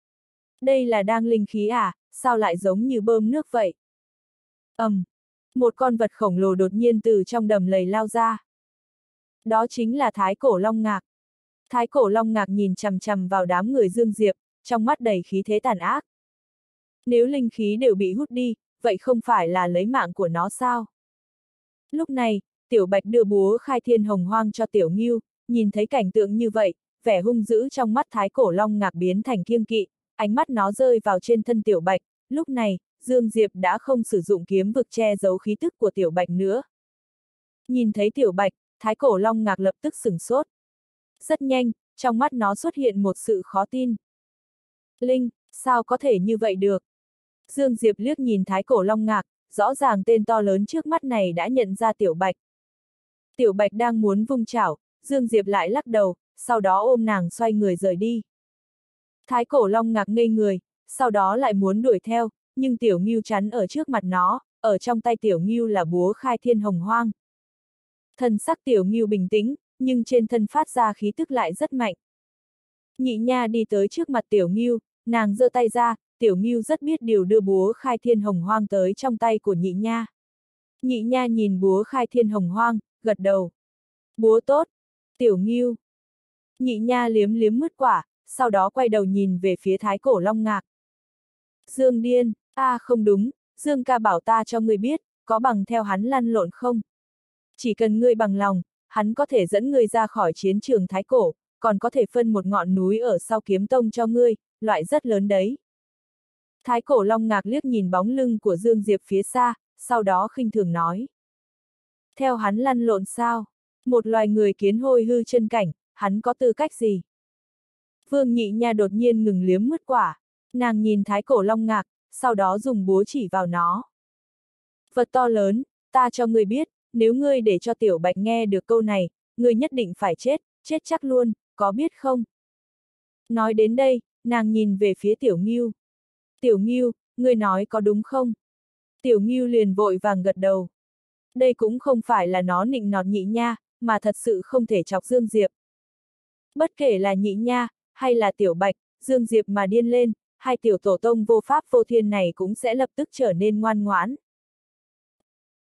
Đây là đang linh khí à, sao lại giống như bơm nước vậy? Ầm, um, một con vật khổng lồ đột nhiên từ trong đầm lầy lao ra. Đó chính là Thái Cổ Long Ngạc. Thái Cổ Long Ngạc nhìn chằm chằm vào đám người Dương Diệp, trong mắt đầy khí thế tàn ác. Nếu linh khí đều bị hút đi, vậy không phải là lấy mạng của nó sao? Lúc này, Tiểu Bạch đưa búa khai thiên hồng hoang cho Tiểu Ngưu, nhìn thấy cảnh tượng như vậy, vẻ hung dữ trong mắt Thái Cổ Long Ngạc biến thành kiêng kỵ, ánh mắt nó rơi vào trên thân Tiểu Bạch, lúc này, Dương Diệp đã không sử dụng kiếm vực che giấu khí tức của Tiểu Bạch nữa. Nhìn thấy Tiểu Bạch, Thái Cổ Long Ngạc lập tức sửng sốt. Rất nhanh, trong mắt nó xuất hiện một sự khó tin. Linh, sao có thể như vậy được? Dương Diệp liếc nhìn Thái Cổ Long Ngạc, rõ ràng tên to lớn trước mắt này đã nhận ra Tiểu Bạch. Tiểu Bạch đang muốn vung chảo, Dương Diệp lại lắc đầu, sau đó ôm nàng xoay người rời đi. Thái Cổ Long Ngạc ngây người, sau đó lại muốn đuổi theo, nhưng Tiểu Ngưu chắn ở trước mặt nó, ở trong tay Tiểu Ngưu là búa khai thiên hồng hoang. Thần sắc Tiểu Ngưu bình tĩnh, nhưng trên thân phát ra khí tức lại rất mạnh. Nhị nha đi tới trước mặt Tiểu Ngưu, nàng giơ tay ra, Tiểu Ngưu rất biết điều đưa búa khai thiên hồng hoang tới trong tay của nhị nha. Nhị nha nhìn búa khai thiên hồng hoang, gật đầu. Búa tốt, Tiểu Ngưu. Nhị nha liếm liếm mứt quả, sau đó quay đầu nhìn về phía Thái Cổ Long Ngạc. Dương điên, à không đúng, Dương ca bảo ta cho ngươi biết, có bằng theo hắn lăn lộn không? Chỉ cần ngươi bằng lòng, hắn có thể dẫn ngươi ra khỏi chiến trường Thái Cổ, còn có thể phân một ngọn núi ở sau Kiếm Tông cho ngươi, loại rất lớn đấy. Thái Cổ Long Ngạc liếc nhìn bóng lưng của Dương Diệp phía xa, sau đó khinh thường nói. Theo hắn lăn lộn sao? Một loài người kiến hôi hư chân cảnh, hắn có tư cách gì? Vương Nhị Nha đột nhiên ngừng liếm mứt quả, nàng nhìn Thái Cổ Long Ngạc, sau đó dùng búa chỉ vào nó. Vật to lớn, ta cho ngươi biết, nếu ngươi để cho Tiểu Bạch nghe được câu này, ngươi nhất định phải chết, chết chắc luôn, có biết không? Nói đến đây, nàng nhìn về phía Tiểu Ngưu. Tiểu Ngưu, ngươi nói có đúng không? Tiểu Ngưu liền vội vàng gật đầu. Đây cũng không phải là nó nịnh nọt Nhị Nha, mà thật sự không thể chọc Dương Diệp. Bất kể là Nhị Nha, hay là Tiểu Bạch, Dương Diệp mà điên lên, hai tiểu tổ tông vô pháp vô thiên này cũng sẽ lập tức trở nên ngoan ngoãn.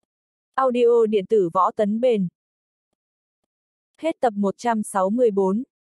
Audio điện tử Võ Tấn Bền. Hết tập một trăm sáu mươi bốn.